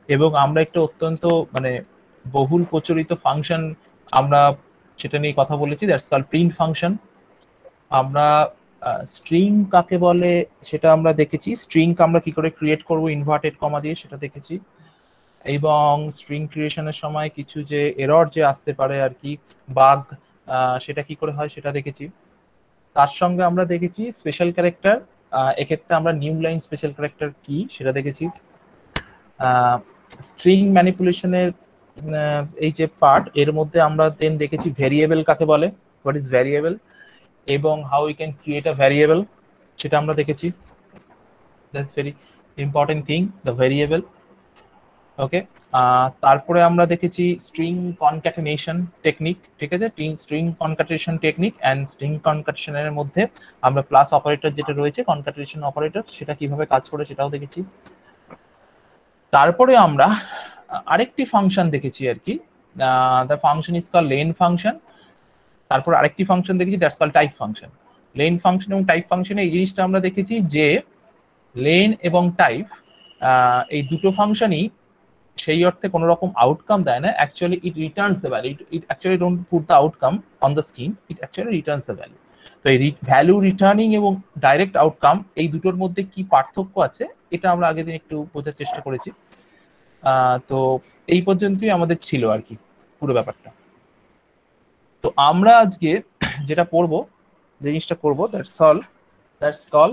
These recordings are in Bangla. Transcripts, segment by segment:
এবং আমরা একটা অত্যন্ত মানে বহুল প্রচলিত ফাংশন আমরা সেটা নিয়ে কথা বলেছি, দ্যাটস কল প্রিন্ট ফাংশন। আমরা স্ট্রিং কাকে বলে সেটা আমরা দেখেছি, স্ট্রিং আমরা কি করে ক্রিয়েট করব ইনভার্টেড কমা দিয়ে সেটা দেখেছি, এবং স্ট্রিং ক্রিয়েশনের সময় কিছু যে এরর যে আসতে পারে আর কি, বাগ, সেটা কি করে হয় সেটা দেখেছি। তার সঙ্গে আমরা দেখেছি স্পেশাল ক্যারেক্টার, এক্ষেত্রে আমরা নিউ লাইন স্পেশাল ক্যারেক্টার কি সেটা দেখেছি। স্ট্রিং ম্যানিপুলেশনের এই যে পার্ট, এর মধ্যে আমরা দেন দেখেছি ভেরিয়েবল কাকে বলে, হোয়াট ইজ ভেরিয়েবল, এবং how we can create a variable সেটা আমরা দেখেছি। That's very important thing, the variable. Okay, তারপরে আমরা দেখেছি স্ট্রিং কনক্যাটেনেশন টেকনিক, ঠিক আছে, string concatenation technique and string কনক্যাটেনেশনের মধ্যে আমরা প্লাস অপারেটর যেটা রয়েছে কনক্যাটেনেশন অপারেটর সেটা কিভাবে কাজ করে সেটাও দেখেছি। তারপরে আমরা আরেকটি ফাংশন দেখেছি আর কি, the function is call len function. তারপর আরেকটি ফাংশন দেখেছি that's call type function. Len function এবং টাইপ ফাংশনে এই জিনিসটা আমরা দেখেছি যে লেন এবং টাইপ এই দুটো ফাংশনই সেই অর্থে কোনো রকম আউটকাম দেয় না, actually it returns the value, it actually don't put the outcome on the screen, it actually returns the value. তো এই ভ্যালু রিটার্নিং এবং ডাইরেক্ট আউটকাম এই দুটোর মধ্যে কি পার্থক্য আছে এটা আমরা আগের দিন একটু বোঝার চেষ্টা করেছি। তো এই পর্যন্তই আমাদের ছিল আর কি পুরো ব্যাপারটা। তো আমরা আজকে যেটা পড়বো, যে জিনিসটা করবো, দ্যাটস কল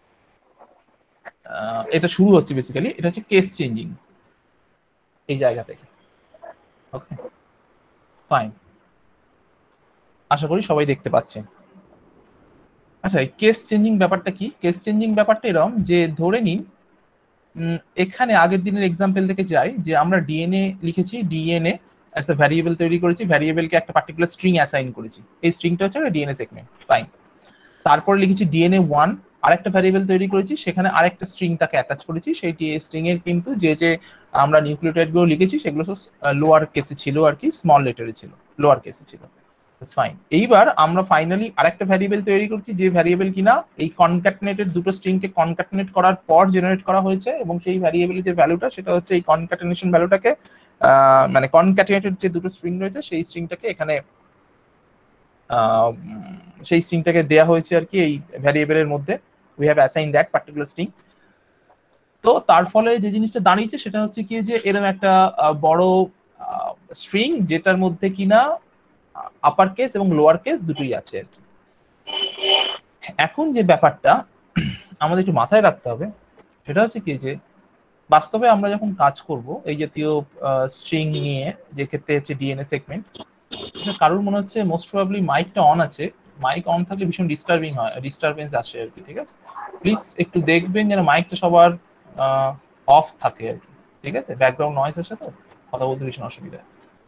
এটা শুরু হচ্ছে বেসিক্যালি, এটা হচ্ছে কেস চেঞ্জিং এই জায়গা থেকে। ওকে ফাইন, আশা করি সবাই দেখতে পাচ্ছেন। আচ্ছা, এই কেস চেঞ্জিং ব্যাপারটা কি? কেস চেঞ্জিং ব্যাপারটা এরকম যে ধরে নিন এখানে আগের দিনের এক্সাম্পল থেকে যাই, যে আমরা ডিএনএ লিখেছি, ডিএনএ একটা ভ্যারিয়েবল তৈরি করেছি, ভ্যারিয়েবলকে একটা পার্টিকুলার স্ট্রিং অ্যাসাইন করেছি, এই স্ট্রিংটা হচ্ছে ডিএনএ সেগমেন্ট, ফাইন। তারপরে লিখেছি ডিএনএ 1, আরেকটা ভ্যারিয়েবল তৈরি করেছি, সেখানে আরেকটা স্ট্রিং তাকে অ্যাটাচ করেছি, সেই স্ট্রিং এর কিন্তু যে যে আমরা নিউক্লিওটাইড গুলো লিখেছি সেগুলো সব লোয়ার কেসে ছিল আর কি, স্মল লেটারে ছিল, লোয়ার কেসে ছিল, ফাইন। এইবার আমরা ফাইনালি আরেকটা ভ্যারিয়েবল তৈরি করছি, যে ভ্যারিয়েবল কিনা এই কনক্যাটেনেটেড দুটো স্ট্রিংকে কনক্যাটেনেট করার পর জেনারেট করা হয়েছে, এবং সেই ভ্যারিয়েবলের যে ভ্যালুটা সেটা হচ্ছে এই কনক্যাটেনেশন ভ্যালুটাকে মানে কনক্যাটেনেটেড যে দুটো স্ট্রিং রয়েছে সেই স্ট্রিংটাকে এখানে সেই স্ট্রিংটাকে দেয়া হয়েছে আর কি এই ভ্যারিয়েবলের মধ্যে, we have assign that particular string. তো তার ফলে যে জিনিসটা দাঁড়িয়েছে সেটা হচ্ছে কি, যে এরকম একটা বড় স্ট্রিং যেটার মধ্যে কিনা আপার কেস এবং লোয়ার কেস দুটোই আছে আর কি। এখন যে ব্যাপারটা আমাদের একটু মাথায় রাখতে হবে সেটা হচ্ছে কি, যে বাস্তবে আমরা যখন কাজ করব এই জাতীয় স্ট্রিং নিয়ে, যে ক্ষেত্রে হচ্ছে ডিএনএ সেগমেন্ট, কারোর মনে হচ্ছে মোস্ট প্রবাবলি মাইকটা অন আছে, মাইক অন থাকলে ভীষণ ডিস্টারবেন্স আসে আর কি, ঠিক আছে? প্লিজ একটু দেখবেন যেন মাইকটা সবার অফ থাকে আর কি, ঠিক আছে? ব্যাকগ্রাউন্ড নয়েজ আসে তো কথা বলতে ভীষণ অসুবিধা।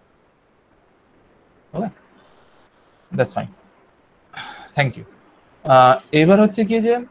Okay, that's fine, thank you. এবার হচ্ছে কি, যে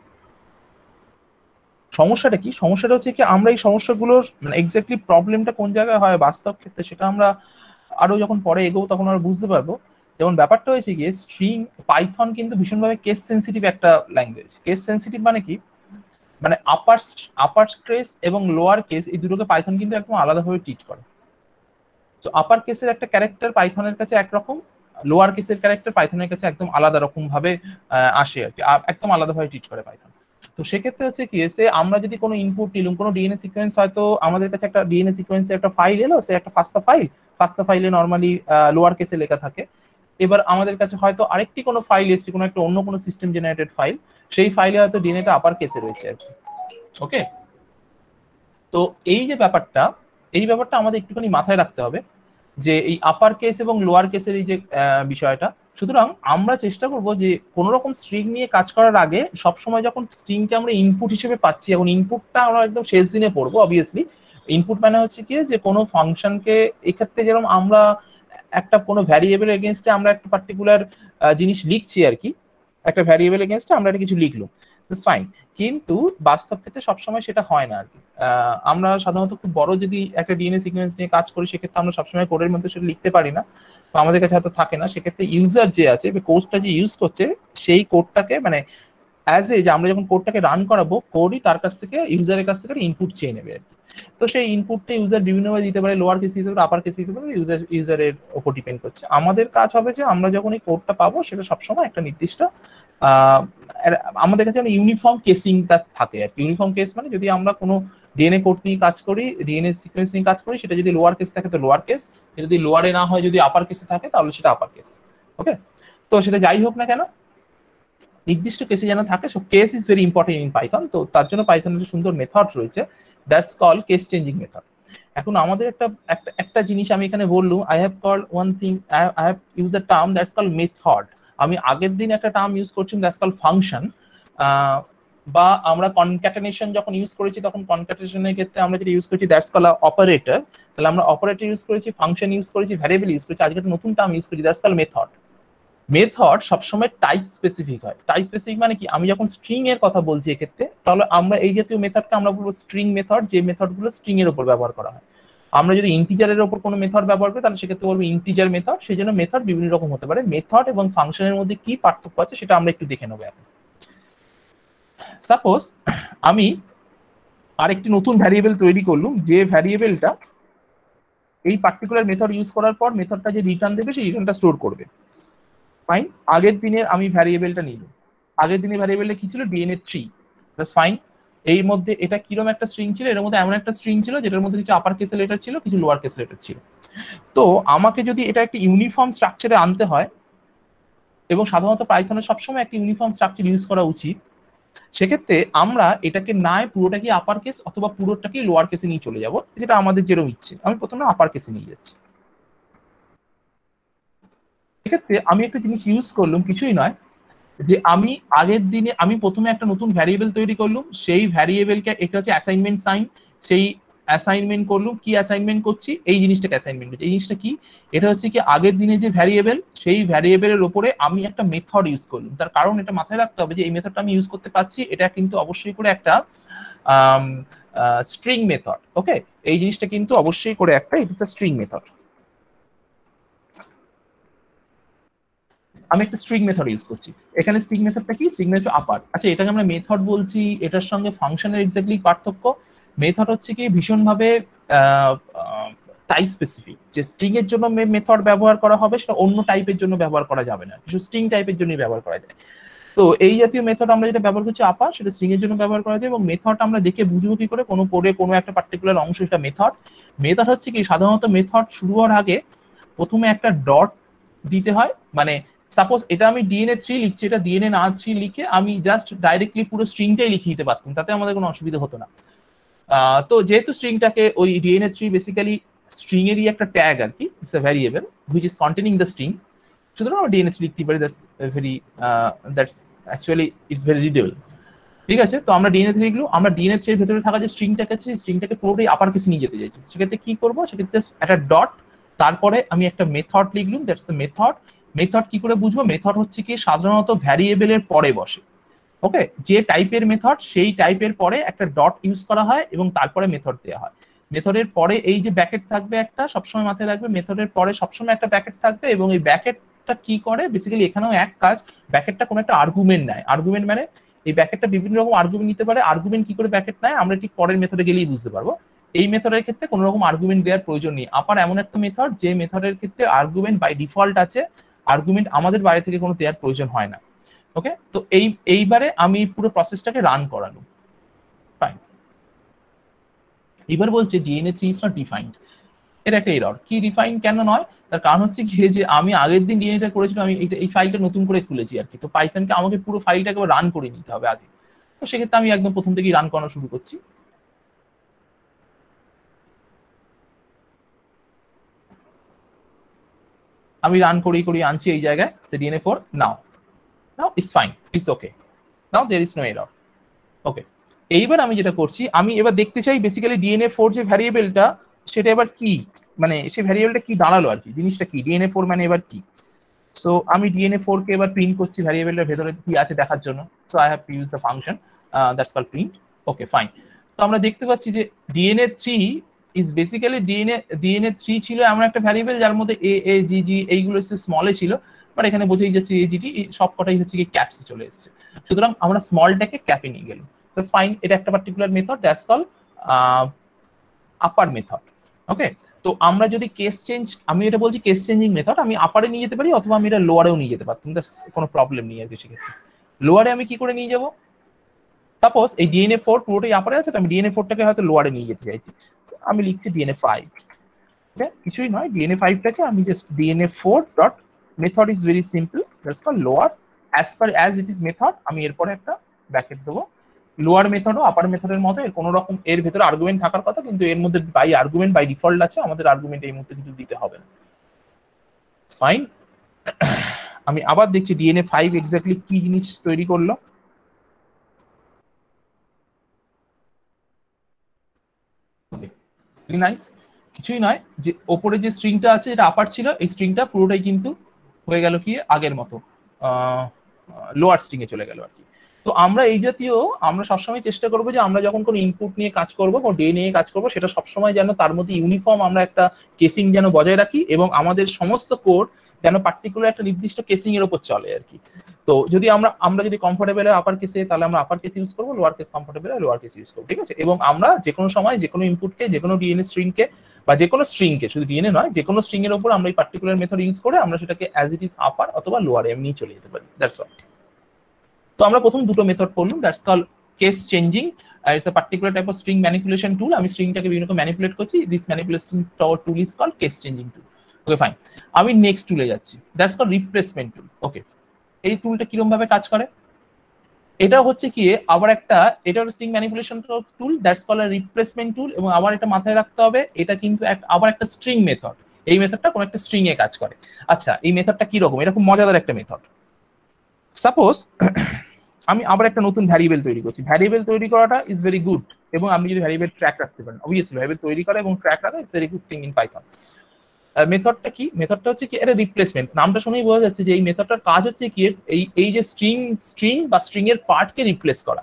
সমস্যাটা কি, সমস্যাটা হচ্ছে কি আমরা এই সমস্যাগুলোর মানে এক্স্যাক্টলি প্রবলেমটা কোন জায়গায় হয় বাস্তব ক্ষেত্রে সেটা আমরা আরো যখন পরে এগোবো তখন আমরা বুঝতে পারবো। যেমন ব্যাপারটা হয়েছে গিয়ে স্ট্রিং, পাইথন কিন্তু ভীষণভাবে কেস সেন্সিটিভ একটা ল্যাঙ্গুয়েজ। কেস সেন্সিটিভ মানে কি, মানে আপার কেস এবং লোয়ার কেস এই দুটোকে পাইথন কিন্তু একদম আলাদাভাবে ট্রিট করে। তো আপার কেসের একটা ক্যারেক্টার পাইথনের কাছে একরকম, লোয়ার কেসের ক্যারেক্টার পাইথনের কাছে একদম আলাদা রকম ভাবে আসে আর কি, একদম আলাদাভাবে ট্রিট করে পাইথন। তো সেক্ষেত্রে হচ্ছে কি, সে আমরা যদি কোনো ইনপুট নিলাম, কোনো ডিএনএ সিকোয়েন্স, হয়তো আমাদের কাছে একটা ডিএনএ সিকোয়েন্সের একটা ফাইল এলো, সে একটা ফাস্তা ফাইলে নর্মালি লোয়ার কেসে লেখা থাকে। এবার আমাদের কাছে হয়তো আরেকটি কোনো ফাইল এসছে, কোনো একটা অন্য কোনো সিস্টেম জেনারেটেড ফাইল, সেই ফাইলে হয়তো ডিএনএটা আপার কেসে রয়েছে আর কি। ওকে, তো এই যে ব্যাপারটা, এই ব্যাপারটা আমাদের একটুখানি মাথায় রাখতে হবে, যে এই আপার কেস এবং লোয়ার কেসের এই যে বিষয়টা। সুতরাং আমরা চেষ্টা করব যে কোনো রকম স্ট্রিং নিয়ে কাজ করার আগে সবসময় যখন স্ট্রিংকে আমরা ইনপুট হিসেবে পাচ্ছি, এখন ইনপুটটা আমরা একদম শেষ দিনে পড়বো অবভিয়াসলি। ইনপুট মানে হচ্ছে কি, যে কোনো ফাংশনকে এক্ষেত্রে যেরকম আমরা একটা কোনো ভ্যারিয়েবল এগেনস্টে আমরা একটা পার্টিকুলার জিনিস লিখছি আর কি, একটা ভ্যারিয়েবল এগেনস্টে আমরা একটা কিছু লিখলাম, ফাইন। কিন্তু বাস্তব ক্ষেত্রে সবসময় সেটা হয় না আর কি। আমরা সাধারণত খুব বড় যদি একটা ডিএনএ সিকোয়েন্স নিয়ে কাজ করি সেক্ষেত্রে আমরা সবসময় কোডের মধ্যে সেটা লিখতে পারি না, বা আমাদের কাছে হয়তো থাকে না। সেক্ষেত্রে ইউজার যে আছে, কোডটা যে ইউজ করছে সেই কোডটাকে মানে অ্যাজ এ যে আমরা যখন কোডটাকে রান করাবো, কোডই তার কাছ থেকে ইউজারের কাছ থেকে ইনপুট চেয়ে নেবে আর কি। তো সেই ইনপুটটা ইউজার বিভিন্নভাবে দিতে পারে, লোয়ার কেস দিতে পারে, আপার কেস দিতে পারে, ইউজারের উপর ডিপেন্ড করছে। আমাদের কাজ হবে যে আমরা যখন এই কোডটা পাবো সেটা সবসময় একটা নির্দিষ্ট আমাদের কাছে ইউনিফর্ম কেসিংটা থাকে আর কি। ইউনিফর্ম কেস মানে যদি আমরা কোনো ডিএনএ কোড নিয়ে কাজ করি, ডিএনএ সিকোয়েন্স নিয়ে কাজ করি, সেটা যদি লোয়ার কেস থাকে তো লোয়ার কেস, যদি লোয়ারে না হয়, যদি আপার কেসে থাকে তাহলে সেটা আপার কেস। ওকে, তো সেটা যাই হোক না কেন, নির্দিষ্ট কেসে যেন থাকে। So case is very important in Python. তো তার জন্য পাইথনের সুন্দর মেথড রয়েছে, that's call case changing method. এখন আমাদের একটা জিনিস আমি এখানে বললাম, I have call one thing, I have use a term that's call method. আমি আগের দিন একটা টার্ম ইউজ করছিলাম দ্যাটস কল ফাংশন, বা আমরা কনক্যাটেনেশন যখন ইউজ করেছি তখন কনক্যাটেনেশনের ক্ষেত্রে আমরা যেটা ইউজ করেছি দ্যাটস কল অপারেটর। তাহলে আমরা অপারেটর ইউজ করেছি, ফাংশন ইউজ করেছি, ভ্যারিয়েবল ইউজ করেছি, আজকে একটা নতুন টার্ম ইউজ করেছি দ্যাটস কল মেথড। মেথড সবসময় টাইপ স্পেসিফিক হয়। টাইপ স্পেসিফিক মানে কি, আমি যখন স্ট্রিং এর কথা বলছি এক্ষেত্রে, তাহলে আমরা এই জাতীয় মেথডকে আমরা বলবো স্ট্রিং মেথড, যে মেথডগুলো স্ট্রিং এর উপর ব্যবহার করা হয়। আমরা যদি ইন্টিজারের উপর কোনো মেথড ব্যবহার করি তাহলে সেক্ষেত্রে বলবো ইন্টিজার মেথড। সেই জন্য মেথড বিভিন্ন রকম হতে পারে। মেথড এবং ফাংশনের মধ্যে কি পার্থক্য আছে সেটা আমরা একটু দেখে নেবো এখন। সাপোজ আমি আরেকটি নতুন ভ্যারিয়েবল তৈরি করলাম, যে ভ্যারিয়েবলটা এই পার্টিকুলার মেথড ইউজ করার পর মেথডটা যে রিটার্ন দেবে সেই রিটার্নটা স্টোর করবে। ফাইন, আগের দিনের আমি ভ্যারিয়েবলটা নিলাম, আগের দিনের ভ্যারিয়েবলটা কি ছিল, DNA3, দ্যাটস ফাইন। এই মধ্যে এটা কিরকম একটা স্ট্রিং ছিল, এর মধ্যে এমন একটা স্ট্রিং ছিল যেটার মধ্যে কিছু আপার কেস লেটার ছিল, কিছু লোয়ার কেস লেটার ছিল। তো আমাকে যদি এটা একটা ইউনিফর্ম স্ট্রাকচারে আনতে হয়, এবং সাধারণত পাইথনের সবসময় একটা ইউনিফর্ম স্ট্রাকচার ইউজ করা উচিত, সেক্ষেত্রে আমরা এটাকে না পুরোটাকে আপার কেস অথবা পুরোটাকে লোয়ার কেসে নিয়ে চলে যাব, যেটা আমাদের যেরকম ইচ্ছে। আমি প্রথমে আপার কেসে নিয়ে যাচ্ছি। এক্ষেত্রে আমি একটা জিনিস ইউজ করলাম, কিছুই নয়, যে আমি আগের দিনে আমি প্রথমে একটা নতুন ভ্যারিয়েবল তৈরি করলাম, সেই ভ্যারিয়েবলকে এটা হচ্ছে অ্যাসাইনমেন্ট সাইন, সেই অ্যাসাইনমেন্ট করলাম। কি অ্যাসাইনমেন্ট করছি, এই জিনিসটাকে অ্যাসাইনমেন্ট করছি। এই জিনিসটা কি, এটা হচ্ছে কি আগের দিনে যে ভ্যারিয়েবল, সেই ভ্যারিয়েবলের উপরে আমি একটা মেথড ইউজ করলাম। তার কারণ এটা মাথায় রাখতে হবে যে এই মেথডটা আমি ইউজ করতে পারছি, এটা কিন্তু অবশ্যই করে একটা স্ট্রিং মেথড। ওকে, এই জিনিসটা কিন্তু অবশ্যই করে একটা, it is a string method. আমি একটা স্ট্রিং মেথড ইউজ করছি। এখানে স্ট্রিং মেথডটা কি, স্ট্রিং মেথড আপার। আচ্ছা, এটাকে আমরা মেথড বলছি, এটার সঙ্গে ফাংশনের এক্স্যাক্টলি পার্থক্য। মেথড হচ্ছে কি ভীষণভাবে টাইপ স্পেসিফিক, যে স্ট্রিং এর জন্য মেথড ব্যবহার করা হবে সেটা অন্য টাইপের জন্য ব্যবহার করা যাবে না, কিছু স্ট্রিং টাইপের জন্যই ব্যবহার করা যায়। তো এই জাতীয় মেথড আমরা যেটা ব্যবহার করছি আপার, সেটা স্ট্রিং এর জন্য ব্যবহার করা যায়। এবং মেথড আমরা দেখে বুঝবো কি করে, কোনো কোডে কোনো একটা পার্টিকুলার অংশ সেটা মেথড। মেথড হচ্ছে কি, সাধারণত মেথড শুরু হওয়ার আগে প্রথমে একটা ডট দিতে হয়। মানে সাপোজ এটা আমি DNA3 লিখছি, এটা DNA না 3 লিখে আমি জাস্ট ডাইরেক্টলি পুরো স্ট্রিংটাই লিখে দিতে পারতাম, তাতে আমাদের কোনো অসুবিধা হতো না। তো যেহেতু স্ট্রিংটাকে ওই DNA3 বেসিক্যালি স্ট্রিং এরই একটা ট্যাগ আর কি, it's a variable which is containing the string, সুতরাং আমরা DNA3 লিখতে পারি। That's actually it's very readable. ঠিক আছে, তো আমরা DNA3 লিখলো, আমরা DNA3 এর ভেতরে থাকা যে স্ট্রিংটাকে আছে, স্ট্রিংটাকে পুরোটাই আপার কেসে নিয়ে যেতে চাইছি। সেক্ষেত্রে কি করবো, সেক্ষেত্রে একটা ডট, তারপরে আমি একটা মেথড লিখলাম, দ্যাটস এ মেথড। মেথড কি করে বুঝবো, মেথড হচ্ছে কি সাধারণত ভ্যারিয়েবলের পরে বসে। ওকে, যে টাইপের মেথড সেই টাইপের পরে একটা ডট ইউজ করা হয় এবং তারপরে মেথড দেওয়া হয়। মেথডের পরে এই যে ব্র্যাকেট থাকবে একটা, সবসময় মাথায় রাখবে মেথডের পরে সবসময় একটা ব্র্যাকেট থাকবে, এবং এই ব্র্যাকেটটা কি করে, বেসিক্যালি এখানেও এক কাজ, ব্র্যাকেটটা কোনো একটা আর্গুমেন্ট নেয়। আর্গুমেন্ট মানে এই ব্র্যাকেটটা বিভিন্ন রকম আর্গুমেন্ট নিতে পারে। আর্গুমেন্ট কি করে ব্র্যাকেট নেয় আমরা ঠিক পরের মেথডে গেলেই বুঝতে পারবো। এই মেথডের ক্ষেত্রে কোনো রকম আর্গুমেন্ট দেওয়ার প্রয়োজন নেই। আপার এমন একটা মেথড যে মেথডের ক্ষেত্রে আর্গুমেন্ট বাই ডিফল্ট আছে, আর্গুমেন্ট আমাদের বাইরে থেকে কোনো দেওয়ার প্রয়োজন হয় না। ওকে, তো এইবারে আমি পুরো প্রসেসটাকে রান করালো। ফাইন, এবার বলছে DNA3 ইজ নট ডিফাইন্ড। এর একটা এরর কি, ডিফাইন কেন নয়, তার কারণ হচ্ছে কি যে আমি আগের দিন ডিএনএটা করেছিলাম, আমি এই ফাইলটা নতুন করে খুলেছি আর কি। তো পাইথনকে আমাকে পুরো ফাইলটাকে রান করে নিতে হবে আগে। তো সেক্ষেত্রে আমি একদম প্রথম থেকেই রান করানো শুরু করছি। আমি রান করি আনছি এই জায়গায় DNA4 now it's fine, it's okay, now there is no error. Okay, এইবার আমি যেটা করছি, আমি এবার দেখতে চাই বেসিক্যালি DNA4 যে ভ্যারিয়েবলটা সেটা এবার কি, মানে সেই ভ্যারিয়েবলটা কি দাঁড়ালো আর কি, জিনিসটা কি DNA4 মানে এবার কি। সো আমি DNA4 কে এবার প্রিন্ট করছি ভ্যারিয়েবলের ভেতরে কি আছে দেখার জন্য। So I have to use the function that's called print. Okay fine, তো আমরা দেখতে পাচ্ছি যে DNA3 ইজ বেসিক্যালি DNA3 ছিল এমন একটা ভ্যারিয়েবল যার মধ্যে AAGG এইগুলো স্মলে ছিল, বাট এখানে বোঝাই যাচ্ছে AGT সব কটাই হচ্ছে কি ক্যাপসে চলে এসেছে। সুতরাং আমরা স্মলটাকে ক্যাপে নিয়ে গেলাম, দ্যাটস ফাইন। এটা একটা particular method, that's call upper method. Okay, তো আমরা যদি কেস চেঞ্জ, আমি এটা বলছি কেস চেঞ্জিং মেথড, আমি আপারে নিয়ে যেতে পারি অথবা আমি এটা লোয়ারেও নিয়ে যেতে পারতাম, কোনো প্রবলেম নেই আর কি। সেক্ষেত্রে লোয়ারে আমি কি করে নিয়ে যাব, সাপোজ এই DNA4 পুরোটাই আপারে আছে, তো আমি DNA4টাকে হয়তো লোয়ারে নিয়ে যেতে চাইছি, আমি লিখছি DNA5। ওকে, কিছুই নয়, DNA5টাকে আমি just DNA4 dot method is very simple, that's call lower as per as it is method. আমি এরপরে একটা ব্র্যাকেট দেবো। লোয়ার মেথডও আপার মেথডের মতো এর কোনো রকম এর ভেতরে আর্গুমেন্ট থাকার কথা, কিন্তু এর মধ্যে বাই আর্গুমেন্ট বাই ডিফল্ট আছে, আমাদের আর্গুমেন্ট এই মুহূর্তে কিছু দিতে হবে না। ফাইন, আমি আবার দেখছি DNA5 এক্স্যাক্টলি কি জিনিস তৈরি করলো। নাইস, কিছুই নয়, যে ওপরে যে স্ট্রিংটা আছে এটা আপার ছিল, এই স্ট্রিংটা পুরোটাই কিন্তু হয়ে গেল কি আগের মতো লোয়ার স্ট্রিং এ চলে গেল আর কি। তো আমরা এই জাতীয়, আমরা সবসময় চেষ্টা করবো যে আমরা যখন কোনো ইনপুট নিয়ে কাজ করবো বা ডে নিয়ে কাজ করবো, সেটা সবসময় যেন তার মধ্যে ইউনিফর্ম আমরা একটা কেসিং যেন বজায় রাখি, এবং আমাদের সমস্ত কোড যেন পার্টিকুলার একটা নির্দিষ্ট কেসিং এর উপর চলে আর কি। তো যদি আমরা যদি কমফোর্টেবল হয় আপার কেসে, তাহলে আমরা আপার কেস ইউজ করবো, লোয়ার কেস কমফোর্টেবল হয় লোয়ার কেস ইউজ করবো, ঠিক আছে। এবং আমরা যে কোনো সময় যে কোনো ইনপুটকে, যে কোনো ডিএনএ স্ট্রিংকে বা যে কোনো স্ট্রিংকে, শুধু ডিএনএ নয়, যে কোনো স্ট্রিং এর উপর আমরা এই পার্টিকুলার মেথড ইউজ করে আমরা সেটাকে অ্যাজ ইট ইজ আপার অথবা লোয়ার এমনি চলে যেতে পারি, দ্যাটস অল। তো আমরা প্রথম দুটো মেথড পড়লাম, that's call case changing, it's a particular type of string manipulation tool. আমি স্ট্রিংটাকে বিভিন্ন ম্যানিপুলেট করছি, this manipulation tool is call case changing tool. Okay fine, আমি নেক্সট টুলে যাচ্ছি, that's call replacement tool. Okay, এই টুলটা কিরকম ভাবে কাজ করে, এটা হচ্ছে কি আবার একটা, এটা হলো string manipulation tool, that's call a replacement tool. এবং আবার এটা মাথায় রাখতে হবে, এটা কিন্তু আবার একটা স্ট্রিং মেথড, এই মেথডটা কোন একটা স্ট্রিং এ কাজ করে। আচ্ছা, এই মেথডটা কি রকম, এটা খুব মজাদার একটা মেথড। সাপোজ আমি আবার একটা নতুন ভ্যারিয়েবল তৈরি করছি, ভ্যারিয়েবল তৈরি করাটা ইজ ভেরি গুড, এবং আপনি যদি ভ্যারিয়েবল ট্র্যাক রাখতে পারেন, অবভিয়াসলি ভ্যারিয়েবল তৈরি করা এবং ট্র্যাক রাখা is very good thing in Python. মেথডটা কি, মেথডটা হচ্ছে কি, এটা রিপ্লেসমেন্ট, নামটা শুনেই বোঝা যাচ্ছে যে এই মেথডটার কাজ হচ্ছে কি এই যে স্ট্রিং বা স্ট্রিং এর পার্টকে রিপ্লেস করা।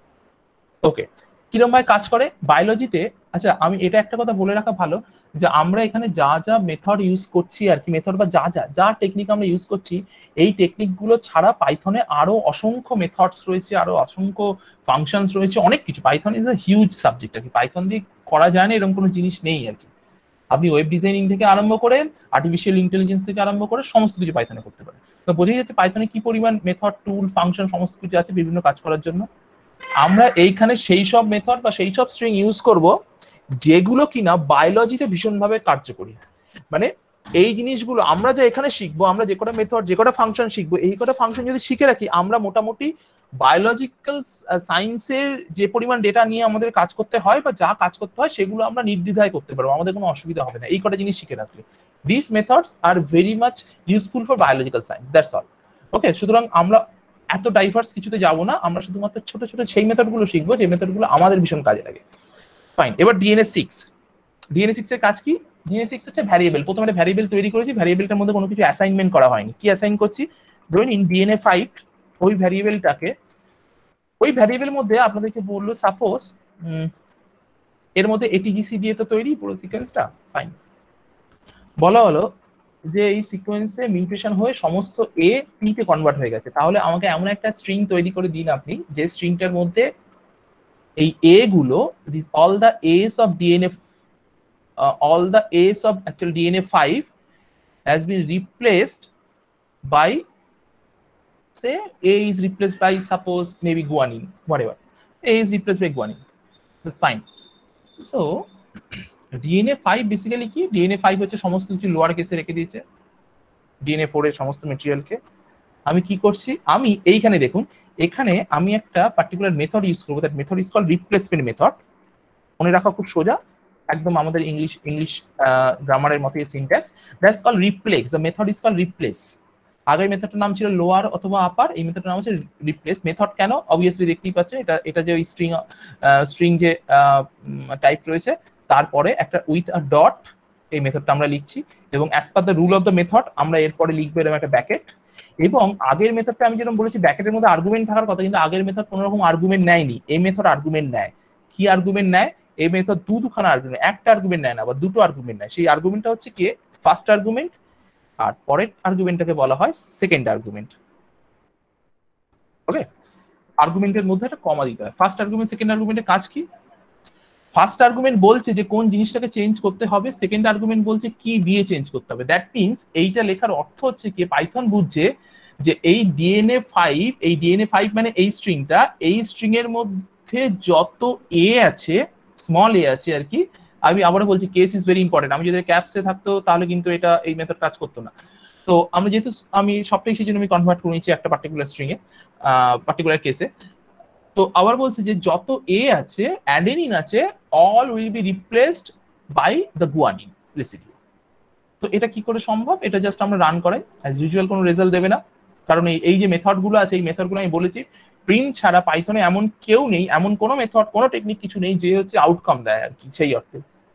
ওকে, কিরকম ভাবে কাজ করে বায়োলজিতে। আচ্ছা, আমি এটা একটা কথা বলে রাখা ভালো, যে আমরা এখানে যা যা মেথড ইউজ করছি আর কি, মেথড বা যা টেকনিক আমরা ইউজ করছি, এই টেকনিক গুলো ছাড়া পাইথনে আরো অসংখ্য মেথডস রয়েছে, আরো অসংখ্য ফাংশনস রয়েছে, অনেক কিছু। Python is a huge subject আর কি, পাইথন দিয়ে করা যায় না এরকম কোনো জিনিস নেই আর কি। আপনি ওয়েব ডিজাইনিং থেকে আরম্ভ করে আর্টিফিশিয়াল ইন্টেলিজেন্স থেকে আরম্ভ করে সমস্ত কিছু পাইথনে করতে পারে। তো বোঝাই যাচ্ছে পাইথনে কি পরিমাণ মেথড, টুল, ফাংশন সমস্ত কিছু আছে বিভিন্ন কাজ করার জন্য। আমরা এইখানে সেই সব মেথড বা সেই সব স্ট্রিং ইউজ করব যেগুলো কিনা বায়োলজিতে ভীষণভাবে কার্যকরী। মানে এই জিনিসগুলো আমরা যে এখানে শিখবো, আমরা যে কটা মেথড, যে কটা ফাংশন শিখবো, এই কটা ফাংশন যদি শিখে রাখি, আমরা মোটামুটি বায়োলজিক্যাল সায়েন্সের যে পরিমাণ ডেটা নিয়ে আমাদের কাজ করতে হয় বা যা কাজ করতে হয়, সেগুলো আমরা নির্দ্বিধায় করতে পারবো, আমাদের কোনো অসুবিধা হবে না এই কটা জিনিস শিখে রাখলে। This methods are very much useful for biological science, that's all. Okay, সুতরাং আমরা এত ডাইভার্স কিছুতে যাব না, আমরা শুধুমাত্র ছোট ছোট সেই মেথডগুলো শিখবো যে মেথডগুলো আমাদের ভীষণ কাজে লাগে। ফাইন, এবার DNA6 এর কাজ কি? DNA6 হচ্ছে ভ্যারিয়েবল। প্রথমে একটা ভ্যারিয়েবল তৈরি করেছি, ভ্যারিয়েবলটার মধ্যে কোনো কিছু অ্যাসাইনমেন্ট করা হয়নি। কি অ্যাসাইন করছি, ধরুন ইন DNA5 ওই ভ্যারিয়েবলটাকে, ওই ভ্যারিয়েবলের মধ্যে আপনাদেরকে বললো সাপোজ এর মধ্যে ATGC দিয়ে তো তৈরি পুরো সিকোয়েন্সটা। ফাইন, বলা হলো যে এই সিকোয়েন্সে মিউটেশন হয়ে সমস্ত A P তে কনভার্ট হয়ে গেছে, তাহলে আমাকে এমন একটা স্ট্রিং তৈরি করে দিন আপনি, যে স্ট্রিংটার মধ্যে এই A গুলো, all the A's of DNA, all the A's of actual DNA5 has been replaced by, say A is replaced by suppose maybe guanine, whatever, A is replaced by guanine, that's fine. So DNA5 basically কি, DNA5 হচ্ছে সমস্ত কিছু লোয়ার কেসে রেখে দিয়েছে, DNA4 এর সমস্ত মেটেরিয়ালকে। আমি কি করছি, আমি এইখানে দেখুন, এখানে আমি একটা পার্টিকুলার মেথড ইউজ করবো, that method is call replacement method. মনে রাখা খুব সোজা, একদম আমাদের ইংলিশ গ্রামারের মতো syntax, that's call replace, the method is call replace. আগের মেথডটার নাম ছিল লোয়ার অথবা আপার, এই মেথডটার নাম হচ্ছে রিপ্লেস মেথড। কেন, অবভিয়াসলি দেখতেই পাচ্ছেন, এটা যে ওই স্ট্রিং যে টাইপ রয়েছে, তারপরে একটা উইথ আ ডট এই মেথডটা আমরা লিখছি, এবং as per the rule of the method আমরা এরপরে লিখবো এরকম একটা ব্যাকেট। এবং আগের মেথডটা আমি যেরকম বলেছি ব্যাকেটের মধ্যে আর্গুমেন্ট থাকার কথা, কিন্তু আগের মেথড কোনো রকম আর্গুমেন্ট নেয়নি, এই মেথড আর্গুমেন্ট নেয়। কি আর্গুমেন্ট নেয়, এই মেথড দুখানা আর্গুমেন্ট, একটা আর্গুমেন্ট নেয় না, বা দুটো আর্গুমেন্ট নেয়। সেই আর্গুমেন্টটা হচ্ছে কি ফার্স্ট আর্গুমেন্ট, আর পরের আর্গুমেন্টটাকে বলা হয় সেকেন্ড আর্গুমেন্ট। ওকে, আর্গুমেন্টের মধ্যে একটা কমা দিতে হয়। ফার্স্ট আর্গুমেন্ট সেকেন্ড আর্গুমেন্টের কাজ কি? ফার্স্ট আর্গুমেন্ট বলছে যে কোন জিনিসটাকে চেঞ্জ করতে হবে, সেকেন্ড আর্গুমেন্ট বলছে কি দিয়ে চেঞ্জ করতে হবে। দ্যাট মিনস এইটা লেখার অর্থ হচ্ছে কি, পাইথন বুঝছে যে এই ডিএনএ 5 মানে এই স্ট্রিংটা, এই স্ট্রিং এর মধ্যে যত এ আছে, স্মল এ আছে আর কি। আমি আবারও বলছি, কেস ইজ ভেরি ইম্পর্টেন্ট। আমি যদি ক্যাপসে থাকতো তাহলে কিন্তু এটা এই মেথড কাজ করতো না। তো আমরা যেহেতু আমি সবটাই সেই জন্য আমি কনভার্ট করে নিচ্ছি একটা পার্টিকুলার স্ট্রিং এ, পার্টিকুলার কেসে। তো আবার বলছে যে যত এ আছে, অ্যাডেনিন আছে, all will be replaced by the guanine residue. তো এটা কি করে সম্ভব? এটা জাস্ট আমরা রান করাই, অ্যাজ ইউজুয়াল কোনো রেজাল্ট দেবে না। কারণ এই যে মেথড গুলো আছে, এই মেথড গুলো আমি বলেছি প্রিন্ট ছাড়া পাইথনে এমন কেউ নেই, এমন কোনো মেথড কোনো টেকনিক কিছু নেই যে হচ্ছে আউটকাম দেয় আর কি সেই অর্থে।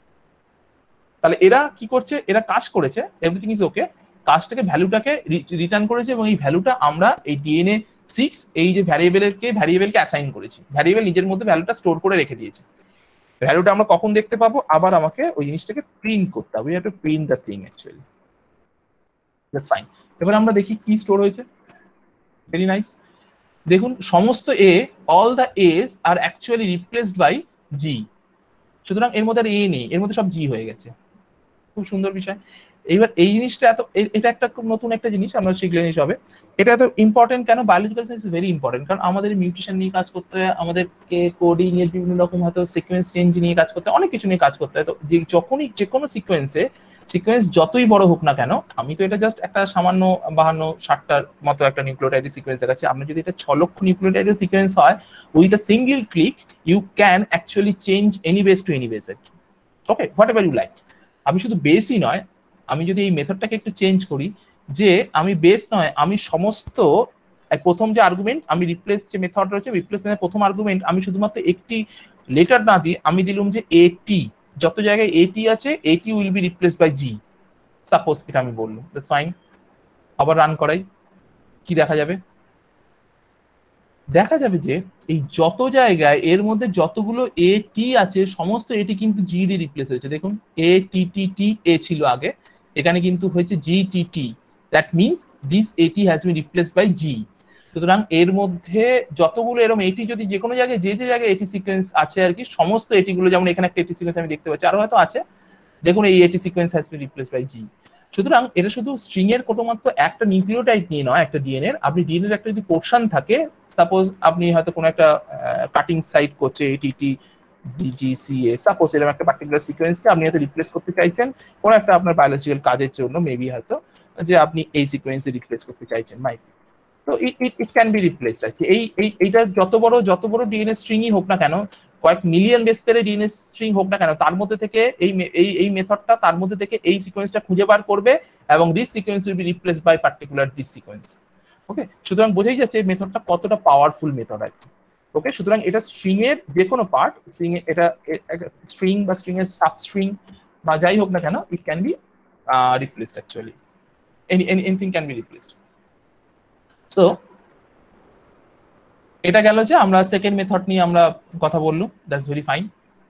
তাহলে এরা কি করছে, এরা কাজ করেছে, এভরিথিং ইজ ওকে, কাজটাকে ভ্যালুটাকে রিটার্ন করেছে, এবং এই ভ্যালুটা আমরা এই DNA6 এই যে ভ্যারিয়েবলকে অ্যাসাইন করেছি, ভ্যারিয়েবল নিজের মধ্যে ভ্যালুটা স্টোর করে রেখে দিয়েছে। ভ্যালুটা আমরা কখন দেখতে পাবো? আবার আমাকে ওই জিনিসটাকে প্রিন্ট করতে হবে, we have to print the thing actually. That's fine. এবার আমরা দেখি কি স্টোর হয়েছে। Very nice. দেখুন সমস্ত A, all the A's are actually replaced by G. সুতরাং এর মধ্যে আর এ নেই, এর মধ্যে সব জি হয়ে গেছে। খুব সুন্দর বিষয়। এইবার এই জিনিসটা এত, এটা একটা খুব নতুন একটা জিনিস আমরা শিখলে জিনিস হবে। এটা এত ইম্পর্টেন্ট কেন? Biological science is very important, কারণ আমাদের মিউটেশন নিয়ে কাজ করতে হয়, আমাদেরকে কোডিং এর বিভিন্ন রকম হয়তো সিকোয়েন্স চেঞ্জ নিয়ে কাজ করতে হয়, অনেক কিছু নিয়ে কাজ করতে হয়। তো যখনই যে কোনো সিকোয়েন্স যতই বড় হোক না কেন, আমি তো এটা জাস্ট একটা সামান্য 52-60টার মতো একটা নিউক্লিওটাইড সিকোয়েন্স দেখাচ্ছি। আপনি যদি এটা 6 লক্ষ নিউক্লিওটাইড সিকোয়েন্স হয়, with a single click you can actually change any base to any base আর কি। Okay, whatever you like. আমি শুধু বেসই নয়, আমি যদি এই মেথডটাকে একটু চেঞ্জ করি, যে আমি বেস নয়, আমি সমস্ত প্রথম যে আর্গুমেন্ট আমি রিপ্লেস যে মেথড রয়েছে, রিপ্লেসমেন্টের প্রথম আর্গুমেন্ট আমি শুধুমাত্র একটি লেটার না দিয়ে আমি দিলাম যে এটি, যত জায়গায় এটি আছে AT will be replace by G. Suppose এটা আমি বললাম, দ্যাটস ফাইন। আবার রান করাই, কি দেখা যাবে? দেখা যাবে যে এই যত জায়গায় এর মধ্যে যতগুলো এটি আছে, সমস্ত এটি কিন্তু জি দিয়ে রিপ্লেস হয়েছে। দেখুন এ টি টি টি এ ছিল আগে, এখানে কিন্তু হয়েছে G T T. That means this AT has been replaced by G. সুতরাং এর মধ্যে যতগুলো এরকম এটি, যদি যে কোনো জায়গায় যে যে জায়গায় এটি সিকোয়েন্স আছে আর কি, সমস্ত এটিগুলো, যেমন এখানে একটা এটি সিকোয়েন্স আমি দেখতে পাচ্ছি, আরো হয়তো আছে, দেখুন এই AT sequence has been replaced by G. সুতরাং এটা শুধু স্ট্রিং এর কোনোমাত্র একটা নিউক্লিওটাইড নিয়ে নয়, একটা ডিএনএ আপনি ডিএনএর একটা যদি পোর্শন থাকে, সাপোজ আপনি হয়তো কোনো একটা কাটিং সাইট করছে এটিটি ডিজিসিএ, সাপোজ এরকম একটা পার্টিকুলার সিকোয়েন্সকে আপনি হয়তো রিপ্লেস করতে চাইছেন কোনো একটা আপনার বায়োলজিক্যাল কাজের জন্য, মেবি হয়তো যে আপনি এই সিকোয়েন্সে রিপ্লেস করতে চাইছেন মাইক। তো ইট ক্যান বি রিপ্লেসড আর কি। এইটা যত বড় ডিএনএ স্ট্রিংই হোক না কেন, কয়েক মিলিয়ন বেস পেয়ারে ডিএনএ স্ট্রিং হোক না কেন, তার মধ্যে থেকে এই মেথডটা তার মধ্যে থেকে এই সিকোয়েন্সটা খুঁজে বার করবে, এবং this sequence will be replaced by particular this sequence. Okay, সুতরাং বোঝাই যাচ্ছে এই মেথডটা কতটা পাওয়ারফুল মেথড আর কি। ওকে, সুতরাং এটা স্ট্রিং এর যে কোনো পার্ট, স্ট্রিং এটা স্ট্রিং বা স্ট্রিং এর সাবস্ট্রিং বা যাই হোক না কেন, it can be replaced actually, anything can be replaced. So এটা গেল যে আমরা সেকেন্ড মেথড নিয়ে আমরা কথা বললাম, দ্যাটস ভেরি ফাইন।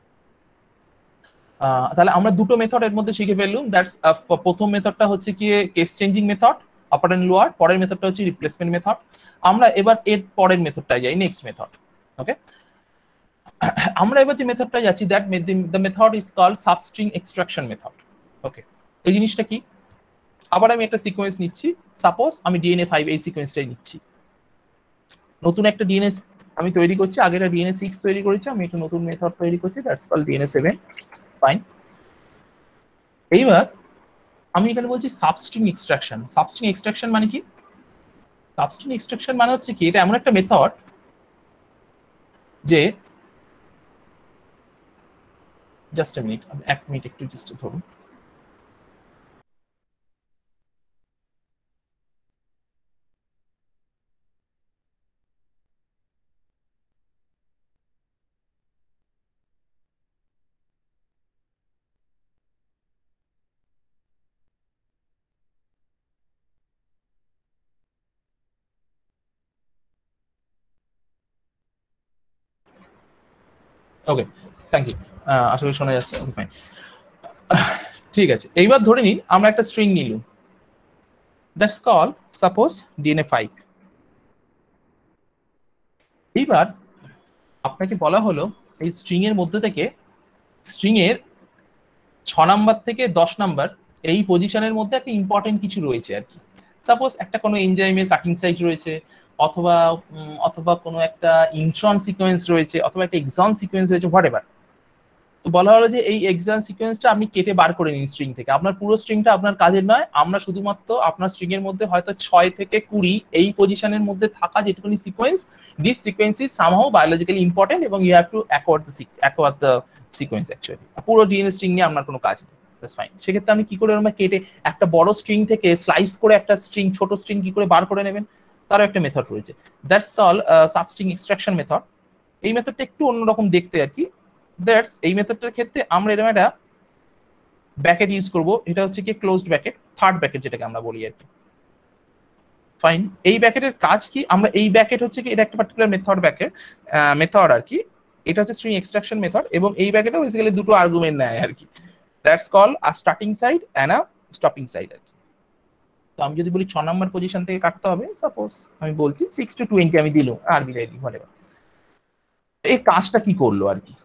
তাহলে আমরা দুটো মেথড এর মধ্যে শিখে ফেললাম। দ্যাটস প্রথম মেথডটা হচ্ছে কি case changing method, upper and lower. পরের মেথডটা হচ্ছে রিপ্লেসমেন্ট মেথড। আমরা এবার এর পরের মেথডটায় যাই, নেক্সট মেথড। ওকে, আমরা এবার যে মেথডটা যাচ্ছি, that the method is called substring extraction method. Okay, এই জিনিসটা কি? আবার আমি একটা সিকোয়েন্স নিচ্ছি, সাপোজ আমি DNA5 এই সিকোয়েন্সটাই নিচ্ছি। নতুন একটা ডিএনএ আমি তৈরি করছি, আগে একটা DNA6 তৈরি করেছি, আমি একটা নতুন মেথড তৈরি করছি, দ্যাটস কল্ড DNA7। ফাইন। এইবার আমি এখানে বলছি সাবস্ট্রিং এক্সট্রাকশন। সাবস্ট্রিং এক্সট্রাকশন মানে কি? সাবস্ট্রিং এক্সট্রাকশন মানে হচ্ছে কি, এটা এমন একটা মেথড যে, জাস্ট এ মিনিট, এক মিনিট একটু জাস্ট ধরুন। Okay, thank you. আশা করি শোনা যাচ্ছে। Okay, fine. ঠিক আছে, এইবার ধরে নিন আমরা একটা স্ট্রিং নিলাম, দ্যাটস কল সাপোজ DNA5। এইবার আপনাকে বলা হলো এই স্ট্রিং এর মধ্যে থেকে স্ট্রিং এর 6 নাম্বার থেকে 10 নাম্বার এই পজিশনের মধ্যে একটা ইম্পর্টেন্ট কিছু রয়েছে আর কি। সাপোজ একটা কোনো এনজাইমের কাটিং সাইট রয়েছে, অথবা অথবা কোনো একটা ইন্ট্রন সিকোয়েন্স রয়েছে, অথবা একটা এক্সন সিকোয়েন্স রয়েছে, হোয়াটএভার। তো বলা হলো যে এই এক্সন সিকোয়েন্সটা আপনি কেটে বার করে নিন স্ট্রিং থেকে। আপনার পুরো স্ট্রিংটা আপনার কাজের নয়, আমরা শুধুমাত্র আপনার স্ট্রিং এর মধ্যে হয়তো 6 থেকে 20 এই পজিশনের মধ্যে থাকা যেটুকুনি sequence, this sequence is somehow biologically important এবং you have to acquire the sequence actually. পুরো ডিএনএ স্ট্রিং নিয়ে আপনার কোনো কাজ নেই, দ্যাটস ফাইন। সেক্ষেত্রে আপনি কি করে আমরা কেটে একটা বড় স্ট্রিং থেকে স্লাইস করে একটা স্ট্রিং, ছোট স্ট্রিং কি করে বার করে নেবেন, তারও একটা মেথড রয়েছে, that's call substring extraction method. এই মেথডটা একটু অন্যরকম দেখতে আর কি। দ্যাটস এই মেথডটার ক্ষেত্রে আমরা এরকম একটা ব্র্যাকেট ইউজ করব, এটা হচ্ছে কি ক্লোজড ব্র্যাকেট, থার্ড ব্র্যাকেট যেটাকে আমরা বলি আর কি। ফাইন, এই ব্র্যাকেটের কাজ কি, আমরা এই ব্র্যাকেট হচ্ছে কি এটা একটা পার্টিকুলার মেথড আর কি, এটা হচ্ছে স্ট্রিং এক্সট্রাকশন মেথড, এবং এই ব্র্যাকেটে বেসিক্যালি দুটো আর্গুমেন্ট নেয় আর কি, that's call a starting side and a stopping side আর কি। তো আমি যদি বলি 6 নাম্বার পজিশন থেকে কাটতে হবে, সাপোজ আমি বলছি 6 to 20 আমি দিলাম আরবিট্রারি হোয়াটএভার। এই কাজটা কি করলো আর কি,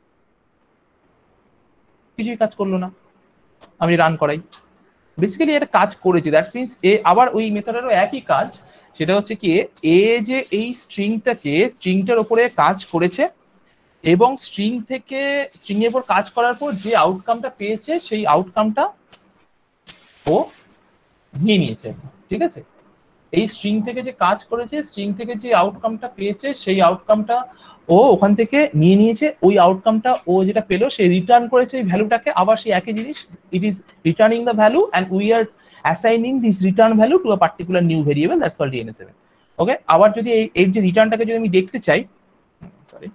কিছুই কাজ করলো না। আমি রান করাই, বেসিক্যালি এটা কাজ করেছে, দ্যাটস মিন্স এ আবার ওই মেথডেরও একই কাজ, সেটা হচ্ছে কি এ যে এই স্ট্রিংটার উপরে কাজ করেছে, এবং স্ট্রিং এর উপর কাজ করার পর যে আউটকামটা পেয়েছে সেই আউটকামটা ও নিয়ে নিয়েছে, ঠিক আছে। এই স্ট্রিং থেকে যে কাজ করেছে, স্ট্রিং থেকে যে আউটকামটা পেয়েছে সেই আউটকামটা ও ওখান থেকে নিয়ে নিয়েছে, ওই আউটকামটা ও যেটা পেলো সে রিটার্ন করেছে এই ভ্যালুটাকে, আবার সেই একই জিনিস, it is returning the value and we are assigning this return value to a particular new variable, that's called DNA 7। Okay, আবার যদি এর যে রিটার্নটাকে যদি আমি দেখতে চাই, সরি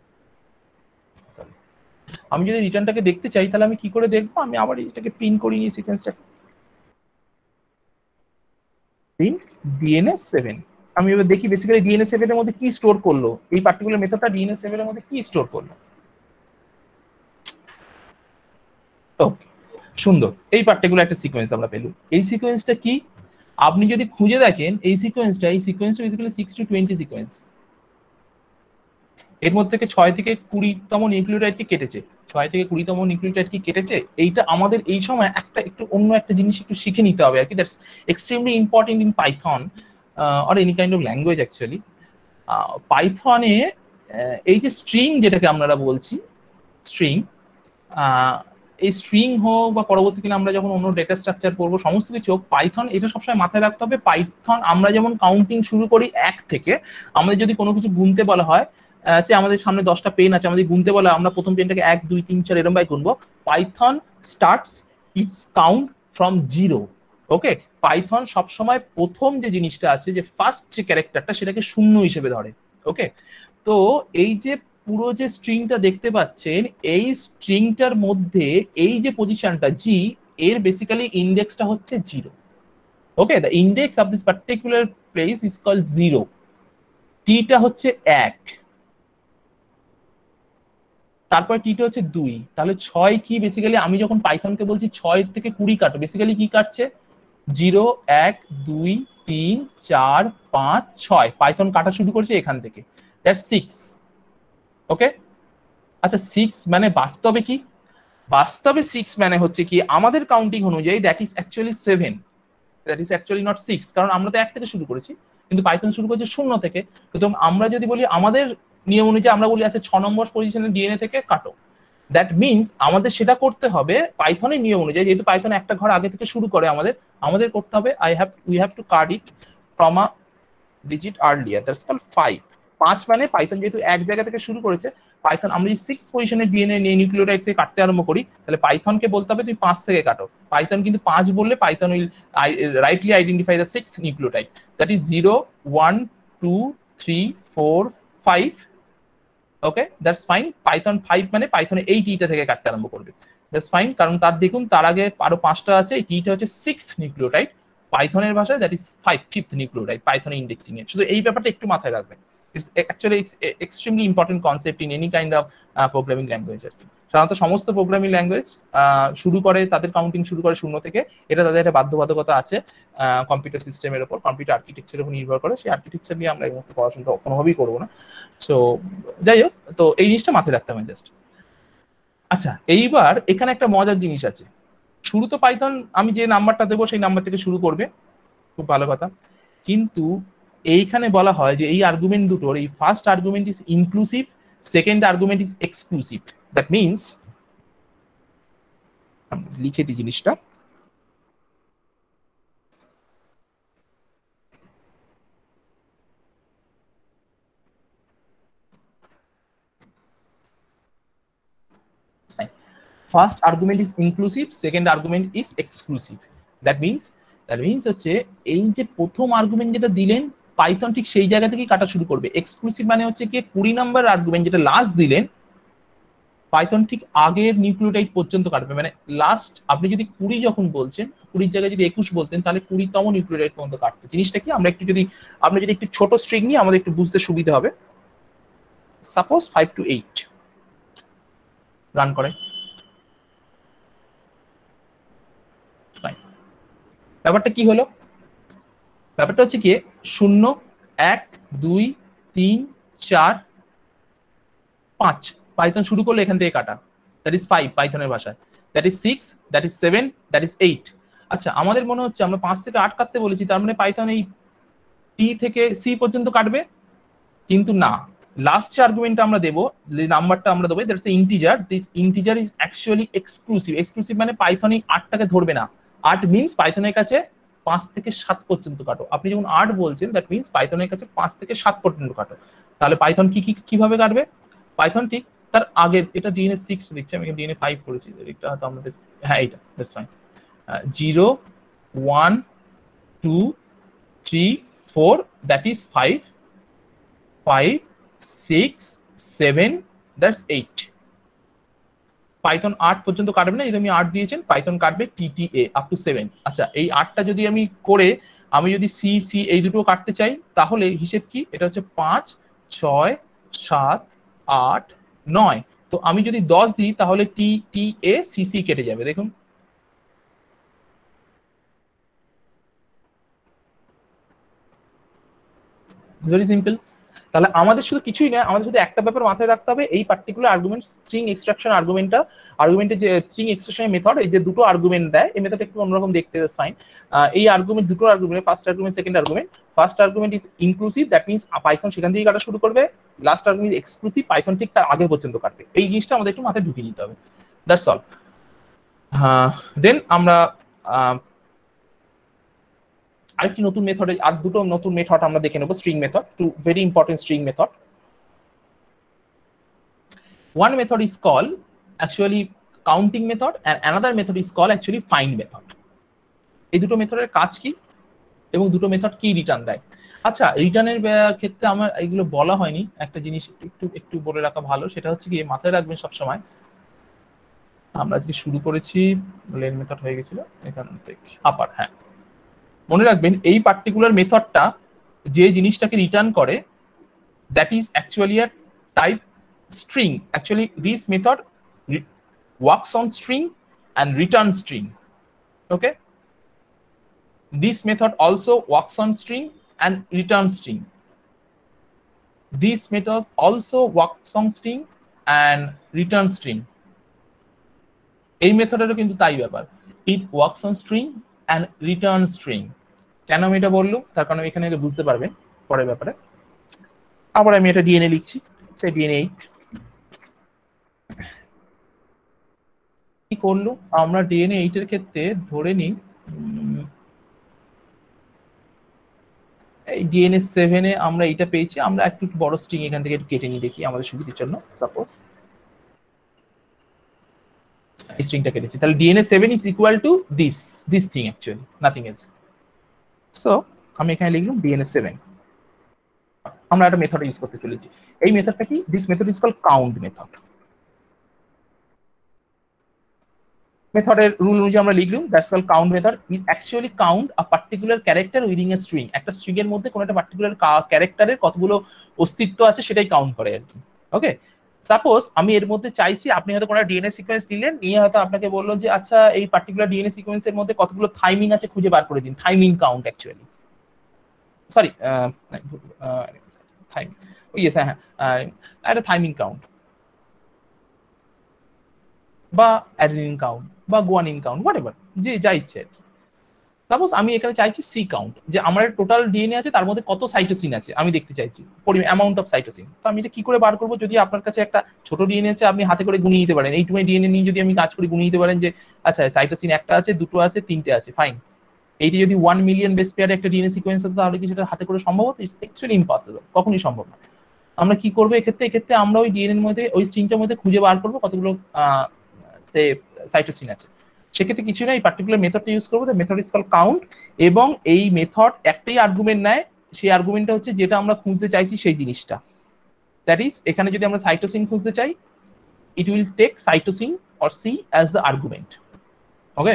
আমি যদি রিটার্নটাকে দেখতে চাই, তাহলে আমি কি করে দেখবো, আমি আবার এটাকে প্রিন্ট করি নিই সিকোয়েন্সটাকে, প্রিন্ট ডিএনএ 7। আমি এবার দেখি বেসিক্যালি ডিএনএ 7 এর মধ্যে কি স্টোর করলো, এই পার্টিকুলার মেথডটা ডিএনএ 7 এর মধ্যে কি স্টোর করলো। ওকে, সুন্দর, এই পার্টিকুলার একটা সিকোয়েন্স আমরা পেলাম। এই সিকোয়েন্সটা কি, আপনি যদি খুঁজে দেখেন এই সিকোয়েন্সটা বেসিক্যালি 6 to 20 সিকোয়েন্স। এর মধ্যে থেকে 6 থেকে 20তম নিউক্লিওটাইডকে কেটেছে, 6 থেকে 20তম নিউক্লিওটাইডকে কেটেছে। এইটা আমাদের এই সময় একটু অন্য একটা জিনিস একটু শিখে নিতে হবে আর কি, that's extremely important in Python or any kind of language actually. পাইথনে এই যে স্ট্রিং যেটাকে আমরা বলছি স্ট্রিং, এই স্ট্রিং হোক বা পরবর্তীকালে আমরা যখন অন্য ডেটা স্ট্রাকচার করবো সমস্ত কিছু হোক, পাইথন এটা সবসময় মাথায় রাখতে হবে। পাইথন আমরা যেমন কাউন্টিং শুরু করি 1 থেকে, আমাদের যদি কোনো কিছু গুনতে বলা হয়, সে আমাদের সামনে 10টা পেন আছে, আমাদের গুনতে বলা আমরা প্রথম পেনটাকে 1 2 3 4 এরকম ভাবে গুনবো। Python starts its count from 0। Okay, Python সবসময় প্রথম যে জিনিসটা আছে, যে ফার্স্ট যে ক্যারেক্টারটা, সেটাকে 0 হিসেবে ধরে। ওকে, তো এই যে পুরো যে স্ট্রিংটা দেখতে পাচ্ছেন, এই স্ট্রিংটার মধ্যে এই যে পজিশনটা জি, এর বেসিক্যালি ইন্ডেক্সটা হচ্ছে 0। Okay, the index of this particular place is called 0। টিটা হচ্ছে 1, তারপর টিটা হচ্ছে 2, তাহলে 6 কি, বেসিক্যালি আমি যখন পাইথনকে বলছি 6 থেকে 20 কাটো, বেসিক্যালি কি কাটছে, 0 1 2 3 4 5 6, পাইথন কাটা শুরু করছে এখান থেকে, দ্যাটস 6। ওকে, আচ্ছা 6 মানে বাস্তবে কি, বাস্তবে 6 মানে হচ্ছে কি আমাদের কাউন্টিং অনুযায়ী that is actually 7, that is actually not 6, কারণ আমরা তো 1 থেকে শুরু করেছি, কিন্তু পাইথন শুরু করেছে 0 থেকে। সুতরাং আমরা যদি বলি আমাদের নিয়ম অনুযায়ী আমরা বলি আচ্ছা 6 নম্বর পজিশনে ডিএনএ থেকে কাটো, দ্যাট মিনস আমাদের সেটা করতে হবে পাইথনের নিয়ম অনুযায়ী, যেহেতু পাইথন একটা ঘর আগে থেকে শুরু করে, আমাদের করতে হবে we have to cut it from a digit earlier, that's called 5। 5 মানে পাইথন যেহেতু এক জায়গা থেকে শুরু করেছে, পাইথন আমরা যদি 6 পজিশনে ডিএনএ নিয়ে নিউক্লিওটাইড থেকে কাটতে আরম্ভ করি, তাহলে পাইথনকে বলতে হবে তুই 5 থেকে কাটো। পাইথন কিন্তু 5 বললে Python will rightly identify the 6 nucleotide, that is 0 1 2 3 4 5। Okay, that's fine. Python 5 মানে পাইথনে এই টিটা থেকে কাটতে আরম্ভ করবে, দ্যাটস ফাইন, কারণ তার দেখুন তার আগে আরো 5টা আছে, এই টিটা হচ্ছে 6 নিউক্লিওটাইড, পাইথনের ভাষায় দ্যাট ইজ 5th নিউক্লিওটাইড পাইথনে ইন্ডেক্সিং এ। শুধু এই ব্যাপারটা একটু মাথায় রাখবেন, it's actually extremely important concept in any kind of programming language আর কি। সাধারণত সমস্ত প্রোগ্রামিং ল্যাঙ্গুয়েজ শুরু করে, তাদের কাউন্টিং শুরু করে 0 থেকে। এটা তাদের একটা বাধ্যবাধকতা আছে কম্পিউটার সিস্টেমের উপর, কম্পিউটার আর্কিটেকচারের উপর নির্ভর করে। সেই আর্কিটেকচার নিয়ে আমরা এই মুহূর্তে পড়াশোনা কোনোভাবেই করবো না। সো যাই হোক, তো এই জিনিসটা মাথায় রাখতে হবে জাস্ট। আচ্ছা, এইবার এখানে একটা মজার জিনিস আছে। শুরু তো পাইথন আমি যে নাম্বারটা দেবো সেই নাম্বার থেকে শুরু করবে, খুব ভালো কথা। কিন্তু এইখানে বলা হয় যে এই আর্গুমেন্ট দুটোর, এই first argument is inclusive, second argument is exclusive. That means, লিখে দিই জিনিসটা, first argument is inclusive, second argument is exclusive. That means হচ্ছে এই যে প্রথম আর্গুমেন্ট যেটা দিলেন, পাইথন ঠিক সেই জায়গা থেকেই কাটা শুরু করবে। এক্সক্লুসিভ মানে হচ্ছে কি 20 নম্বর আর্গুমেন্ট যেটা লাস্ট দিলেন, পাইথন ঠিক আগের নিউক্লিওটাইড পর্যন্ত কাটবে। মানে লাস্ট আপনি যদি 20 যখন বলছেন, 20 জায়গায় যদি 21 বলতেন, তাহলে 20তম নিউক্লিওটাইড পর্যন্ত কাটতো। জিনিসটা কি, আমরা একটু যদি, আপনি যদি একটু ছোট স্ট্রিং নিয়ে আমাদের একটু বুঝতে সুবিধা হবে। সাপোজ 5 to 8 রান করে, ব্যাপারটা কি হলো? ব্যাপারটা হচ্ছে কি, 0 1 2 3 4 5 পাইথন শুরু করলে এখান থেকে কাটা, দ্যাট ইজ 5 পাইথনের ভাষায়, that is 6, that is 7, that is 8। আচ্ছা, আমাদের মনে হচ্ছে আমরা 5 থেকে 8 কাটতে বলেছি, তার মানে পাইথন এই টি থেকে সি পর্যন্ত কাটবে, কিন্তু না। লাস্ট যে আর্গুমেন্টটা আমরা দেবো, যে নাম্বারটা আমরা দেবো, that's integer. This integer is actually exclusive. Exclusive মানে পাইথন এই 8টাকে ধরবে না। 8 মিনস পাইথনের কাছে 5 থেকে 7 পর্যন্ত কাটো। আপনি যখন 8 বলছেন, দ্যাট মিনস পাইথনের কাছে 5 থেকে 7 পর্যন্ত কাটো। তাহলে পাইথন কিভাবে কাটবে? পাইথন ঠিক তার আগের, এটা ডিএনএ 6 দিচ্ছে, আমি ডিএনএ 5 করেছি, এটা হয়তো আমাদের, হ্যাঁ এইটা, that's fine. 0 1 2 3 4, that is 5 5 6 7, that's 8। Python 8 পর্যন্ত কাটবে না, যদি আমি 8 দিয়েছেন, পাইথন কাটবে টিটিএ আপ টু 7। আচ্ছা, এই 8টা যদি আমি করে, আমি যদি সি সি এই দুটো কাটতে চাই, তাহলে হিসেব কি, এটা হচ্ছে 5 6 7 8 9। তো আমি যদি 10 দিই, তাহলে টি টি এ সি সি কেটে যাবে। দেখুন, ইটস ভেরি সিম্পল। তাহলে আমাদের শুধু কিছুই না, আমাদের শুধু একটা ব্যাপার মাথায় রাখতে হবে, এই পার্টিকুলার আর্গুমেন্ট, স্ট্রিং এক্সট্রাকশন আর্গুমেন্টটা, আর্গুমেন্টের যে স্ট্রিং এক্সট্রাকশনের মেথড, এই যে দুটো আর্গুমেন্ট দেয়, এই মেথড একটু অন্যরকম দেখতে, ফাইন। এই আর্গুমেন্ট, দুটো argument, first argument, second argument. First argument is inclusive, that means Python সেখান থেকে কাটা শুরু করবে। Last argument is exclusive, Python ঠিক তার আগে পর্যন্ত কাটবে। এই জিনিসটা আমাদের একটু মাথায় ঢুকিয়ে নিতে হবে, দ্যাটস অল। দেন আমরা আরেকটি নতুন মেথডে, আর দুটো নতুন মেথড আমরা দেখে নেবো, string method, two very important string method. One method is called actually counting method and another method is called actually find method. এই দুটো মেথডের কাজ কি এবং দুটো মেথড কি রিটার্ন দেয়? আচ্ছা, রিটার্নের ক্ষেত্রে আমার এগুলো বলা হয়নি, একটা জিনিস একটু একটু বলে রাখা ভালো, সেটা হচ্ছে কি, মাথায় রাখবেন সবসময়, আমরা আজকে শুরু করেছি, লেন মেথড হয়ে গেছিল এখান থেকে আপার, হ্যাঁ, মনে রাখবেন এই পার্টিকুলার মেথডটা যে জিনিসটাকে রিটার্ন করে, that is actually a type string. Actually, this method works on string and return string. Okay, this method also works on string and return string. This method also works on string and return string. এই মেথডেরও কিন্তু তাই ব্যাপার, it works on string and return string. কেন আমি এটা বললাম, তার কারণ এখানে বুঝতে পারবেন পরের ব্যাপারে। আবার আমি এটা ডিএনএ লিখছি, সে ডিএনএ 8 কি করলো, আমরা ডিএনএ 8 এর ক্ষেত্রে ধরে নিই এই ডিএনএ 7 এ আমরা এটা পেয়েছি, আমরা একটু বড় স্ট্রিং এখান থেকে একটু কেটে নিয়ে দেখি আমাদের সুবিধার জন্য। সাপোজ এই স্ট্রিংটা কেটেছি, তাহলে DNA 7 is equal to this thing, actually nothing else. So আমি এখানে লিখলাম ডিএনএ 7। আমরা একটা মেথড ইউজ করতে চলেছি, এই মেথডটা কি, this method is called count method. মেথডের রুল অনুযায়ী আমরা লিখলাম, that's called count method. It actually count a particular character within a string. একটা স্ট্রিং এর মধ্যে কোনো একটা পার্টিকুলার ক্যারেক্টারের কতগুলো অস্তিত্ব আছে সেটাই কাউন্ট করে আর কি। ওকে, সাপোজ আমি এর মধ্যে চাইছি, আপনি হয়তো কোনো ডিএনএ সিকোয়েন্স নিলেন, নিয়ে হয়তো আপনাকে বললো যে আচ্ছা এই পার্টিকুলার ডিএনএ সিকোয়েন্সের মধ্যে কতগুলো থাইমিন আছে খুঁজে বার করে দিন, thymine count actually, sorry thymine, yes হ্যাঁ হ্যাঁ, একটা থাইমিন কাউন্ট বা অ্যাডেনিন কাউন্ট বা গুয়ানিন কাউন্ট, হোয়াটএভার, যে যা ইচ্ছে আর কি। সাপোজ আমি এখানে চাইছি সি কাউন্ট, যে আমার টোটাল ডিএনএ আছে তার মধ্যে কত সাইটোসিন আছে আমি দেখতে চাইছি, অ্যামাউন্ট অফ সাইটোসিন। তো আমি এটা কি করে বার করবো? যদি আপনার কাছে একটা ছোট ডিএনএ আছে, আপনি হাতে করে গুনিয়ে নিতে পারেন, এইটুকু ডিএনএ নিয়ে যদি আমি কাজ করি গুনিয়ে নিতে পারেন যে আচ্ছা সাইটোসিন একটা আছে, দুটো আছে, তিনটে আছে, ফাইন। এইটি যদি 1 মিলিয়ন বেস পেয়ারে একটা ডিএনএ সিকোয়েন্স হতো, তাহলে কি সেটা হাতে করে সম্ভব হতো? ইটস অ্যাকচুয়ালি ইম্পসিবল, কখনোই সম্ভব না। আমরা কি করবো এক্ষেত্রে আমরা ওই ডিএনএর মধ্যে ওই স্ট্রিংটার মধ্যে খুঁজে বার করবো কতগুলো সে সাইটোসিন আছে। সেক্ষেত্রে কিছু না, এই পার্টিকুলার মেথডটা ইউজ করবো, মেথড ইজ কল কাউন্ট, এবং এই মেথড একটাই আর্গুমেন্ট নেয়, সেই আর্গুমেন্টটা হচ্ছে যেটা আমরা খুঁজতে চাইছি সেই জিনিসটা। দ্যাট ইজ, এখানে যদি আমরা সাইটোসিন খুঁজতে চাই, it will take cytosine or C as the argument. Okay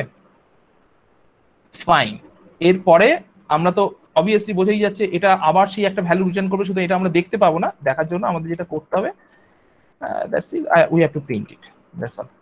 fine. এরপরে আমরা তো অবভিয়াসলি বোঝাই যাচ্ছে এটা আবার সেই একটা ভ্যালু রিটার্ন করবে, শুধু এটা আমরা দেখতে পাবো না, দেখার জন্য আমাদের যেটা করতে হবে that's it, we have to print it, that's all.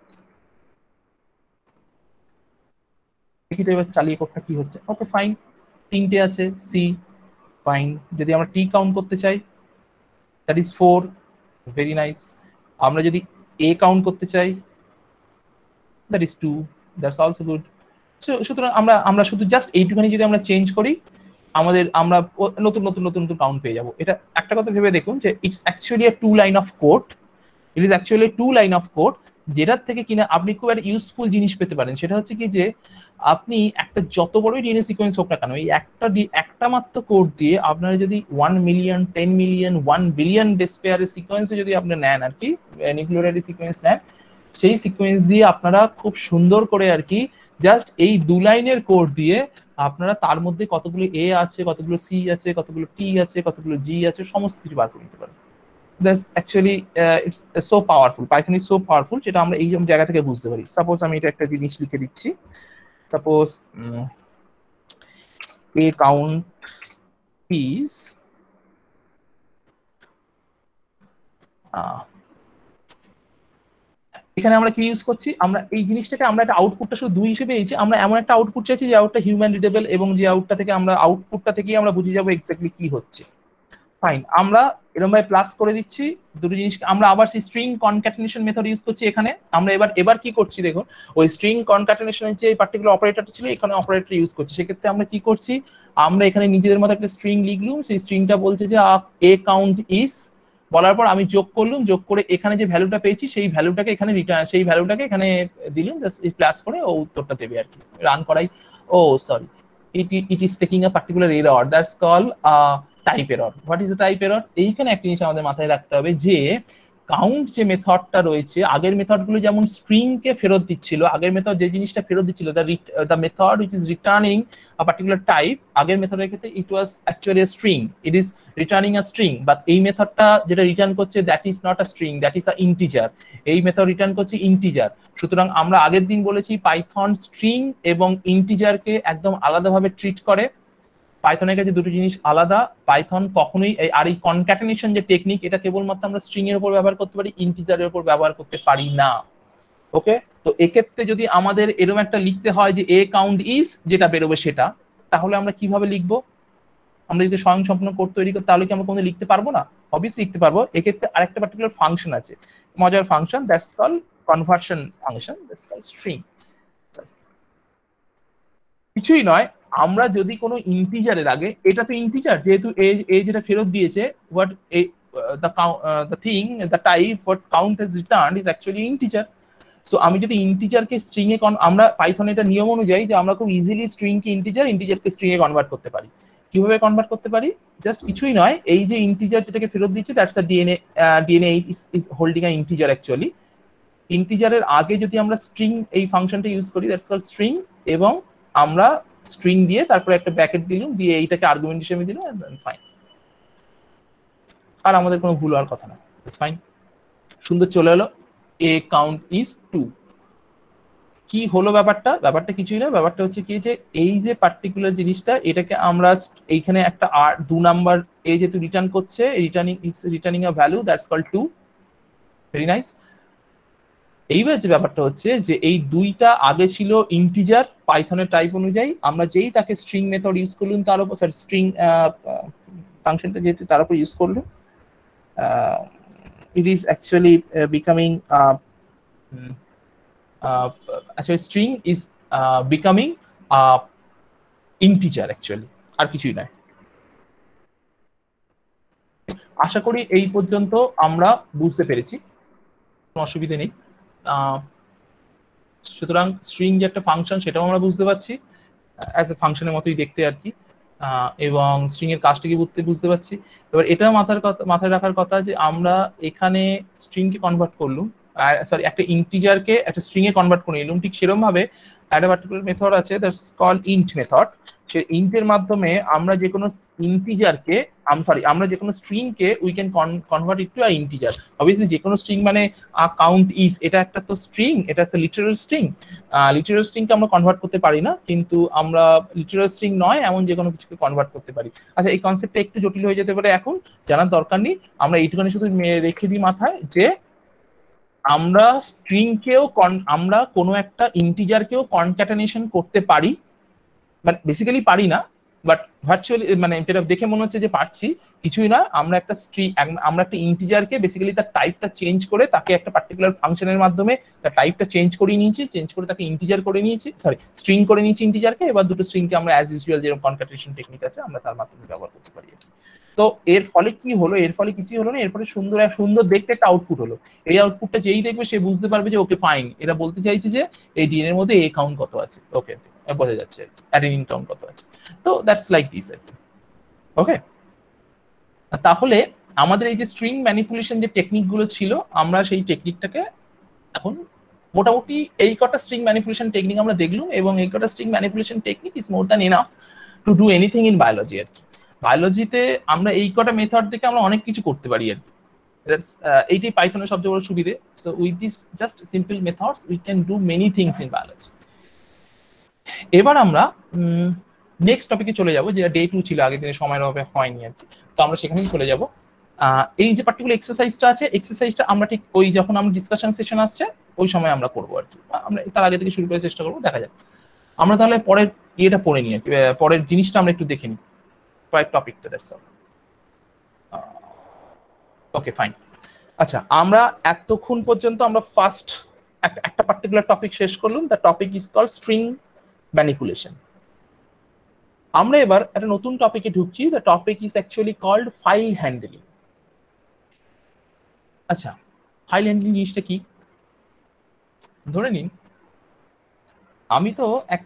দেখি তো এবার চালিয়ে কোডটা কি হচ্ছে। ওকে ফাইন, তিনটে আছে সি, ফাইন। যদি আমরা টি কাউন্ট করতে চাই, দ্যাট ইজ 4, ভেরি নাইস। আমরা যদি এ কাউন্ট করতে চাই, that is 2, that's also good. সুতরাং আমরা আমরা শুধু জাস্ট এইটুখানি যদি আমরা চেঞ্জ করি, আমরা নতুন নতুন নতুন নতুন কাউন্ট পেয়ে যাবো। এটা একটা কথা ভেবে দেখুন যে it's actually a 2 line of code, it is actually 2 line of code, যেটার থেকে কিনা আপনি খুব একটা ইউজফুল জিনিস পেতে পারেন। সেটা হচ্ছে কি যে আপনি একটা যত বড়ই ডিএনএ সিকোয়েন্স হোক না কেন, এই একটা মাত্র কোড দিয়ে আপনারা যদি 1 মিলিয়ন, 10 মিলিয়ন, 1 বিলিয়ন বেস পেয়ারের সিকোয়েন্সে যদি আপনি নেন আর কি, নিউক্লিওটাইড সিকোয়েন্স নেন, সেই সিকোয়েন্স দিয়ে আপনারা খুব সুন্দর করে আর কি জাস্ট এই 2 লাইনের কোড দিয়ে আপনারা তার মধ্যে কতগুলো এ আছে, কতগুলো সি আছে, কতগুলো টি আছে, কতগুলো জি আছে, সমস্ত কিছু বার করে নিতে পারেন। That's actually it's so powerful, Python is so powerful, যেটা আমরা এই জায়গা থেকে বুঝতে পারি। সাপোজ আমি এটা একটা জিনিস লিখে দিচ্ছি, সাপোজ a count is এখানে আমরা কি ইউজ করছি, আমরা এই জিনিসটাকে আমরা একটা আউটপুটটা শুধু 2 হিসেবে পেয়েছি, আমরা এমন একটা আউটপুট চাইছি যে আউটটা হিউম্যান রিডেবল, এবং যে আউটটা থেকে আমরা আউটপুটটা থেকেই আমরা বুঝে যাবো এক্স্যাক্টলি কি হচ্ছে। ফাইন, আমরা এরকম ভাবে প্লাস করে দিচ্ছি দুটো জিনিস। আমরা আবার সেই স্ট্রিং কনক্যাটেনেশন মেথড ইউজ করছি এখানে। আমরা এবার কি করছি দেখুন, ওই স্ট্রিং কনক্যাটেনেশনের যে পার্টিকুলার অপারেটরটা ছিল, এখানে অপারেটর ইউজ করছি। সেক্ষেত্রে আমরা কি করছি, আমরা এখানে নিজেদের মতো একটা স্ট্রিং লিখলুম, সেই স্ট্রিংটা বলছে যে এ কাউন্ট ইজ, বলার পর আমি যোগ করলুম, যোগ করে এখানে যে ভ্যালুটা পেয়েছি সেই ভ্যালুটাকে এখানে রিটার্ন, সেই ভ্যালুটাকে এখানে দিলুম, জাস্ট প্লাস করে ও উত্তরটা দেবে আর কি, রান করাই। Oh sorry, it is taking a particular error, that's called type error. What is type error? এইখানে একটা জিনিস আমাদের মাথায় রাখতে হবে যে কাউন্ট যে মেথডটা রয়েছে, আগের মেথডগুলো যেমন স্ট্রিং কে ফেরত দিচ্ছিল, আগের মেথড যে জিনিসটা ফেরত দিচ্ছিল, the method which is returning a particular type, আগের মেথডের ক্ষেত্রে it was actually a string, it is returning a string, but এই মেথডটা যেটা রিটার্ন করছে that is not a string, that is a integer, এই মেথড রিটার্ন করছে ইন্টিজার। সুতরাং আমরা আগের দিন বলেছি পাইথন স্ট্রিং এবং ইন্টিজারকে একদম আলাদাভাবে ট্রিট করে। পাইথনের কাছে দুটো জিনিস আলাদা, পাইথন কখনোই আর এই কনক্যাটেনেশন যে টেকনিক, এটা কেবলমাত্র আমরা স্ট্রিং এর উপর ব্যবহার করতে পারি, ইন্টিজারের উপর ব্যবহার করতে পারি না। ওকে, তো এক্ষেত্রে যদি আমাদের এরকম একটা লিখতে হয় যে এ কাউন্ট ইজ, যেটা বেরোবে সেটা, তাহলে আমরা কিভাবে লিখবো? আমরা যদি স্বয়ংসম্পূর্ণ কোড তৈরি করি, তাহলে কি আমরা কোনো লিখতে পারবো না? অবভিয়াসলি লিখতে পারবো। এক্ষেত্রে আরেকটা পার্টিকুলার ফাংশন আছে, মজার function, that's call conversion function, that's call string. কিছুই নয়, আমরা যদি কোনো ইন্টিজারের আগে, এটা তো ইন্টিজার, যেহেতু এ যেটা ফেরত দিয়েছে, what the thing, the type what count has returned is actually integer. So আমি যদি ইন্টিজারকে স্ট্রিং এ, আমরা পাইথন এটা নিয়ম অনুযায়ী যে আমরা খুব ইজিলি স্ট্রিং কে ইন্টিজারকে স্ট্রিং এ কনভার্ট করতে পারি। কিভাবে কনভার্ট করতে পারি? জাস্ট কিছুই নয়, এই যে ইন্টিজার যেটাকে ফেরত দিচ্ছে, that's a DNA is holding a integer actually. ইন্টিজারের আগে যদি আমরা স্ট্রিং এই ফাংশনটা ইউজ করি, দ্যাটস কল স্ট্রিং, এবং আমরা স্ট্রিং দিয়ে তারপরে একটা ব্র্যাকেট দিলাম, দিয়ে এইটাকে আর্গুমেন্ট হিসেবে দিলাম, ফাইন। আর আমাদের কোনো ভুল হওয়ার কথা না, ফাইন, সুন্দর চলে এলো। A count is 2। কি হলো ব্যাপারটা? ব্যাপারটা কিছুই না, ব্যাপারটা হচ্ছে কি যে এই যে পার্টিকুলার জিনিসটা, এটাকে আমরা এইখানে একটা আর 2 নাম্বার এ যেহেতু রিটার্ন করছে, returning a value, that's call 2। Very nice. এইবার যে ব্যাপারটা হচ্ছে যে এই দুইটা আগে ছিল ইন্টিজার পাইথনের টাইপ অনুযায়ী, আমরা যেই তাকে স্ট্রিং মেথড ইউজ করলাম তার উপর, সরি স্ট্রিং ফাংশনটা যেহেতু তার উপর ইউজ করলাম, it is actually becoming actually string is becoming integer actually, আর কিছুই নয়। আশা করি এই পর্যন্ত আমরা বুঝতে পেরেছি, কোনো অসুবিধা নেই। সুতরাং স্ট্রিং যে একটা ফাংশন সেটাও আমরা বুঝতে পারছি, অ্যাজ এ ফাংশনের মতোই দেখতে আর কি, এবং স্ট্রিং এর কাজটা কি বুঝতে পারছি। এবার এটা মাথায় রাখার কথা যে আমরা এখানে স্ট্রিংকে কনভার্ট করলাম, সরি একটা ইন্টিজারকে একটা স্ট্রিং এ কনভার্ট করে নিলাম, ঠিক সেরকম ভাবে একটা পার্টিকুলার মেথড আছে দ্যাটস কল্ড ইন্ট মেথড। সেই ইন্টের মাধ্যমে আমরা যে কোনো ইন্টিজারকে, আমরা যে কোনো স্ট্রিংকে we can convert it to a integer. Obviously যে কোনো স্ট্রিং মানে কাউন্ট ইজ, এটা একটা তো স্ট্রিং, এটা একটা লিটারাল স্ট্রিং। লিটারাল স্ট্রিংকে আমরা কনভার্ট করতে পারি না, কিন্তু আমরা লিটারাল স্ট্রিং নয় এমন যে কোনো কিছুকে কনভার্ট করতে পারি। আচ্ছা, এই কনসেপ্টটা একটু জটিল হয়ে যেতে পারে, এখন জানার দরকার নেই। আমরা এইটুখানি শুধু রেখে দিই মাথায় যে আমরা স্ট্রিংকেও আমরা কোনো একটা ইন্টিজারকেও কনক্যাটেনেশন করতে পারি, মানে বেসিক্যালি পারি না, বাট ভার্চুয়ালি মানে যেটা দেখে মনে হচ্ছে যে পারছি, কিছুই না। আমরা একটা আমরা একটা ইন্টিজারকে বেসিক্যালি তার টাইপটা চেঞ্জ করে তাকে একটা পার্টিকুলার ফাংশনের মাধ্যমে তার টাইপটা চেঞ্জ করে নিয়েছি, চেঞ্জ করে তাকে ইন্টিজার করে নিয়েছি, সরি স্ট্রিং করে নিয়েছি ইন্টিজারকে। এবার দুটো স্ট্রিংকে আমরা অ্যাজ ইউজুয়াল যেরকম কনক্যাটেনেশন টেকনিক আছে আমরা তার মাধ্যমে ব্যবহার করতে পারি। তো এর ফলে কি হলো? এর ফলে কিছুই হলো না, এরপরে সুন্দর দেখতে একটা আউটপুট হলো। এই আউটপুটটা যেই দেখবে সে বুঝতে পারবে যে ওকে ফাইন, এটা বলতে চাইছে যে এই ডিএন এর মধ্যে এ কাউন্ট কত আছে, ওকে বোঝা যাচ্ছে অ্যাডেনিন কাউন্ট কত আছে। তো দ্যাটস লাইক দিস আর কি। ওকে, তাহলে আমাদের এই যে স্ট্রিং ম্যানিপুলেশন যে টেকনিক গুলো ছিল, আমরা সেই টেকনিকটাকে এখন মোটামুটি এই কটা স্ট্রিং ম্যানিপুলেশন টেকনিক আমরা দেখলাম, এবং এই কটা string manipulation technique is more than enough to do anything in biology আর কি। বায়োলজিতে আমরা এই কটা মেথড থেকে আমরা অনেক কিছু করতে পারি আর কি। এইটাই পাইথনের সবচেয়ে বড় সুবিধে। So with this just simple methods we can do many things in biology. এবার আমরা নেক্সট টপিকে চলে যাব, যেটা ডে 2 ছিল, আগের দিনে সময়ের অভাবে হয়নি আর কি, তো আমরা সেখানেই চলে যাব। এই যে পার্টিকুলার এক্সারসাইজটা আছে, এক্সারসাইজটা আমরা ঠিক ওই যখন আমরা ডিসকাশন সেশন আসছে ওই সময় আমরা করবো আর কি, আমরা তার আগে থেকে শুরু করার চেষ্টা করবো, দেখা যাক। আমরা তাহলে পরের ইয়েটা পড়ে নিই আর কি, পরের জিনিসটা আমরা একটু দেখে নিই, পরের টপিকটা। That's all. Okay fine. আচ্ছা, আমরা এতক্ষণ পর্যন্ত আমরা ফার্স্ট একটা পার্টিকুলার টপিক শেষ করলাম, the topic is called string manipulation. আমরা এবার একটা নতুন টপিকে ঢুকছি, the topic is actually called file handling. আচ্ছা, ফাইল হ্যান্ডলিং জিনিসটা কি? ধরে নিন আমি তো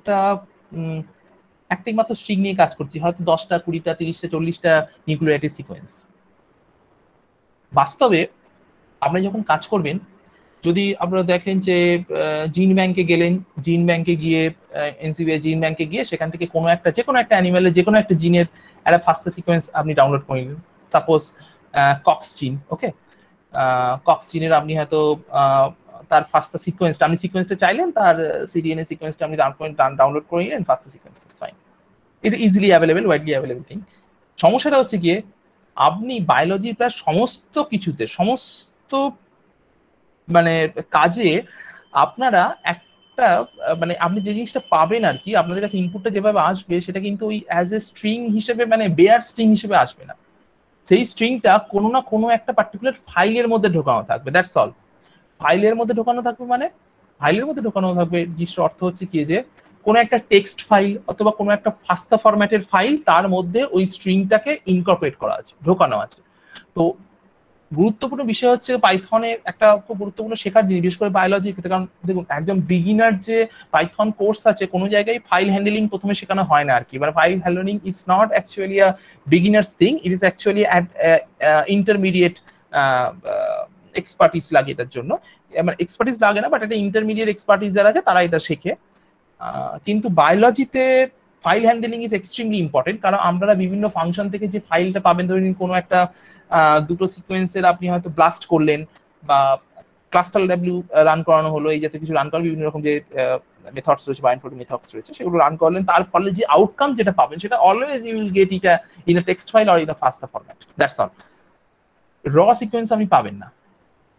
একটা মাত্র স্ট্রিং নিয়ে কাজ করছি, হয়তো 10টা 20টা 30টা 40টা নিউক্লিওটাইড সিকোয়েন্স। বাস্তবে আপনি যখন কাজ করবেন, যদি আপনারা দেখেন যে জিন ব্যাংকে গেলেন, জিন ব্যাংকে গিয়ে এনসিবিআই জিন ব্যাংকে গিয়ে সেখান থেকে কোনো একটা যে কোনো একটা অ্যানিমেলের যে কোনো একটা জিনের একটা ফার্স্ট সিকোয়েন্স আপনি ডাউনলোড করে নিলেন, সাপোজ কক্স জিন। ওকে, কক্স জিনের আপনি হয়তো তার ফার্স্ট সিকোয়েন্সটা আপনি সিকোয়েন্সটা চাইলেন, তার সিডিএনএ সিকোয়েন্সটা আপনি ডাউনলোড করে নিলেন, ফার্স্ট সিকোয়েন্স ইজ ফাইন, এটা easily available, widely available thing. সমস্যাটা হচ্ছে গিয়ে আপনি বায়োলজির প্রায় সমস্ত কিছুতে, সমস্ত মানে কাজে আপনারা একটা মানে আপনি যে জিনিসটা পাবেন আর কি, আপনাদের কাছে ইনপুটটা যেভাবে আসবে সেটা কিন্তু ওই অ্যাজ এ স্ট্রিং হিসেবে, মানে বেয়ার স্ট্রিং হিসেবে আসবে না। সেই স্ট্রিংটা কোনো না কোনো একটা পার্টিকুলার ফাইলের মধ্যে ঢোকানো থাকবে, দ্যাটস অল। ফাইলের মধ্যে ঢোকানো থাকবে মানে ফাইলের মধ্যে ঢোকানো থাকবে জিনিসটার অর্থ হচ্ছে কি, যে কোনো একটা টেক্সট ফাইল অথবা কোনো একটা ফাস্তা ফরম্যাটের ফাইল, তার মধ্যে ওই স্ট্রিংটাকে ইনকর্পোরেট করা আছে, ঢোকানো আছে। তো গুরুত্বপূর্ণ বিষয় হচ্ছে পাইথনে একটা খুব গুরুত্বপূর্ণ শেখার জিনিস, বিশেষ করে বায়োলজির ক্ষেত্রে। কারণ দেখুন, একদম বিগিনার যে পাইথন কোর্স আছে, কোনো জায়গায় ফাইল হ্যান্ডলিং প্রথমে শেখানো হয় না আর কি। মানে file handling is not actually a beginners thing, it is actually intermediate expertise লাগে এটার জন্য। মানে এক্সপার্টিস লাগে না, বাট একটা ইন্টারমিডিয়েট এক্সপার্টিস যারা আছে তারা এটা শেখে। কিন্তু বায়োলজিতে file handling is extremely important, কারণ আপনারা বিভিন্ন ফাংশন থেকে যে ফাইলটা পাবেন, ধরুন কোনো একটা দুটো সিকোয়েন্সের আপনি হয়তো ব্লাস্ট করলেন, বা ক্লাস্টার ডাব্লিউ রান করানো হলো, এই জাতীয় কিছু রান করার বিভিন্ন রকম যে মেথডস রয়েছে, বায়োইনফর্মেটিক মেথডস রয়েছে, সেগুলো রান করলেন, তার ফলে যে আউটকাম যেটা পাবেন সেটা always you will get it in a text file or in a FASTA format, that's all. Raw sequence আপনি পাবেন না।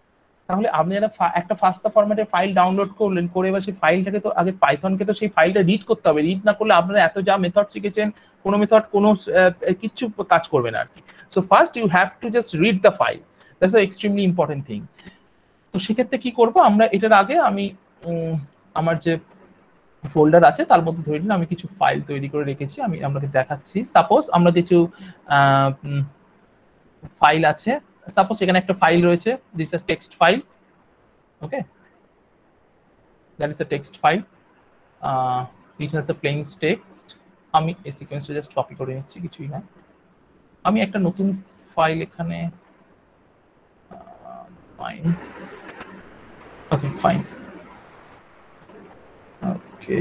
তাহলে আপনি একটা ফাস্টা ফরম্যাটের ফাইল ডাউনলোড করলেন, করে এবার সেই ফাইলটাকে তো আগে পাইথনকে তো সেই ফাইলটা রিড করতে হবে। রিড না করলে আপনারা এত যা মেথড শিখেছেন, কোনো মেথড কোনো কিচ্ছু কাজ করবে না আর কি। So first you have to just read the file, that's a extremely important thing. তো সেক্ষেত্রে কি করব আমরা, এটার আগে আমি আমার যে ফোল্ডার আছে তার মধ্যে ধরে নিন আমি কিছু ফাইল তৈরি করে রেখেছি, আমি আপনাকে দেখাচ্ছি। সাপোজ আমরা কিছু ফাইল আছে, সাপোজ এখানে একটা ফাইল রয়েছে, this is text file, okay, that is a text file, it has a plain text. আমি এই সিকোয়েন্সটা জাস্ট কপি করে নিচ্ছি, কিছুই না। আমি একটা নতুন ফাইল এখানে, ফাইন, ওকে ফাইন, ওকে,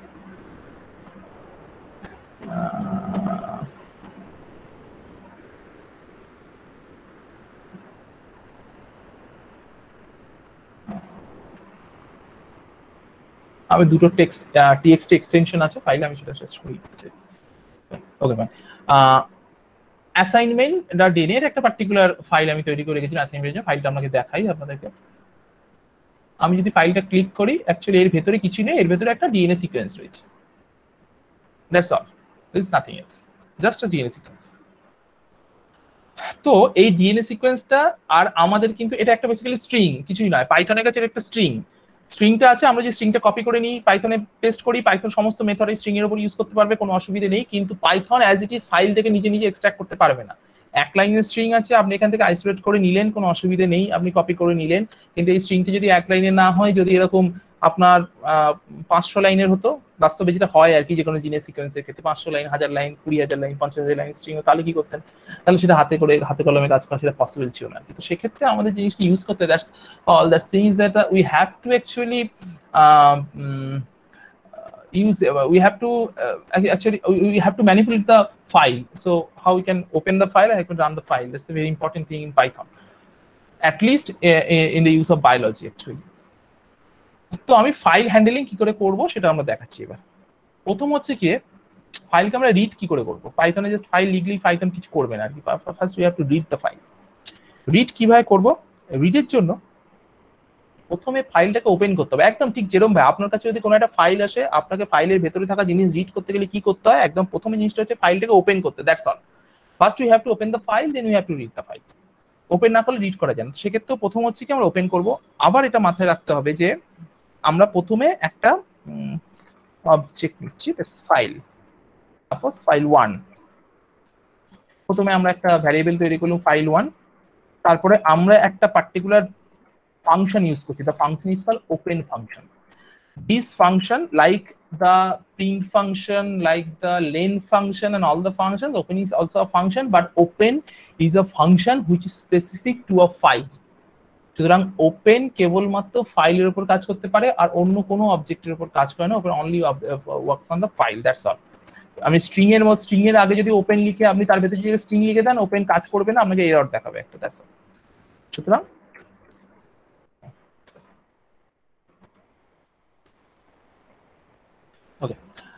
আমি দুটো টিএক্সটি এক্সটেনশন আছে ফাইলে, আমি সেটা জাস্ট করে দিচ্ছি। ওকে ম্যাম, অ্যাসাইনমেন্ট.dn এর একটা পার্টিকুলার ফাইল আমি তৈরি করে রেখেছি অ্যাসাইনমেন্টের জন্য। ফাইলটা আপনাকে দেখাই আপনাদেরকে। আমি যদি ফাইলটা ক্লিক করি, অ্যাকচুয়ালি এর ভেতরে কিছু নেই, এর ভেতরে একটা ডিএনএ সিকোয়েন্স রয়েছে, that's all, this is nothing else, just a DNA sequence. তো এই ডিএনএ সিকোয়েন্সটা আর আমাদের কিন্তু এটা একটা বেসিক্যালি স্ট্রিং, কিছুই নয়, পাইথনের কাছে একটা স্ট্রিং। স্ট্রিংটা আছে, আমরা যে স্ট্রিংটা কপি করে নিই, পাইথনে পেস্ট করি, পাইথন সমস্ত মেথড এই স্ট্রিং এর উপর ইউজ করতে পারবে, কোনো অসুবিধা নেই। কিন্তু Python as it is file থেকে নিজে নিজে এক্সট্রাক্ট করতে পারবে না। এক লাইনের স্ট্রিং আছে, আপনি এখান থেকে আইসোলেট করে নিলেন, কোনো অসুবিধা নেই, আপনি কপি করে নিলেন। কিন্তু এই স্ট্রিংটি যদি এক লাইনে না হয়, যদি এরকম আপনার 500 লাইনের হতো, বাস্তবে যেটা হয় আর কি, যে কোনো জিনিস সিকোয়েন্সের ক্ষেত্রে 500 line, 1000 line, 20,000 line, 50,000 line string, তাহলে কি করতেন? তাহলে সেটা হাতে কলমে কাজ করা সেটা পসিবল ছিল না। তো সেক্ষেত্রে আমাদের জিনিসটা ইউজ করতে, that's all, that's things that we have to actually use we have to actually we have to manipulate the file. So how we can open the file, I can run the file. That's a very important thing in Python, at least in the use of biology actually. তো আমি ফাইল হ্যান্ডলিং কি করে করব সেটা আমরা দেখাচ্ছি এবার। প্রথম হচ্ছে কি, ফাইলকে আমরা রিড কি করে করব। পাইথনে জাস্ট ফাইল লিখলেই পাইথন কিছু করবে না আর কি, first we have to read the file. Read কিভাবে করব? রিডের জন্য প্রথমে ফাইলটাকে ওপেন করতে হবে, একদম ঠিক যেরকম ভাই আপনার কাছে যদি কোনো একটা ফাইল আসে, আপনাকে ফাইলের ভেতরে থাকা জিনিস রিড করতে গেলে কি করতে হয়, একদম প্রথমে জিনিসটা হচ্ছে ফাইলটাকে ওপেন করতে, that's all. First we have to open the file, then we have to read the file. Open না করলে রিড করা যায় না। সেক্ষেত্রে প্রথম হচ্ছে কি আমরা ওপেন করব। আবার এটা মাথায় রাখতে হবে যে আমরা প্রথমে একটা অবজেক্ট নিচ্ছি, দ্যাটস ফাইল, সাপোজ ফাইল 1। প্রথমে আমরা একটা ভ্যারিয়েবল তৈরি করলাম ফাইল 1, তারপরে আমরা একটা পার্টিকুলার function use করছি। The function is called open function. This function, like the print function, like the len function and all the functions, open is also a function, but open is a function which is specific to a file. সুতরাং ওপেন কেবলমাত্র ফাইলের উপর কাজ করতে পারে, আর অন্য কোনো অবজেক্টের উপর কাজ করে না। Open only works on the file, that's all. আমি স্ট্রিং এর আগে যদি ওপেন লিখে আপনি তার ভেতরে যদি স্ট্রিং লিখে দেন, ওপেন কাজ করবে না, আপনাকে এরর দেখাবে একটা, দ্যাটস অল। সুতরাং ওকে,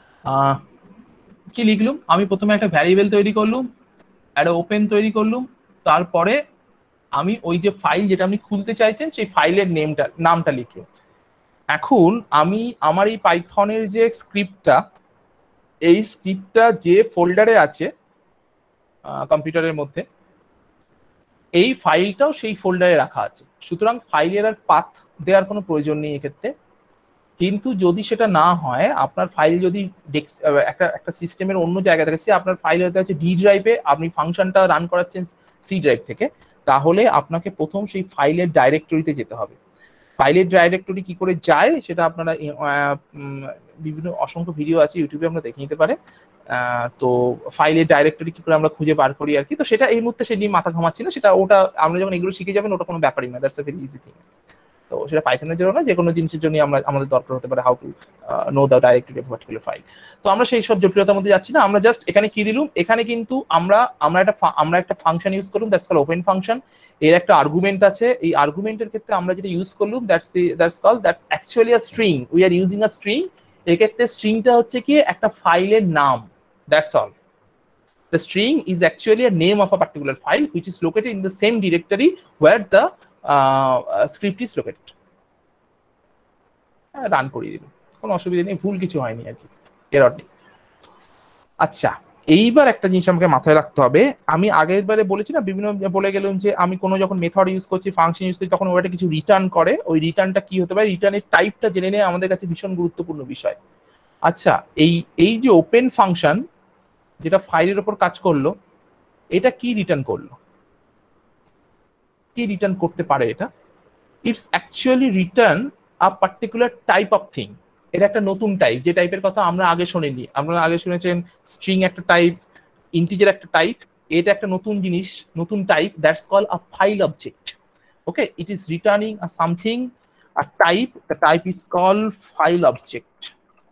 কি লিখলুম, আমি প্রথমে একটা ভ্যারিয়েবল তৈরি করলুম, একটা ওপেন তৈরি করলুম, তারপরে আমি ওই যে ফাইল যেটা আপনি খুলতে চাইছেন সেই ফাইলের নামটা লিখে, এখন আমি আমার এই পাইথনের যে স্ক্রিপ্টটা, এই স্ক্রিপ্টটা যে ফোল্ডারে আছে কম্পিউটারের মধ্যে, এই ফাইলটাও সেই ফোল্ডারে রাখা আছে। সুতরাং ফাইলের আর পাথ দেওয়ার কোনো প্রয়োজন নেই এক্ষেত্রে। কিন্তু যদি সেটা না হয়, আপনার ফাইল যদি একটা সিস্টেমের অন্য জায়গা থেকে, আপনার ফাইল হতে আছে ডি ড্রাইভে, আপনি ফাংশনটা রান করাচ্ছেন সি ড্রাইভ থেকে, তাহলে আপনাকে প্রথম সেই ফাইলের ডাইরেক্টরিতে যেতে হবে। ফাইলের ডাইরেক্টরি কি করে যায় সেটা আপনারা বিভিন্ন অসংখ্য ভিডিও আছে ইউটিউবে, আমরা দেখে নিতে পারে। তো ফাইলের ডাইরেক্টরি কি করে আমরা খুঁজে বার করি আর কি, তো সেটা এই মুহূর্তে সেটি মাথা ঘামাচ্ছি না, সেটা ওটা আমরা যখন এগুলো শিখে যাবেন ওটা কোনো ব্যাপারই না, that's a very easy thing. তো সেটা পাইথনের জন্য না, যে কোনো জিনিসের জন্য আমাদের দরকার হতে পারে how to know the directory of particular file. তো আমরা সেই সব জটিলতার মধ্যে যাচ্ছি না, আমরা জাস্ট এখানে কি দিলুম, এখানে কিন্তু আমরা একটা ফাংশন ইউজ করলাম, দ্যাটস কল্ড ওপেন ফাংশন। এর একটা আর্গুমেন্ট আছে, এই আর্গুমেন্টের ক্ষেত্রে আমরা যেটা ইউজ করলাম that's actually a string, we are using a string. এক্ষেত্রে স্ট্রিংটা হচ্ছে কি একটা ফাইলের নাম, that's all. The string is actually a name of a particular file which is located in the same directory where the script is located, run করিয়ে দিল, কোনো অসুবিধা নেই, ভুল কিছু হয়নি আর কি, এরর নেই। আচ্ছা, এইবার একটা জিনিস আমাকে মাথায় রাখতে হবে, আমি আগের বারে বলেছি না, বিভিন্ন বলে গেলাম যে আমি কোনো যখন মেথড ইউজ করছি, ফাংশন ইউজ করছি, তখন ওটা কিছু রিটার্ন করে, ওই রিটার্নটা কি হতে পারে, রিটার্নের টাইপটা জেনে নেওয়া আমাদের কাছে ভীষণ গুরুত্বপূর্ণ বিষয়। আচ্ছা, এই এই যে ওপেন ফাংশন যেটা ফাইলের ওপর কাজ করলো, এটা কি রিটার্ন করলো, কি রিটার্ন করতে পারে এটা? It's actually return a particular type of thing. এটা একটা নতুন টাইপ, যে টাইপের কথা আমরা আগে শুনিনি। আপনারা আগে শুনেছেন স্ট্রিং একটা টাইপ, ইন্টিজার একটা টাইপ, এটা একটা নতুন জিনিস, নতুন type, that's call a file object. Okay, it is returning a something, a type, the type is call file object.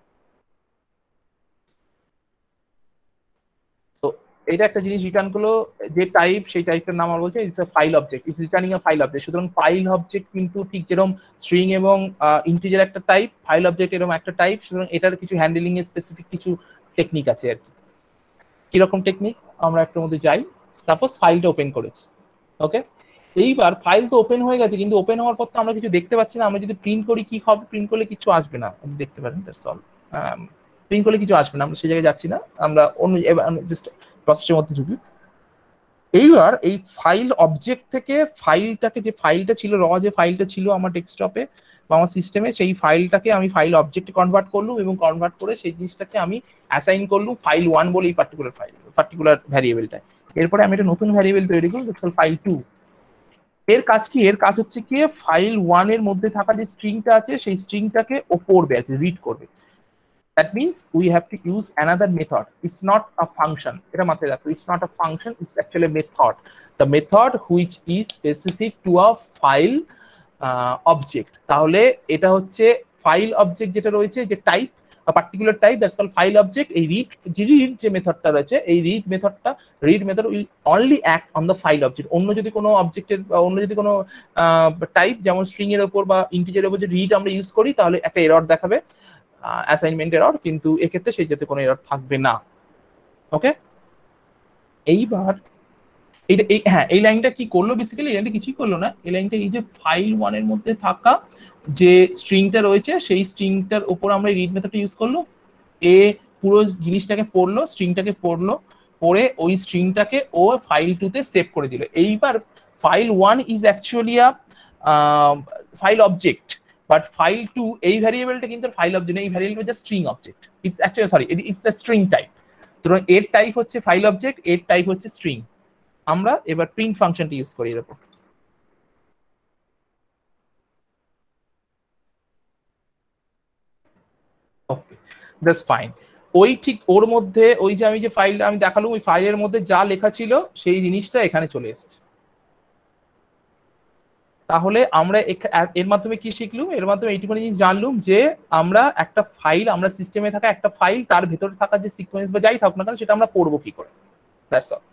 তো এটা একটা জিনিস রিটার্ন করলো, যে টাইপ, সেই টাইপের নাম আমরা বলছি it's a file object, it's returning a file object. সুতরাং ফাইল অবজেক্ট কিন্তু ঠিক যেরকম স্ট্রিং এবং ইন্টিজার একটা টাইপ, ফাইল অবজেক্ট এরকম একটা টাইপ। সুতরাং এটার কিছু হ্যান্ডলিং এর স্পেসিফিক কিছু টেকনিক আছে আর কি। কিরকম টেকনিক, আমরা একটার মধ্যে যাই। সাপোজ ফাইলটা ওপেন করেছি, ওকে, এইবার ফাইল তো ওপেন হয়ে গেছে, কিন্তু ওপেন হওয়ার পর তো আমরা কিছু দেখতে পাচ্ছি না। আমরা যদি প্রিন্ট করি কি হবে, প্রিন্ট করলে কিছু আসবে না, আপনি দেখতে পারেন, দ্যাটস অল। প্রিন্ট করলে কিছু আসবে না, আমরা সেই জায়গায় যাচ্ছি না, আমরা অন্য জাস্ট প্রসেসের মধ্যে ঢুকি। এইবার এই ফাইল অবজেক্ট থেকে ফাইলটাকে, যে ফাইলটা ছিল, যে ফাইলটা ছিল আমার ডেস্কটপে বা আমার সিস্টেমে, সেই ফাইলটাকে আমি ফাইল অবজেক্টে কনভার্ট করলুম, এবং কনভার্ট করে সেই জিনিসটাকে আমি অ্যাসাইন করলুম ফাইল 1 বলে এই পার্টিকুলার ভ্যারিয়েবলটায়। এরপরে আমি একটা নতুন ভ্যারিয়েবল তৈরি করব, ফাইল 2। এর কাজ কি, এর কাজ হচ্ছে কি, ফাইল 1 এর মধ্যে থাকা যে স্ট্রিংটা আছে, সেই স্ট্রিংটাকে ও পড়বে আর কি, রিড করবে। That means we have to use another method. It's not a function. এটা মাথায় রাখো, it's not a function, it's actually a method. The method which is specific to a file object. তাহলে এটা হচ্ছে ফাইল অবজেক্ট যেটা রয়েছে, যে type, particular type, that's called file object. এই রিড যে মেথডটা রয়েছে, এই read method will only act on the file object. অন্য যদি কোনো অবজেক্টের বা অন্য যদি কোনো টাইপ, যেমন স্ট্রিং এর উপর বা ইন্টিজারের উপর যে রিড আমরা ইউজ করি, তাহলে একটা এরর দেখাবে, অ্যাসাইনমেন্ট এরর, কিন্তু এক্ষেত্রে সেই যাতে কোনো এরর থাকবে না। ওকে, এইবার হ্যাঁ, এই লাইনটা কি করলো, বেসিক্যালি এই লাইনটা কিছুই করলো না। এই লাইনটা এই যে ফাইল 1 এর মধ্যে থাকা যে স্ট্রিংটা রয়েছে, সেই স্ট্রিংটার উপর আমরা রিড মেথডটা ইউজ করলো। এ পুরো জিনিসটাকে পড়লো, স্ট্রিংটাকে পড়লো, পড়ে ওই স্ট্রিংটাকে ও ফাইল 2 তে সেভ করে দিল। এইবার file 1 is actually a file object, but file 2, এই ভ্যারিয়েবলটা কিন্তু ফাইল অবজেক্ট, এই ভ্যারিয়েবলটা just string object. It's actually, sorry, it's a string type. সুতরাং এর টাইপ হচ্ছে ফাইল অবজেক্ট, এর টাইপ হচ্ছে স্ট্রিং। আমরা এবার প্রিন্ট ফাংশনটা ইউজ করি এর উপর। Okay, that's fine. ওই ঠিক ওর মধ্যে, ওই যে আমি যে ফাইলটা আমি দেখালাম, ওই ফাইলের মধ্যে যা লেখা ছিল সেই জিনিসটা এখানে চলে এসেছে। তাহলে আমরা এর মাধ্যমে কি শিখলুম, এর মাধ্যমে এইটুকুনি জিনিস জানলুম যে আমরা একটা ফাইল, আমরা সিস্টেমে থাকা একটা ফাইল, তার ভেতরে থাকা যে সিকোয়েন্স বা যাই থাকুক না কেন, সেটা আমরা পড়বো কি করে, দ্যাটস অল।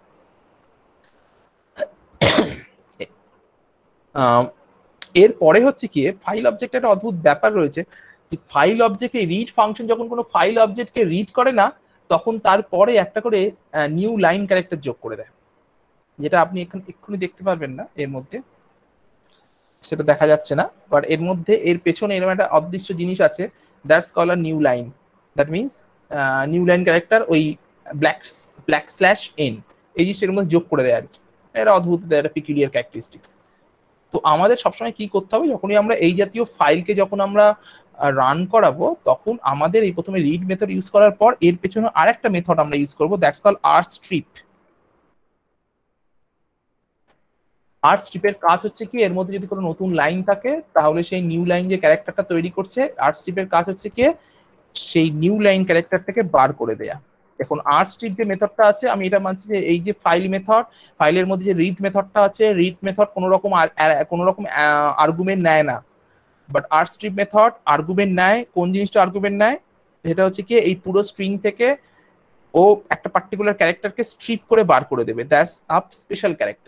এরপরে হচ্ছে কি, ফাইল অবজেক্ট একটা অদ্ভুত ব্যাপার রয়েছে, যে ফাইল অবজেক্টে রিড ফাংশন যখন কোনো ফাইল অবজেক্টকে রিড করে না, তখন তারপরে একটা করে নিউ লাইন ক্যারেক্টার যোগ করে দেয়, যেটা আপনি এক্ষুনি দেখতে পারবেন না এর মধ্যে, সেটা দেখা যাচ্ছে না, বাট এর মধ্যে, এর পেছনে এরকম একটা অদৃশ্য জিনিস আছে, that's call a new line. That means new line character, ওই ব্ল্যাক ব্ল্যাক স্ল্যাশ এন, এই জিনিসটা এর মধ্যে যোগ করে দেয় আর কি। এটা অদ্ভুত, একটা পিকুলিয়ার ক্যারেক্টারিস্টিক্স। তো আমাদের সবসময় কি করতে হবে, যখনই আমরা এই জাতীয় ফাইলকে যখন আমরা রান করাবো, তখন আমাদের এই প্রথমে রিড মেথড ইউজ করার পর এর পেছনে আরেকটা মেথড আমরা ইউজ করবো, দ্যাটস কল আর স্ট্রিপ। আর স্ট্রিপের কাজ হচ্ছে কি, এর মধ্যে যদি কোনো নতুন লাইন থাকে, তাহলে সেই নিউ লাইন যে ক্যারেক্টারটা তৈরি করছে, আর স্ট্রিপের কাজ হচ্ছে কি, সেই নিউ লাইন ক্যারেক্টারটাকে বার করে দেয়া। এখন আর স্ট্রিপ যে মেথডটা আছে, আমি এটা মানছি যে এই যে ফাইল মেথড, ফাইলের মধ্যে যে রিড মেথডটা আছে, রিড মেথড কোনো রকম আর্গুমেন্ট নেয় না, but r strip method argument নেয়। কোন জিনিসটা আর্গুমেন্ট নেয়, সেটা হচ্ছে কি, এই পুরো স্ট্রিং থেকে ও একটা পার্টিকুলার ক্যারেক্টারকে স্ট্রিপ করে বার করে দেবে, that's up special character.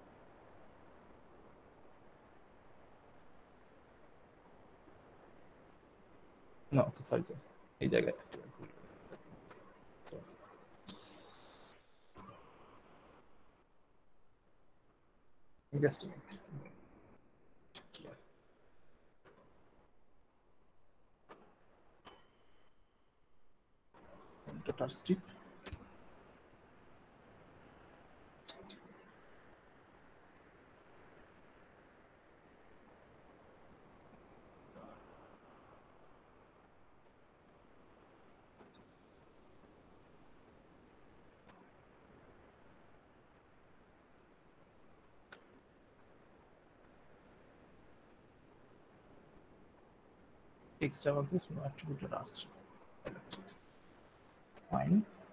No, sorry sir, এই জায়গায় just dot strip extra object attributed rstrip fine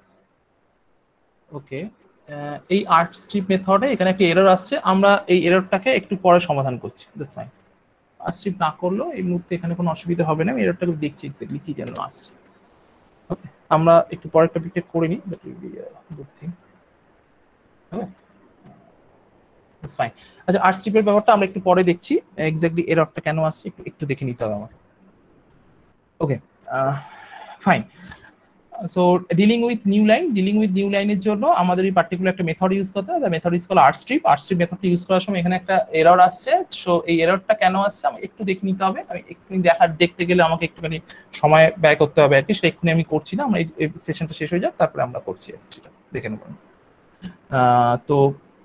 okay এই আর্ট স্ট্রিপ মেথডে এখানে একটা এরর আসছে আমরা এই এররটাকে একটু পরে সমাধান করছি দ্যাটস ফাইন আর্ট স্ট্রিপ না করলেও এই মুহূর্তে এখানে কোনো অসুবিধা হবে না আমি এররটাকে দেখছি এক্স্যাক্টলি কি যেন আসছে ওকে আমরা একটু পরে টপিকটা করে নিই that will be good thing okay that's fine আচ্ছা আর্ট স্ট্রিপের ব্যাপারটা আমরা একটু পরে দেখছি এক্স্যাক্টলি এররটা কেন আসছে একটু একটু দেখে নিতে হবে আমাকে okay fine so dealing with new লাইনের জন্য আমাদের এই পার্টিকুলার একটা মেথড ইউজ করতে হবে method is call art strip মেথডটা ইউজ করার সময় এখানে একটা এরর আসছে সো এই এররটা কেন আসছে আমি একটু দেখে নিতে হবে আমি একটুখানি দেখতে গেলে আমাকে একটুখানি সময় ব্যয় করতে হবে আর কি সেটা এক্ষুনি আমি করছি না আমরা এই সেশনটা শেষ হয়ে যাক তারপরে আমরা করছি সেটা দেখে নেব তো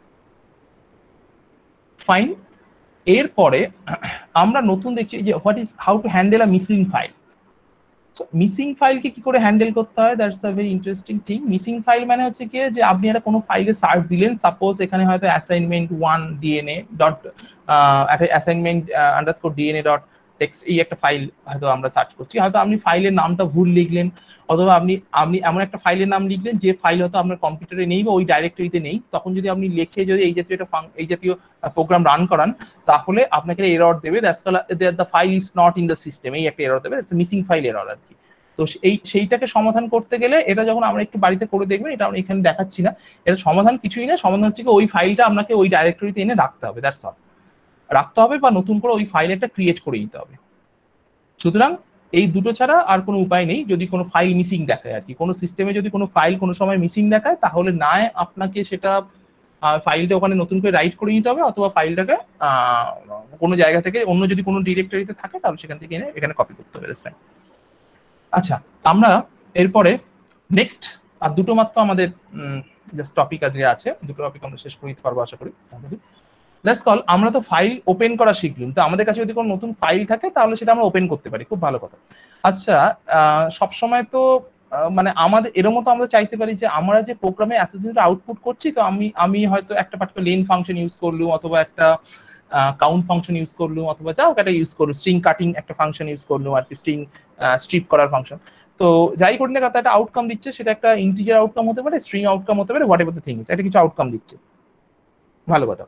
ফাইন এরপরে আমরা নতুন দেখছি যে what is how to handle a missing file missing ফাইলকে কি করে হ্যান্ডেল করতে হয় that's a very interesting thing missing file মানে হচ্ছে কি যে আপনি একটা কোনো ফাইলে সার্চ দিলেন সাপোজ এখানে হয়তো assignment 1 DNA dot assignment underscore DNA dot text এই একটা ফাইল হয়তো আমরা সার্চ করছি হয়তো আপনি ফাইলের নামটা ভুল লিখলেন অথবা আপনি এমন একটা ফাইলের নাম লিখলেন যে ফাইল হয়তো আপনার কম্পিউটারে নেই বা ওই ডাইরেক্টরিতে নেই তখন যদি আপনি লিখে যদি এই জাতীয় প্রোগ্রাম রান করান তাহলে আপনাকে এরর দেবে that's call the file is not in the system এই একটা এরর দেবে মিসিং ফাইল এরর আর কি তো সেইটাকে সমাধান করতে গেলে এটা যখন আমরা একটু বাড়িতে করে দেখবেন এটা আমরা এখানে দেখাচ্ছি না এটা সমাধান কিছুই না সমাধান হচ্ছে ওই ফাইলটা আপনাকে ওই ডাইরেক্টরিতে এনে রাখতে হবে দ্যাটস অল রাখতে হবে বা নতুন করে ওই ফাইল একটা ক্রিয়েট করে দিতে হবে সুতরাং এই দুটো ছাড়া আর কোনো উপায় নেই যদি কোনো ফাইল মিসিং দেখায় আর কি কোনো সিস্টেমে যদি কোনো ফাইল কোনো সময় মিসিং দেখায় তাহলে না আপনাকে সেটা ফাইলটা ওখানে নতুন করে রাইট করে নিতে হবে অথবা ফাইলটাকে কোনো জায়গা থেকে অন্য যদি কোনো ডিরেক্টরিতে থাকে তাহলে সেখান থেকে এনে এখানে কপি করতে হবে আচ্ছা আমরা এরপরে নেক্সট আর দুটো মাত্র আমাদের জাস্ট টপিক আজকে আছে দুটো টপিক আমরা শেষ করে দিতে পারবো আশা করি লেটস কল আমরা তো ফাইল ওপেন করা শিখলাম তো আমাদের কাছে যদি কোনো নতুন ফাইল থাকে তাহলে সেটা আমরা ওপেন করতে পারি খুব ভালো কথা আচ্ছা সব সময় তো মানে আমাদের এর মতো আমরা চাইতে পারি যে আমরা যে প্রোগ্রামে এতদিন আউটপুট করছি তো আমি হয়তো একটা পার্টিকুলার লেন ফাংশন ইউজ করলুম অথবা একটা কাউন্ট ফাংশন ইউজ করলুম অথবা যাও একটা ইউজ করলুম স্ট্রিং কাটিং একটা ফাংশন ইউজ করলুম আর কি স্ট্রিং স্ট্রিপ করার ফাংশন তো যাই করি না একটা আউটকাম দিচ্ছে সেটা একটা ইন্টিজার আউটকাম হতে পারে স্ট্রিং আউটকাম হতে পারে হোয়াট এভার দ্য থিংস এটা কিছু আউটকাম দিচ্ছে ভালো কথা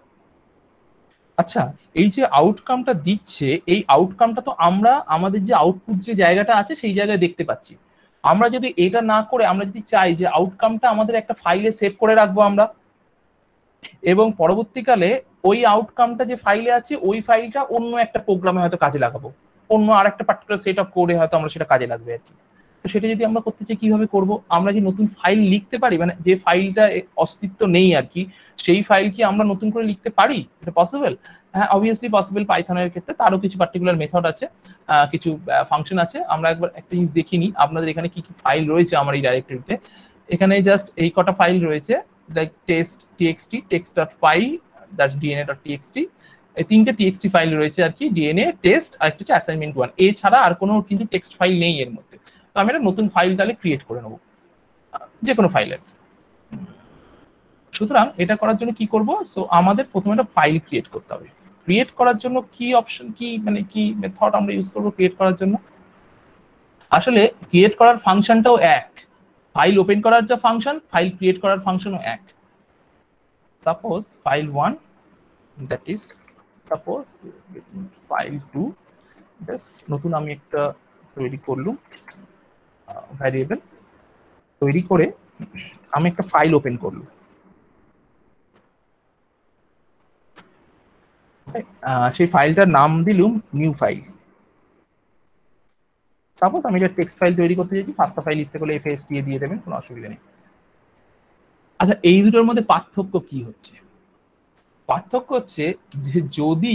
আচ্ছা এই যে আউটকামটা দিচ্ছে এই আউটকামটা তো আমরা আমাদের যে আউটপুট যে জায়গাটা আছে সেই জায়গায় দেখতে পাচ্ছি আমরা যদি এটা না করে আমরা যদি চাই যে আউটকামটা আমাদের একটা ফাইলে সেভ করে রাখবো আমরা এবং পরবর্তীকালে ওই আউটকামটা যে ফাইলে আছে ওই ফাইলটা অন্য একটা প্রোগ্রামে হয়তো কাজে লাগাবো অন্য আরেকটা পার্টিকুলার সেট আপ করে হয়তো আমরা সেটা কাজে লাগবে আর কি তো সেটা যদি আমরা করতে চাই কিভাবে করব আমরা কি নতুন ফাইল লিখতে পারি মানে যে ফাইলটা অস্তিত্ব নেই আর কি সেই ফাইল কি আমরা নতুন করে লিখতে পারি এটা পসিবল হ্যাঁ অবভিয়াসলি পসিবল পাইথনের ক্ষেত্রে তারও কিছু পার্টিকুলার মেথড আছে কিছু ফাংশন আছে আমরা একবার একটা জিনিস দেখিনি আপনাদের এখানে কি কি ফাইল রয়েছে আমার এই ডাইরেক্টরিতে এখানে জাস্ট এই কটা ফাইল রয়েছে like test TXT text.py that's dna.txt এই তিনটে টিএক্সটি ফাইল রয়েছে আর কি ডিএনএ টেস্ট আর একটা হচ্ছে অ্যাসাইনমেন্ট 1 এছাড়া আর কোনো কিন্তু টেক্সট ফাইল নেই এর মধ্যে তো আমি একটা নতুন ফাইল তাহলে ক্রিয়েট করে নেব যে কোনো ফাইলের সুতরাং এটা করার জন্য কি করব সো আমাদের প্রথমে একটা ফাইল ক্রিয়েট করতে হবে ক্রিয়েট করার জন্য কি অপশন কি মানে কি মেথড আমরা ইউজ করব ক্রিয়েট করার জন্য আসলে ক্রিয়েট করার ফাংশনটাও এক ফাইল ওপেন করার যে ফাংশন ফাইল ক্রিয়েট করার ফাংশনও এক suppose file 1 that is suppose file 2 বেশ নতুন আমি একটা তৈরি করলাম ভ্যারিয়েবল তৈরি করে আমি একটা ফাইল ওপেন করলাম সেই ফাইলটার নাম দিলুম নিউ ফাইল সাপোজ আমি একটা টেক্সট ফাইল তৈরি করতে চাইছি ফার্স্ট ফাইল ইচ্ছে করলে এফএস দিয়ে দেবেন কোনো অসুবিধা নেই আচ্ছা এই দুটোর মধ্যে পার্থক্য কি হচ্ছে পার্থক্য হচ্ছে যে যদি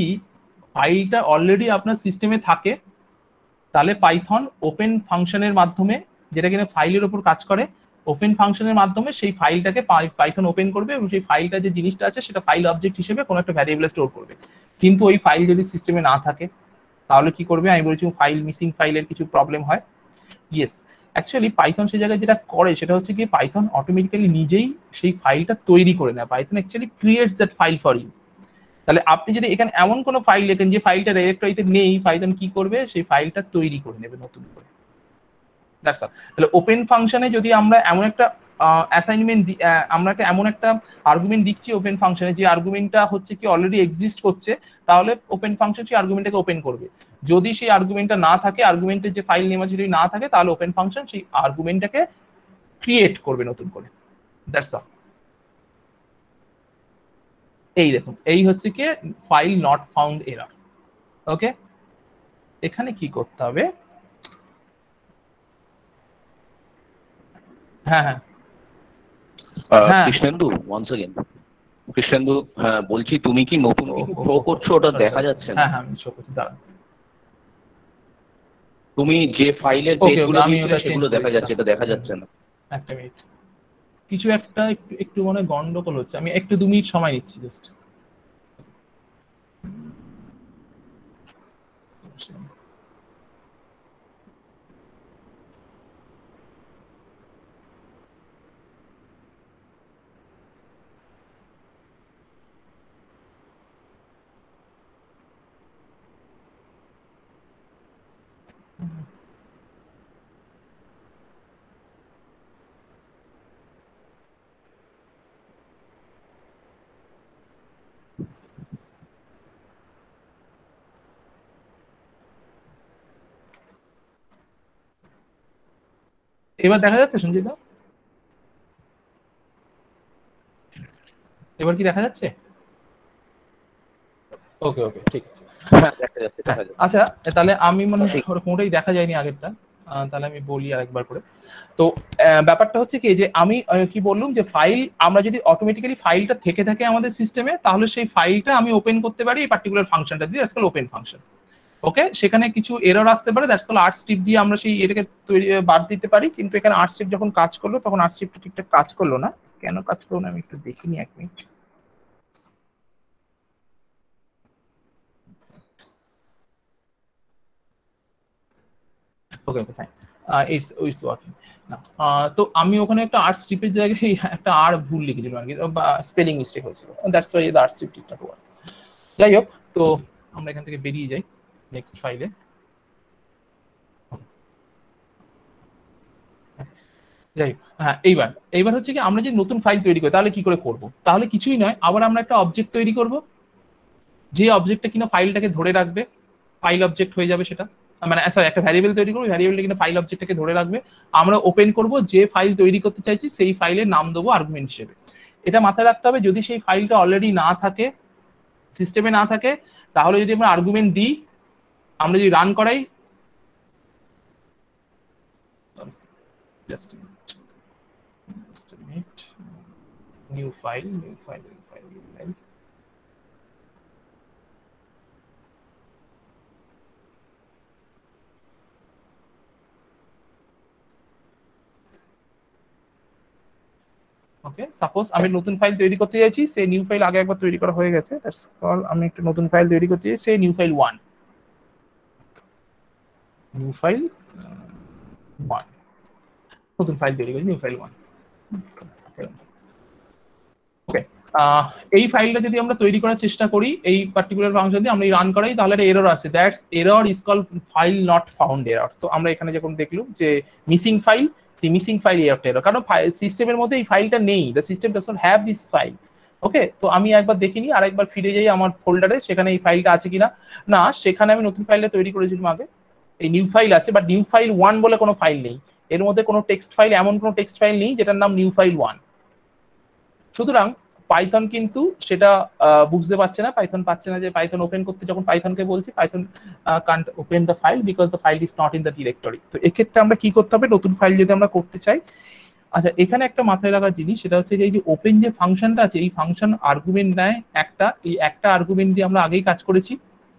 ফাইলটা অলরেডি আপনার সিস্টেমে থাকে তাহলে পাইথন ওপেন ফাংশনের মাধ্যমে যেটা কিনা ফাইলের উপর কাজ করে। ওপেন ফাংশনের মাধ্যমে সেই ফাইলটাকে পাইথন ওপেন করবে এবং সেই ফাইলটা যে জিনিসটা আছে সেটা ফাইল অবজেক্ট হিসেবে কোনো একটা ভ্যারিয়েবলে স্টোর করবে। কিন্তু ওই ফাইল যদি সিস্টেমে না থাকে তাহলে কি করবে? আমি বলছি ফাইল মিসিং ফাইলের কিছু প্রবলেম হয়। ইয়েস, অ্যাকচুয়ালি পাইথন সেই জায়গায় যেটা করে সেটা হচ্ছে কি পাইথন অটোমেটিক্যালি নিজেই সেই ফাইলটা তৈরি করে নেয়। Python actually creates that file for you. তাহলে আপনি যদি এখানে এমন কোনো ফাইল লেখেন যে ফাইলটা ডিরেক্টরিতে নেই, পাইথন কি করবে? সেই ফাইলটা তৈরি করে নেবে নতুন করে। That's all. তাহলে ওপেন ফাংশনে যদি আমরা এমন একটা অ্যাসাইনমেন্ট আমরা এমন একটা আর্গুমেন্ট দিচ্ছি ওপেন ফাংশনে, যে আর্গুমেন্টটা হচ্ছে কি অলরেডি এক্সিস্ট করছে, তাহলে ওপেন ফাংশন সেই আর্গুমেন্টটাকে ওপেন করবে। যদি সেই আর্গুমেন্টটা না থাকে, আর্গুমেন্টের যে ফাইল নেম আছে যদি না থাকে, তাহলে ওপেন ফাংশন সেই আর্গুমেন্টটাকে ক্রিয়েট করবে নতুন করে। That's all. এই দেখুন, এই হচ্ছে কি file not found error. Okay, এখানে কি করতে হবে? হ্যাঁ হ্যাঁ হ্যাঁ কৃষ্ণেন্দু, ওয়ান্স अगेन কৃষ্ণেন্দু, হ্যাঁ বলছি, তুমি কি নতুন কিছু শো করছো? ওটা দেখা যাচ্ছে না। হ্যাঁ হ্যাঁ, আমি শো করছি, দাঁড়ান। তুমি যে ফাইলের ওকে পেজগুলো ওকে, আমি দিয়েছিলে ওটা চেঞ্জ সেগুলো করে দেখা দিচ্ছি, যাচ্ছে, এটা দেখা যাচ্ছে না। একটা মিনিট, কিছু একটা একটু একটু মানে গন্ডগোল হচ্ছে, আমি একটু 2 মিনিট সময় নিচ্ছি জাস্ট। এবার দেখা যাচ্ছে সঞ্জিতা? এবার কি দেখা যাচ্ছে? ওকে ওকে, ঠিক আছে। হ্যাঁ, দেখা যাচ্ছে, দেখা যাচ্ছে। আচ্ছা, তাহলে আমি মানে কোনোটাই দেখা যায়নি আগেরটা, তাহলে আমি বলি আরেকবার করে। তো ব্যাপারটা হচ্ছে কি, যে আমি কি বললাম, যে ফাইল আমরা যদি অটোমেটিক্যালি ফাইলটা থেকে থাকে আমাদের সিস্টেমে, তাহলে সেই ফাইলটা আমি ওপেন করতে পারি এই পার্টিকুলার ফাংশনটা দিয়ে, that's call open function. Okay, সেখানে কিছু এরর আসতে পারে, দ্যাটস কল আর্টস্ট্রিপ দিয়ে আমরা সেই এটাকে বাদ দিতে পারি। কিন্তু এখানে আর্টস্ট্রিপ যখন কাজ করলো তখন আর্টস্ট্রিপটা ঠিকঠাক কাজ করলো না। কেন কাজ করলো না আমি একটু দেখিনি, 1 minute. Okay okay, fine, it's it's working না। তো আমি ওখানে একটা আর্ট স্ট্রিপের জায়গায় একটা আর ভুল লিখেছিলাম আর কি, বা স্পেলিং মিস্টেক হয়েছিল, that's why the art strip ঠিকঠাক ওয়ার্ক। যাই হোক, তো আমরা এখান থেকে বেরিয়ে যাই নেক্সট ফাইলে। যাই হোক, হ্যাঁ, এইবার এইবার হচ্ছে কি, আমরা যদি নতুন ফাইল তৈরি করি তাহলে কি করে করব? তাহলে কিছুই নয়, আবার আমরা একটা অবজেক্ট তৈরি করব, যে অবজেক্টটা কিনা ফাইলটাকে ধরে রাখবে, ফাইল অবজেক্ট হয়ে যাবে সেটা। মানে সরি, একটা ভ্যারিয়েবল তৈরি করবো, ভ্যারিয়েবলটা কিনা ফাইল অবজেক্টটাকে ধরে রাখবে। আমরা ওপেন করব, যে ফাইল তৈরি করতে চাইছি সেই ফাইলের নাম দেবো আর্গুমেন্ট হিসেবে। এটা মাথায় রাখতে হবে, যদি সেই ফাইলটা অলরেডি না থাকে, সিস্টেমে না থাকে, তাহলে যদি আমরা আর্গুমেন্ট দিই, আমরা যদি রান করাই, just new file new file new file new file. Okay, suppose আমি নতুন ফাইল তৈরি করতে চাইছি, সে নিউ ফাইল আগে একবার তৈরি করা হয়ে গেছে, দ্যাটস কল আমি একটা নতুন ফাইল তৈরি করতে চাই, say new file 1, new file 1, নতুন ফাইল তৈরি করছি, নিউ ফাইল 1। ওকে, এই ফাইলটা যদি আমরা তৈরি করার চেষ্টা করি এই পার্টিকুলার ফাংশন দিয়ে, আমরা রান করাই, তাহলে একটা এরর আসে, that's error is called file not found error. তো আমরা এখানে যখন দেখলাম যে মিসিং ফাইল, সেই মিসিং ফাইল এরর, কারণ সিস্টেমের মধ্যে এই ফাইলটা নেই, the system does not have this file. Okay, তো আমি একবার দেখিনি, আরেকবার ফিরে যাই আমার ফোল্ডারে, সেখানে এই ফাইলটা আছে কিনা। না, সেখানে আমি নতুন ফাইলটা তৈরি করেছিলাম আগে, এই নিউ ফাইল আছে, বাট নিউ ফাইল 1 বলে কোনো ফাইল নেই। এর মধ্যে কোনো টেক্সট ফাইল, এমন কোনো টেক্সট ফাইল নেই যেটার নাম নিউ ফাইল 1। সুতরাং পাইথন কিন্তু সেটা বুঝতে পারছে না, পাইথন পাচ্ছে না যে পাইথন ওপেন করতে, যখন পাইথনকে বলছি Python can't open the file because the file is not in the directory. তো এক্ষেত্রে আমরা কি করতে হবে, নতুন ফাইল যদি আমরা করতে চাই, আচ্ছা এখানে একটা মাথায় রাখার জিনিস, সেটা হচ্ছে যে এই যে ওপেন যে ফাংশনটা আছে, এই ফাংশন আর্গুমেন্ট নেয় একটা, এই একটা আর্গুমেন্ট দিয়ে আমরা আগেই কাজ করেছি।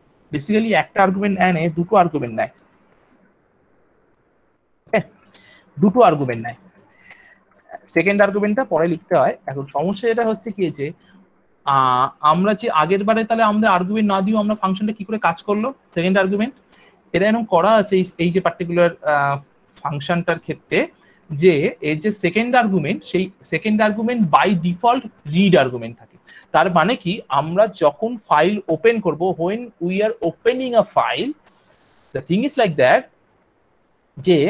বেসিক্যালি একটা আর্গুমেন্ট নেয়, দুটো আর্গুমেন্ট নেয়। দুটো আর্গুমেন্ট নেয়। সেকেন্ড আর্গুমেন্টটা পরে লিখতে হয়। এখন সমস্যা এটা হচ্ছে কি যে আমরা যে আগের বারে তাহলে আমরা আর্গুমেন্ট না দিয়েও আমরা ফাংশনটা কি করে কাজ করলো সেকেন্ড আর্গুমেন্ট, এটা এরকম করা আছে এই যে পার্টিকুলার ফাংশনটার ক্ষেত্রে, যে এর যে সেকেন্ড আর্গুমেন্ট সেই second argument by default read argument থাকে। তার মানে কি আমরা যখন ফাইল ওপেন করব, when we are opening a file, the thing is like that যে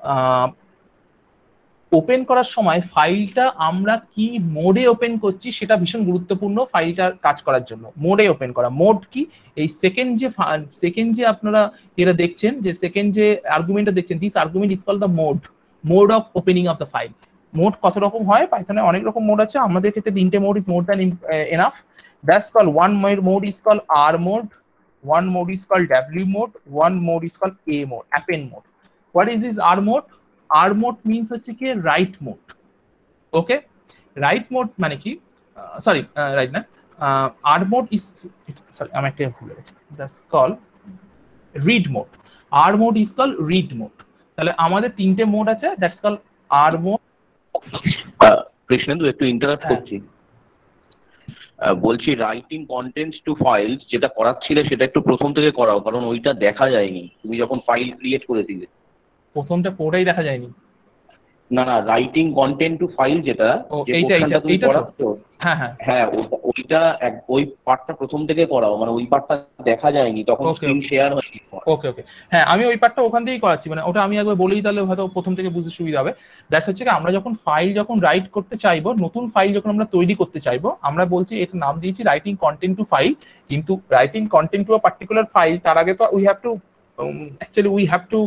ওপেন করার সময় ফাইলটা আমরা কি মোডে ওপেন করছি সেটা ভীষণ গুরুত্বপূর্ণ ফাইলটা কাজ করার জন্য। মোডে ওপেন করা, মোড কি এই সেকেন্ড যে আপনারা এরা দেখছেন, যে সেকেন্ড যে আর্গুমেন্টটা দেখছেন, this argument is called the mode of opening of the file. Mode কত রকম হয়, পাইথনে অনেক রকম মোড আছে, আমাদের ক্ষেত্রে তিনটে mode is more than enough. That's call one mode is call r mode, one mode is called W mode, one mode is called A mode, append mode. What is this R mode? R mode means হচ্ছে কি write mode. Okay, write mode মানে কি, সরি রাইট না, R mode is, সরি আমি একটা ভুলে গেছি, that's call read mode. R mode is called read mode। তাহলে আমাদের তিনটে মোড আছে, that's call R mode। Krishnendu একটু ইন্টারাপ্ট করছি, বলছি রাইটিং কন্টেন্টস টু ফাইলস যেটা করাচ্ছিলে সেটা একটু প্রথম থেকে করাও, কারণ ওইটা দেখা যায়নি তুমি যখন ফাইল ক্রিয়েট করেছিলে। প্রথমটা পুরোটাই দেখা যায়নি। না না, রাইটিং কন্টেন্ট টু ফাইল যেটা তুমি করাচ্ছ, হ্যাঁ ওইটা ওই পার্টটা প্রথম থেকে করাও, মানে ওই পার্টটা দেখা যায়নি তখন, স্ক্রিন শেয়ার হয়নি। ওকে ওকে, হ্যাঁ আমি ওই পার্টটা ওখান থেকেই করাচ্ছি, মানে ওটা আমি একবার বলেই তাহলে হয়তো প্রথম থেকে বুঝতে সুবিধা হবে। দ্যাটস হচ্ছে কি আমরা যখন ফাইল যখন রাইট করতে চাইবো, নতুন ফাইল যখন আমরা তৈরি করতে চাইবো, আমরা বলছি এটা নাম দিয়েছি রাইটিং কন্টেন্ট টু ফাইল, কিন্তু writing content to a particular file তার আগে তো we have to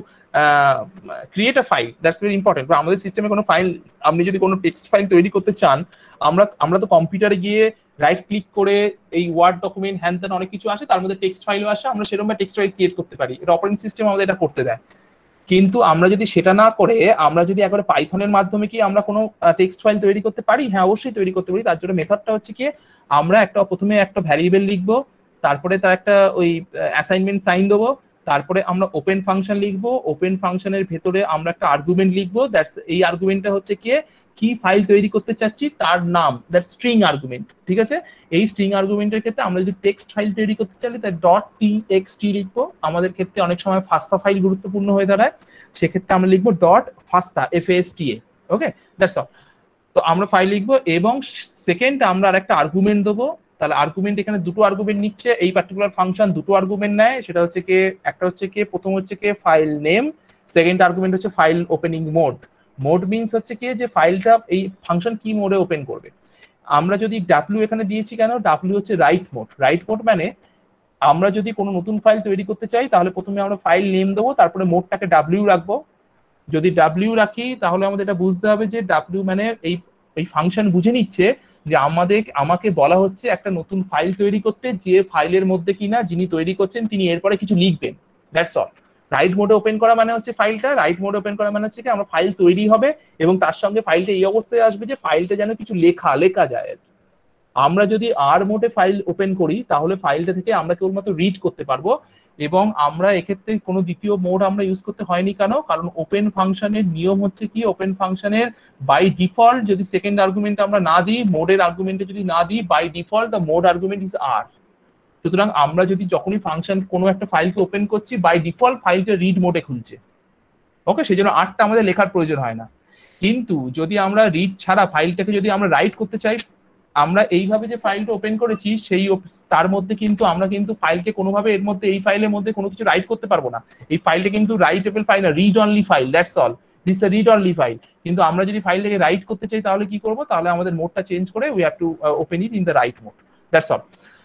create a file, that's very important. আমাদের সিস্টেমে কোনো ফাইল, আপনি যদি কোনো টেক্সট ফাইল তৈরি করতে চান, আমরা তো কম্পিউটারে গিয়ে রাইট ক্লিক করে এই ওয়ার্ড ডকুমেন্ট হ্যান ত্যান অনেক কিছু আসে, তার মধ্যে টেক্সট ফাইলও আসে, আমরা সেরকম টেক্সট ফাইল ক্রিয়েট করতে পারি, এটা অপারেটিং সিস্টেম আমাদের এটা করতে দেয়। কিন্তু আমরা যদি সেটা না করে আমরা যদি একবারে পাইথনের মাধ্যমে কি আমরা কোনো টেক্সট ফাইল তৈরি করতে পারি, হ্যাঁ অবশ্যই তৈরি করতে পারি। তার জন্য মেথডটা হচ্ছে কি আমরা প্রথমে একটা ভ্যারিয়েবল লিখবো, তারপরে তার একটা ওই অ্যাসাইনমেন্ট সাইন দেবো, তারপরে আমরা ওপেন ফাংশন লিখবো, ওপেন ফাংশনের ভেতরে আমরা একটা আর্গুমেন্ট লিখবো, দ্যাটস এই আর্গুমেন্টটা হচ্ছে কি ফাইল তৈরি করতে চাচ্ছি তার নাম, দ্যাট স্ট্রিং আর্গুমেন্ট। ঠিক আছে, এই স্ট্রিং আর্গুমেন্টের ক্ষেত্রে আমরা যদি টেক্সট ফাইল তৈরি করতে চাই তাই .txt লিখবো। আমাদের ক্ষেত্রে অনেক সময় ফাস্তা ফাইল গুরুত্বপূর্ণ হয়ে দাঁড়ায়, সেক্ষেত্রে আমরা লিখবো .fasta FASTA। Okay, that's all. তো আমরা ফাইল লিখবো এবং সেকেন্ড আমরা আরেকটা আর্গুমেন্ট দেবো। তাহলে আর্গুমেন্ট এখানে দুটো আর্গুমেন্ট নিচ্ছে, এই পার্টিকুলার ফাংশন দুটো আর্গুমেন্ট নেয়, সেটা হচ্ছে একটা হচ্ছে প্রথম হচ্ছে ফাইল নেম, সেকেন্ড আর্গুমেন্ট হচ্ছে file opening mode. Mode means হচ্ছে যে ফাইলটা এই ফাংশন কি মোডে ওপেন করবে। আমরা যদি ডাব্লিউ এখানে দিয়েছি কেন, ডাব্লিউ হচ্ছে রাইট মোড। রাইট মোড মানে আমরা যদি কোনো নতুন ফাইল তৈরি করতে চাই তাহলে প্রথমে আমরা ফাইল নেম দেবো, তারপরে মোডটাকে ডাব্লিউ রাখবো। যদি ডাব্লিউ রাখি তাহলে আমাদের এটা বুঝতে হবে যে ডাব্লিউ মানে এই ফাংশন বুঝে নিচ্ছে যে আমাকে বলা হচ্ছে একটা নতুন ফাইল তৈরি করতে, যে ফাইলের মধ্যে কিনা যিনি তৈরি করছেন তিনি এরপরে কিছু লিখবেন, দ্যাটস অল। রাইট মোডে ওপেন করা মানে হচ্ছে ফাইলটা, রাইট মোডে ওপেন করা মানে হচ্ছে কি আমরা ফাইল তৈরি হবে এবং তার সঙ্গে ফাইলটা এই অবস্থায় আসবে যে ফাইলটা যেন কিছু লেখা যায় আর কি। আমরা যদি আর মোডে ফাইল ওপেন করি তাহলে ফাইলটা থেকে আমরা কেবলমাত্র রিড করতে পারবো, এবং আমরা এক্ষেত্রে কোনো দ্বিতীয় মোড আমরা ইউজ করতে হয়নি কেন, কারণ ওপেন ফাংশনের নিয়ম হচ্ছে কি ওপেন ফাংশনের বাই ডিফল্ট যদি সেকেন্ড আর্গুমেন্ট আমরা না দিই, মোডের আর্গুমেন্টে যদি না দিই, by default the mode argument is r. সুতরাং আমরা যদি যখনই ফাংশন কোনো একটা ফাইলকে ওপেন করছি বাই ডিফল্ট ফাইলটা রিড মোডে খুলছে। ওকে, সেই জন্য আরটা আমাদের লেখার প্রয়োজন হয় না। কিন্তু যদি আমরা রিড ছাড়া ফাইলটাকে যদি আমরা রাইট করতে চাই, আমরা এইভাবে যে ফাইলটা ওপেন করেছি সেই তার মধ্যে কিন্তু আমরা কিন্তু ফাইলকে কোনোভাবে এর মধ্যে এই ফাইলের মধ্যে কোনো কিছু রাইট করতে পারবো না। এই ফাইলটা কিন্তু রাইটেবল ফাইল না, read only file, that's all. This a read only file. কিন্তু আমরা যদি ফাইলটাকে রাইট করতে চাই তাহলে কি করবো, তাহলে আমাদের মোডটা চেঞ্জ করে we have to open it in the write mode, that's all.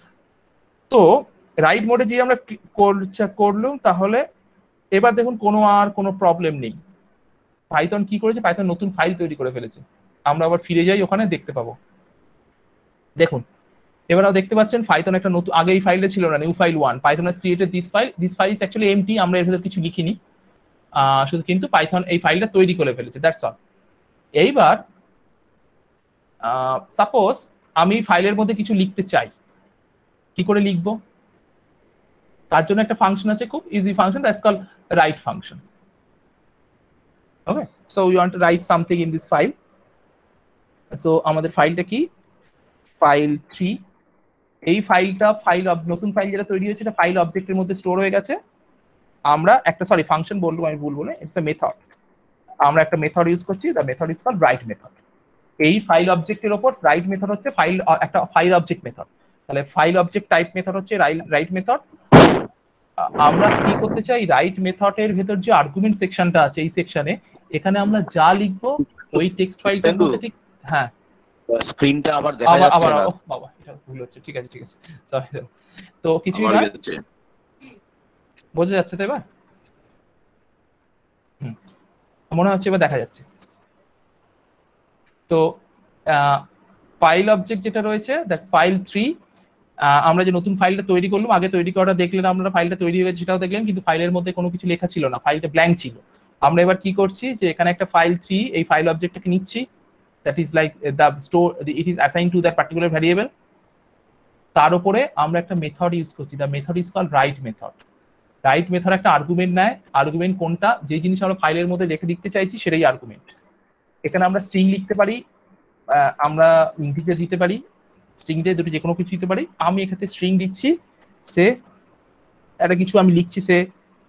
তো রাইট মোডে যে আমরা করলাম, তাহলে এবার দেখুন কোনো প্রবলেম নেই। পাইথন কি করেছে, পাইথন নতুন ফাইল তৈরি করে ফেলেছে। আমরা আবার ফিরে যাই, ওখানে দেখতে পাবো। দেখুন এবারও দেখতে পাচ্ছেন পাইথন একটা নতুন, আগে এই ফাইলটা ছিল না, new file 1, Python has created this file is actually empty, আমরা এর ভিতর কিছু লিখিনি শুধু, কিন্তু পাইথন এই ফাইলটা তৈরি করে ফেলেছে, দ্যাটস অল। এইবার সাপোজ আমি ফাইলের মধ্যে কিছু লিখতে চাই, কি করে লিখবো, তার জন্য একটা ফাংশন আছে, খুব easy function, that's call write function. Okay, so we want to write something in this file. So আমাদের ফাইলটা কি, ফাইল 3। এই ফাইলটা নতুন ফাইল যেটা তৈরি হয়েছে এটা ফাইল অবজেক্টের মধ্যে স্টোর হয়ে গেছে। আমরা একটা ফাংশন বলবো, আমি ভুল বলে, ইটস এ মেথড। আমরা একটা মেথড ইউজ করছি, the method is called write method. এই ফাইল অবজেক্টের উপর রাইট মেথড হচ্ছে একটা ফাইল অবজেক্ট মেথড। তাহলে ফাইল অবজেক্ট টাইপ মেথড হচ্ছে রাইট মেথড। আমরা কি করতে চাই, রাইট মেথডের ভেতর যে আর্গুমেন্ট সেকশনটা আছে এই সেকশনে, এখানে আমরা যা লিখবো ওই টেক্সট ফাইলটার মধ্যে ঠিক, হ্যাঁ স্ক্রিনটা আবার দেখা যাচ্ছে আবার ও বাবা এটা ভুল হচ্ছে, ঠিক আছে সরি। তো কিছুই না, বোঝা যাচ্ছে তো এবার? মনে হচ্ছে এবার দেখা যাচ্ছে। তো ফাইল অবজেক্ট যেটা রয়েছে দ্যাটস ফাইল 3। আমরা যে নতুন ফাইলটা তৈরি করলাম, আগে তৈরি করাটা দেখলেন আমরা, ফাইলটা তৈরি হয়ে সেটাও দেখলেন, কিন্তু ফাইলের মধ্যে কোনো কিছু লেখা ছিল না, ফাইলটা ব্ল্যাঙ্ক ছিল। আমরা এবার কি করছি, যে এখানে একটা ফাইল 3, এই ফাইল অবজেক্টটাকে নিচ্ছি, that is like the store, it is assign to that particular variable. তার উপরে আমরা একটা মেথড ইউজ করছি, the method is called write method. Write method একটা আর্গুমেন্ট নেয়, আর্গুমেন্ট কোনটা, যে জিনিস আমরা ফাইলের মধ্যে রেখে দিতে চাইছি সেটাই আর্গুমেন্ট। এখানে আমরা স্ট্রিং লিখতে পারি, আমরা ইন্টিজার দিতে পারি, স্ট্রিং দিয়ে দুটো যে কোনো কিছু দিতে পারি। আমি এক্ষেত্রে স্ট্রিং দিচ্ছি, সে একটা কিছু আমি লিখছি, সে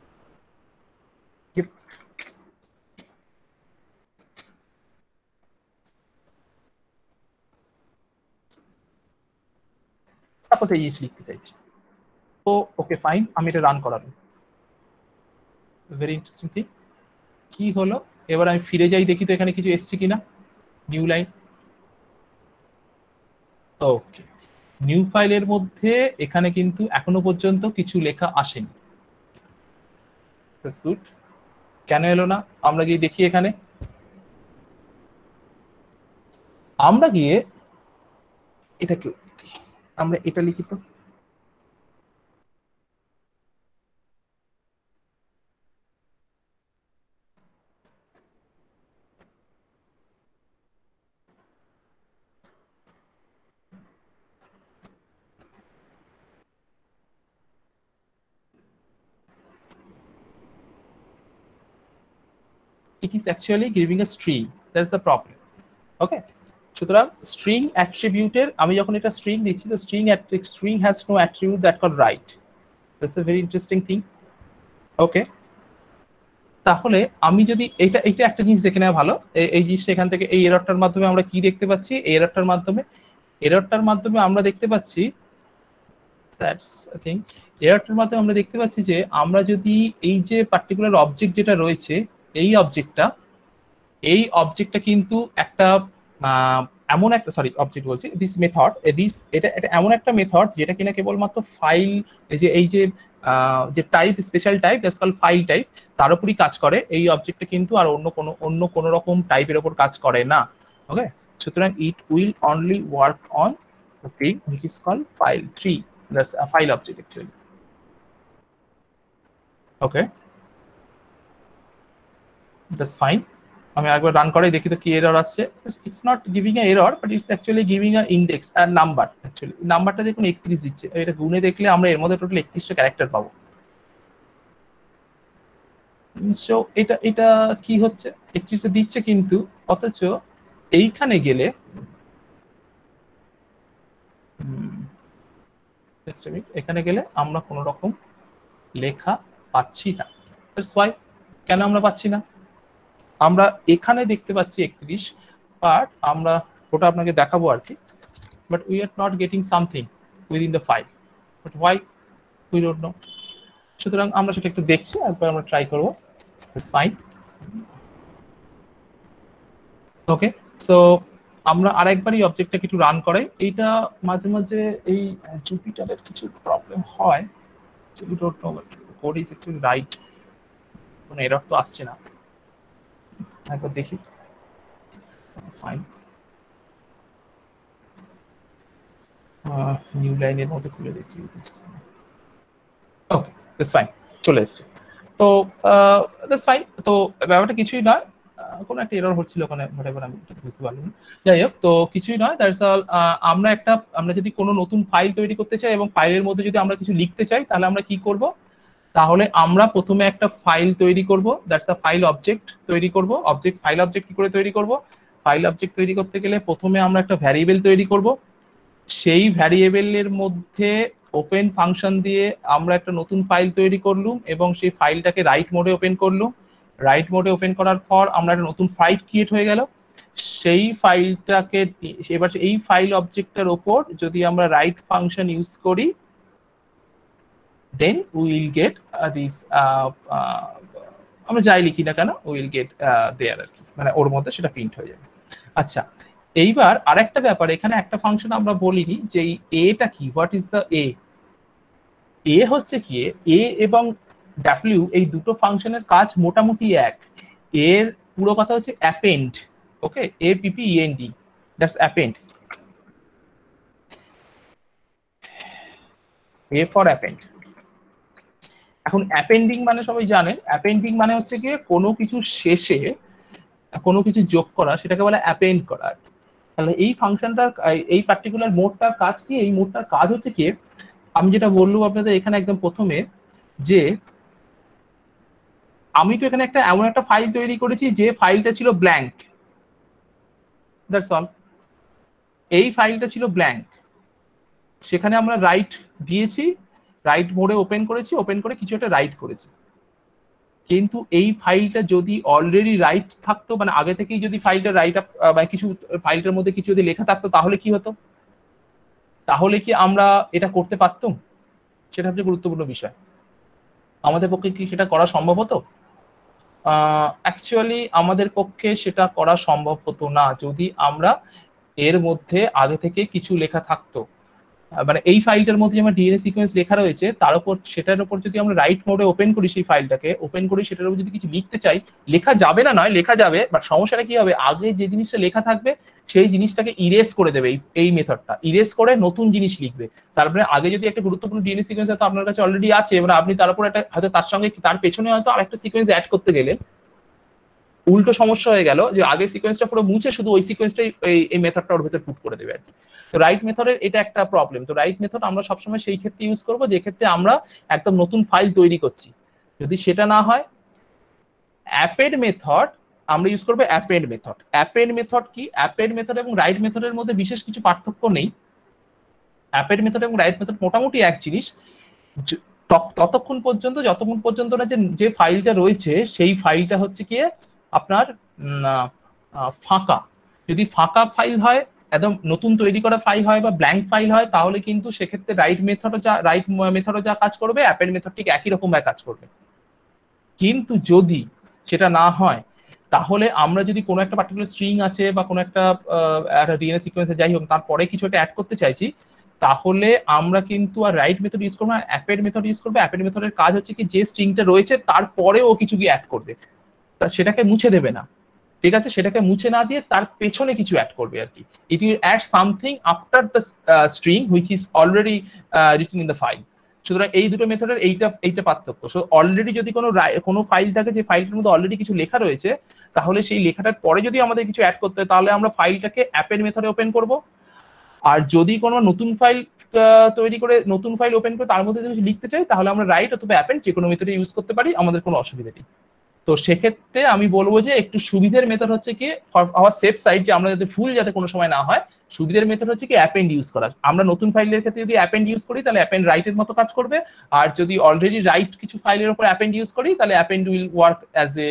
সাপোজ এই জিনিস লিখতে চাইছি। তো ওকে ফাইন, আমি এটা রান করাবো। ভেরি ইন্টারেস্টিং থিং কি হলো, এবার আমি ফিরে যাই, দেখি তো এখানে কিছু এসছে কিনা, নিউ লাইন। ওকে, নিউ ফাইলের মধ্যে এখানে কিন্তু এখনো পর্যন্ত কিছু লেখা আসেনি। গুড, কেন এলো না আমরা গিয়ে দেখি। এখানে আমরা গিয়ে এটা কি, আমরা এটা লিখি তো, it is actually giving a string, that's the problem. Okay, সুতরাং স্ট্রিং অ্যাট্রিবিউটের আমি যখন এটা স্ট্রিং দিচ্ছি, তো string has no attribute that call write. That's a very interesting thing. Okay, তাহলে আমি যদি এটা একটা জিনিস দেখে নেওয়া ভালো, এই জিনিসটা এখান থেকে এই এররটার মাধ্যমে আমরা কি দেখতে পাচ্ছি, এই এররটার মাধ্যমে আমরা দেখতে পাচ্ছি, দ্যাটস আই থিং, এররটার মাধ্যমে আমরা দেখতে পাচ্ছি যে আমরা যদি এই যে পার্টিকুলার অবজেক্ট যেটা রয়েছে, এই অবজেক্টটা কিন্তু একটা এমন একটা অবজেক্ট বলছি, দিস মেথড, এটা এমন একটা মেথড যেটা কিনা কেবলমাত্র ফাইল, এই যে type, special type, that's called file type, তার উপরই কাজ করে। এই অবজেক্টটা কিন্তু আর অন্য কোনো রকম টাইপের উপর কাজ করে না। ওকে, সুতরাং it will only work on the thing which is called file 3, that's a file object actually. Okay, that's fine. আমি একবার রান করে দেখি তো কি এরর আসছে। It's not giving a error, but it's actually giving a index আর নাম্বার। অ্যাকচুয়ালি নাম্বারটা দেখুন 31 দিচ্ছে, এটা গুণে দেখলে আমরা এর মধ্যে টোটাল 31টা ক্যারেক্টার পাবো। সো এটা কি হচ্ছে, 31টা দিচ্ছে কিন্তু, অথচ এইখানে গেলে এখানে গেলে আমরা কোনো রকম লেখা পাচ্ছি না। দ্যাটস ওয়াই, কেন আমরা পাচ্ছি না, আমরা এখানে দেখতে পাচ্ছি 31, বাট আমরা ওটা আপনাকে দেখাবো আর কি, but we are not getting something within the file, but why we don't know. সুতরাং আমরা সেটা একটু দেখছি, একবার আমরা ট্রাই করবো। ফাইন, ওকে, সো আমরা আরেকবার এই অবজেক্টটাকে একটু রান করাই। এইটা মাঝে মাঝে এই জুপিটারের কিছু প্রবলেম হয়, we don't know, but code is actually right, কোনো এরর তো আসছে না। একবার দেখি, ফাইন, নিউ লাইনের মধ্যে খুলে দেখি। ওকে, দ্যাটস ফাইন, চলে এসছে। তো দ্যাটস ফাইন। তো ব্যাপারটা কিছুই নয়, কোনো একটা এরর হচ্ছিল ওখানে, হোয়াটএভার, আমি বুঝতে পারলাম না। যাই হোক, তো কিছুই নয়, দ্যাটস অল। আমরা যদি কোনো নতুন ফাইল তৈরি করতে চাই এবং ফাইলের মধ্যে যদি আমরা কিছু লিখতে চাই, তাহলে আমরা কি করব, তাহলে আমরা প্রথমে একটা ফাইল তৈরি করব, দ্যাটস আ ফাইল অবজেক্ট তৈরি করব। অবজেক্ট ফাইল অবজেক্ট কি করে তৈরি করব? ফাইল অবজেক্ট তৈরি করতে গেলে প্রথমে আমরা একটা ভ্যারিয়েবল তৈরি করব। সেই ভ্যারিয়েবলের মধ্যে ওপেন ফাংশন দিয়ে আমরা একটা নতুন ফাইল তৈরি করলুম এবং সেই ফাইলটাকে রাইট মোডে ওপেন করলুম। রাইট মোডে ওপেন করার পর আমরা একটা নতুন ফাইল ক্রিয়েট হয়ে গেল। সেই ফাইলটাকে এবার এই ফাইল অবজেক্টের ওপর যদি আমরা রাইট ফাংশন ইউজ করি, then we will get this আমরা যাই লিখি না কেন we will get there আর কি, মানে ওর মধ্যে সেটা প্রিন্ট হয়ে যাবে। আচ্ছা, এইবার আরেকটা ব্যাপার, এখানে একটা ফাংশন আমরা বলিনি যে এই এটা কি, what is the a. A হচ্ছে কি, এ এবং ডাব্লিউ এই দুটো ফাংশনের কাজ মোটামুটি এক। এর পুরো কথা হচ্ছে append, okay, APPEND, that's append, A for append. এখন অ্যাপেন্ডিং মানে সবাই জানেন, অ্যাপেন্ডিং মানে হচ্ছে কি কোনো কিছু শেষে কোনো কিছু যোগ করা, সেটাকে বলে অ্যাপেন্ড করা। তাহলে এই ফাংশনটার এই পার্টিকুলার মোডটার কাজ কি? এই মোডটার কাজ হচ্ছে কি, আমি যেটা বললাম আপনাদের এখানে একদম প্রথমে, যে আমি তো এখানে একটা এমন একটা ফাইল তৈরি করেছি যে ফাইলটা ছিল ব্ল্যাঙ্ক, দ্যাটস অল। এই ফাইলটা ছিল ব্ল্যাঙ্ক, সেখানে আমরা রাইট দিয়েছি, রাইট মোডে ওপেন করেছি, ওপেন করে কিছু একটা রাইট করেছি। কিন্তু এই ফাইলটা যদি অলরেডি রাইট থাকতো, মানে আগে থেকেই যদি ফাইলটা রাইট আপ বা কিছু ফাইলটার মধ্যে কিছু যদি লেখা থাকতো, তাহলে কি হতো? তাহলে কি আমরা এটা করতে পারতাম? সেটা হচ্ছে গুরুত্বপূর্ণ বিষয়। আমাদের পক্ষে কি সেটা করা সম্ভব হতো? অ্যাকচুয়ালি আমাদের পক্ষে সেটা করা সম্ভব হতো না যদি আমরা এর মধ্যে আগে থেকে কিছু লেখা থাকতো। মানে এই ফাইলটার মধ্যে যেমন ডিএনএ সিকোয়েন্স লেখা রয়েছে, তার উপর সেটার উপর যদি আমরা রাইট মোডে ওপেন করি, সেই ফাইলটাকে ওপেন করি, সেটার উপর যদি কিছু লিখতে চাই, লেখা যাবে না নয়, লেখা যাবে, বাট সমস্যাটা কি হবে, আগে যে জিনিসটা লেখা থাকবে সেই জিনিসটাকে ইরেজ করে দেবে এই মেথডটা, ইরেজ করে নতুন জিনিস লিখবে। তারপরে আগে যদি একটা গুরুত্বপূর্ণ ডিএনএ সিকোয়েন্স হয়তো আপনার কাছে অলরেডি আছে, এবার আপনি তার উপর একটা হয়তো তার সঙ্গে তার পেছনে হয়তো আরেকটা সিকোয়েন্স অ্যাড করতে গেলে উল্টো সমস্যা হয়ে গেল, যে আগে সিকোয়েন্সটা পুরো মুছে শুধু ওই সিকোয়েন্সটাই এই মেথডটা ওর ভেতর পুট করে দেবে আর কি। তো রাইট মেথডের এটা একটা প্রবলেম। তো রাইট মেথড আমরা সবসময় সেই ক্ষেত্রে ইউজ করবো যে ক্ষেত্রে আমরা একদম নতুন ফাইল তৈরি করছি। যদি সেটা না হয়, অ্যাপেন্ড মেথড আমরা ইউজ করবো। অ্যাপেন্ড মেথড, অ্যাপেন্ড মেথড কি, অ্যাপেন্ড মেথড এবং রাইট মেথডের মধ্যে বিশেষ কিছু পার্থক্য নেই। অ্যাপেন্ড মেথড এবং রাইট মেথড মোটামুটি এক জিনিস, ততক্ষণ পর্যন্ত যতক্ষণ পর্যন্ত না যে ফাইলটা রয়েছে সেই ফাইলটা হচ্ছে কি আপনার ফাঁকা। যদি ফাঁকা ফাইল হয়, একদম নতুন তৈরি করা ফাইল হয় বা ব্ল্যাঙ্ক ফাইল হয়, তাহলে কিন্তু সেক্ষেত্রে রাইট মেথডও যা কাজ করবে, অ্যাপেন্ড মেথড ঠিক একই রকম ভাবে কাজ করবে। কিন্তু যদি সেটা না হয়, তাহলে আমরা যদি কোনো একটা পার্টিকুলার স্ট্রিং আছে বা কোনো একটা ডিএনএ সিকোয়েন্সে যাই হোক, তারপরে কিছু একটা অ্যাড করতে চাইছি, তাহলে আমরা কিন্তু আর রাইট মেথড ইউজ করবো না, অ্যাপেন্ড মেথড ইউজ করবো। অ্যাপেন্ড মেথডের কাজ হচ্ছে কি, যে স্ট্রিংটা রয়েছে তারপরে ও কিছু কি অ্যাড করবে, তা সেটাকে মুছে দেবে না, ঠিক আছে, সেটাকে মুছে না দিয়ে তার পেছনে কিছু অ্যাড করবে আর কি। It will add something after the string which is already written in the file. সুতরাং এই দুটো মেথডের এইটা পার্থক্য। সো অলরেডি যদি কোনো ফাইল থাকে, যে ফাইলটার মধ্যে অলরেডি কিছু লেখা রয়েছে, তাহলে সেই লেখাটার পরে যদি আমাদের কিছু অ্যাড করতে হয়, তাহলে আমরা ফাইলটাকে অ্যাপেন্ড মেথডে ওপেন করব। আর যদি কোনো নতুন ফাইল তৈরি করে নতুন ফাইল ওপেন করে তার মধ্যে যদি লিখতে চাই, তাহলে আমরা রাইট অথবা অ্যাপেন্ড যে কোনো মেথডে ইউজ করতে পারি, আমাদের কোনো অসুবিধা নেই। তো সেক্ষেত্রে আমি বলবো যে একটু সুবিধার মেথড হচ্ছে কি, ফর আওয়ার সেফ সাইড, যে আমরা যাতে ফুল যাতে কোনো সময় না হয়, সুবিধার মেথড হচ্ছে কি অ্যাপেন্ড ইউজ করা। আমরা নতুন ফাইলের ক্ষেত্রে যদি অ্যাপেন্ড ইউজ করি, তাহলে অ্যাপেন্ড রাইটের মতো কাজ করবে। আর যদি অলরেডি রাইট কিছু ফাইলের উপর অ্যাপেন্ড ইউজ করি, তাহলে append will work as a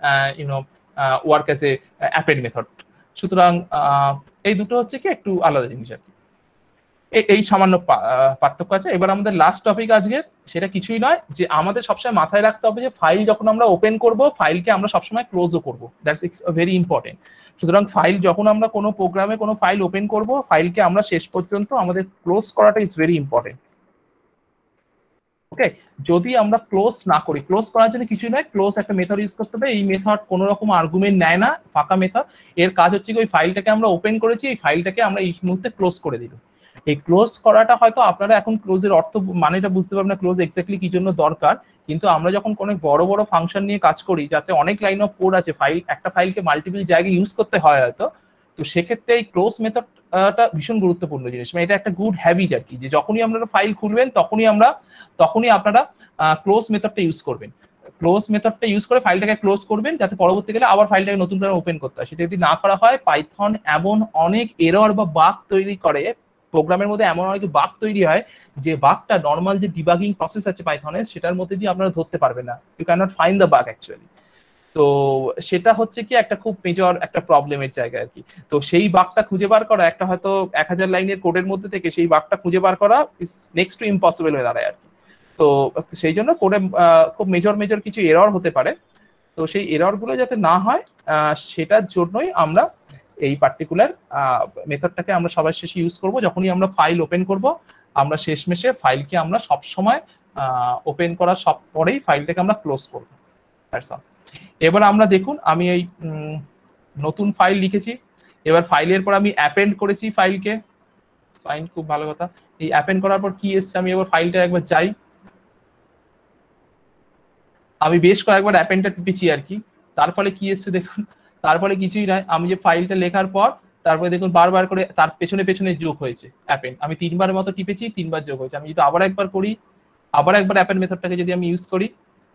append method. সুতরাং এই দুটো হচ্ছে কি একটু আলাদা জিনিস আর কি, এই সামান্য পার্থক্য আছে। এবার আমাদের লাস্ট টপিক আজকে, সেটা কিছুই নয়, যে আমাদের সবসময় মাথায় রাখতে হবে যে ফাইল যখন আমরা ওপেন করব, ফাইলকে আমরা সবসময় ক্লোজও করব, দ্যাটস ভেরি ইম্পর্টেন্ট। সুতরাং ফাইল যখন আমরা কোনো প্রোগ্রামে কোনো ফাইল ওপেন করব, ফাইলকে আমরা শেষ পর্যন্ত আমাদের ক্লোজ করাটা ইজ ভেরি ইম্পর্টেন্ট। ওকে, যদি আমরা ক্লোজ না করি, ক্লোজ করার জন্য কিছু নয়, ক্লোজ একটা মেথড ইউজ করতে হবে। এই মেথড কোনো রকম আর্গুমেন্ট নেয় না, ফাঁকা মেথড। এর কাজ হচ্ছে কি, ওই ফাইলটাকে আমরা ওপেন করেছি, এই ফাইলটাকে আমরা এই মুহূর্তে ক্লোজ করে দিলাম। এই ক্লোজ করাটা হয়তো আপনারা এখন ক্লোজের অর্থ মানেটা বুঝতে পারবেন না, ক্লোজ এক্স্যাক্টলি কি জন্য দরকার। কিন্তু আমরা যখন কোনো বড় বড় ফাংশন নিয়ে কাজ করি, যাতে অনেক লাইন অফ কোড আছে, একটা ফাইলকে মাল্টিপল জায়গায় ইউজ করতে হয় হয়তো, তো সেক্ষেত্রে এই ক্লোজ মেথড টা ভীষণ গুরুত্বপূর্ণ জিনিস, মানে এটা একটা গুড হ্যাবিট আর কি, যে যখনই আপনারা ফাইল খুলবেন তখনই আপনারা ক্লোজ মেথডটা ইউজ করবেন। ক্লোজ মেথডটা ইউজ করে ফাইলটাকে ক্লোজ করবেন, যাতে পরবর্তীকালে আবার ফাইলটাকে নতুন করে ওপেন করতে হয়। সেটা যদি না করা হয়, পাইথন এমন অনেক এরর বা বাগ তৈরি করে, প্রোগ্রামের মধ্যে এমন অনেক বাগ তৈরি হয় যে বাগটা নর্মাল যে ডিবাগিং প্রসেস আছে পাইথনের, সেটার মধ্যে দিয়ে আপনারা ধরতে পারবেন না। You can not find the bug actually. তো সেটা হচ্ছে কি একটা খুব মেজর একটা প্রবলেমের জায়গা আর কি। তো সেই বাগটা খুঁজে বার করা, একটা হয়তো 1000 লাইনের কোডের মধ্যে থেকে সেই বাগটা খুঁজে বার করা ইজ নেক্সট টু ইম্পসিবল হয়ে দাঁড়ায় আর কি। তো সেই জন্য কোডে খুব মেজর কিছু এরর হতে পারে। তো সেই এরর গুলো যাতে না হয়, সেটার জন্যই আমরা এই পার্টিকুলার মেথডটাকে আমরা সবার শেষে ইউজ করব। যখনই আমরা ফাইল ওপেন করব, আমরা শেষমেশে ফাইলকে আমরা সবসময় ওপেন করার সব পরেই ফাইলটাকে আমরা ক্লোজ করবো। এবার আমরা দেখুন, আমি এই নতুন ফাইল লিখেছি। এবার ফাইলের পর আমি অ্যাপেন্ড করেছি ফাইলকে, ফাইন, খুব ভালো কথা। এই অ্যাপেন্ড করার পর কি এসছে, আমি এবার ফাইলটা একবার যাই, আমি বেশ কয়েকবার অ্যাপেন্ডটা টিপেছি আর কি। তার ফলে কি এসছে দেখুন, তার ফলে কিছুই নয়, আমি যে ফাইলটা লেখার পর তারপরে দেখুন বারবার করে তার পেছনে যোগ হয়েছে অ্যাপেন্ড। আমি 3বার মতো টিপেছি, 3বার যোগ হয়েছে। আমি যদি আবার একবার করি, আবার একবার অ্যাপেন্ড মেথডটাকে যদি আমি ইউজ করি,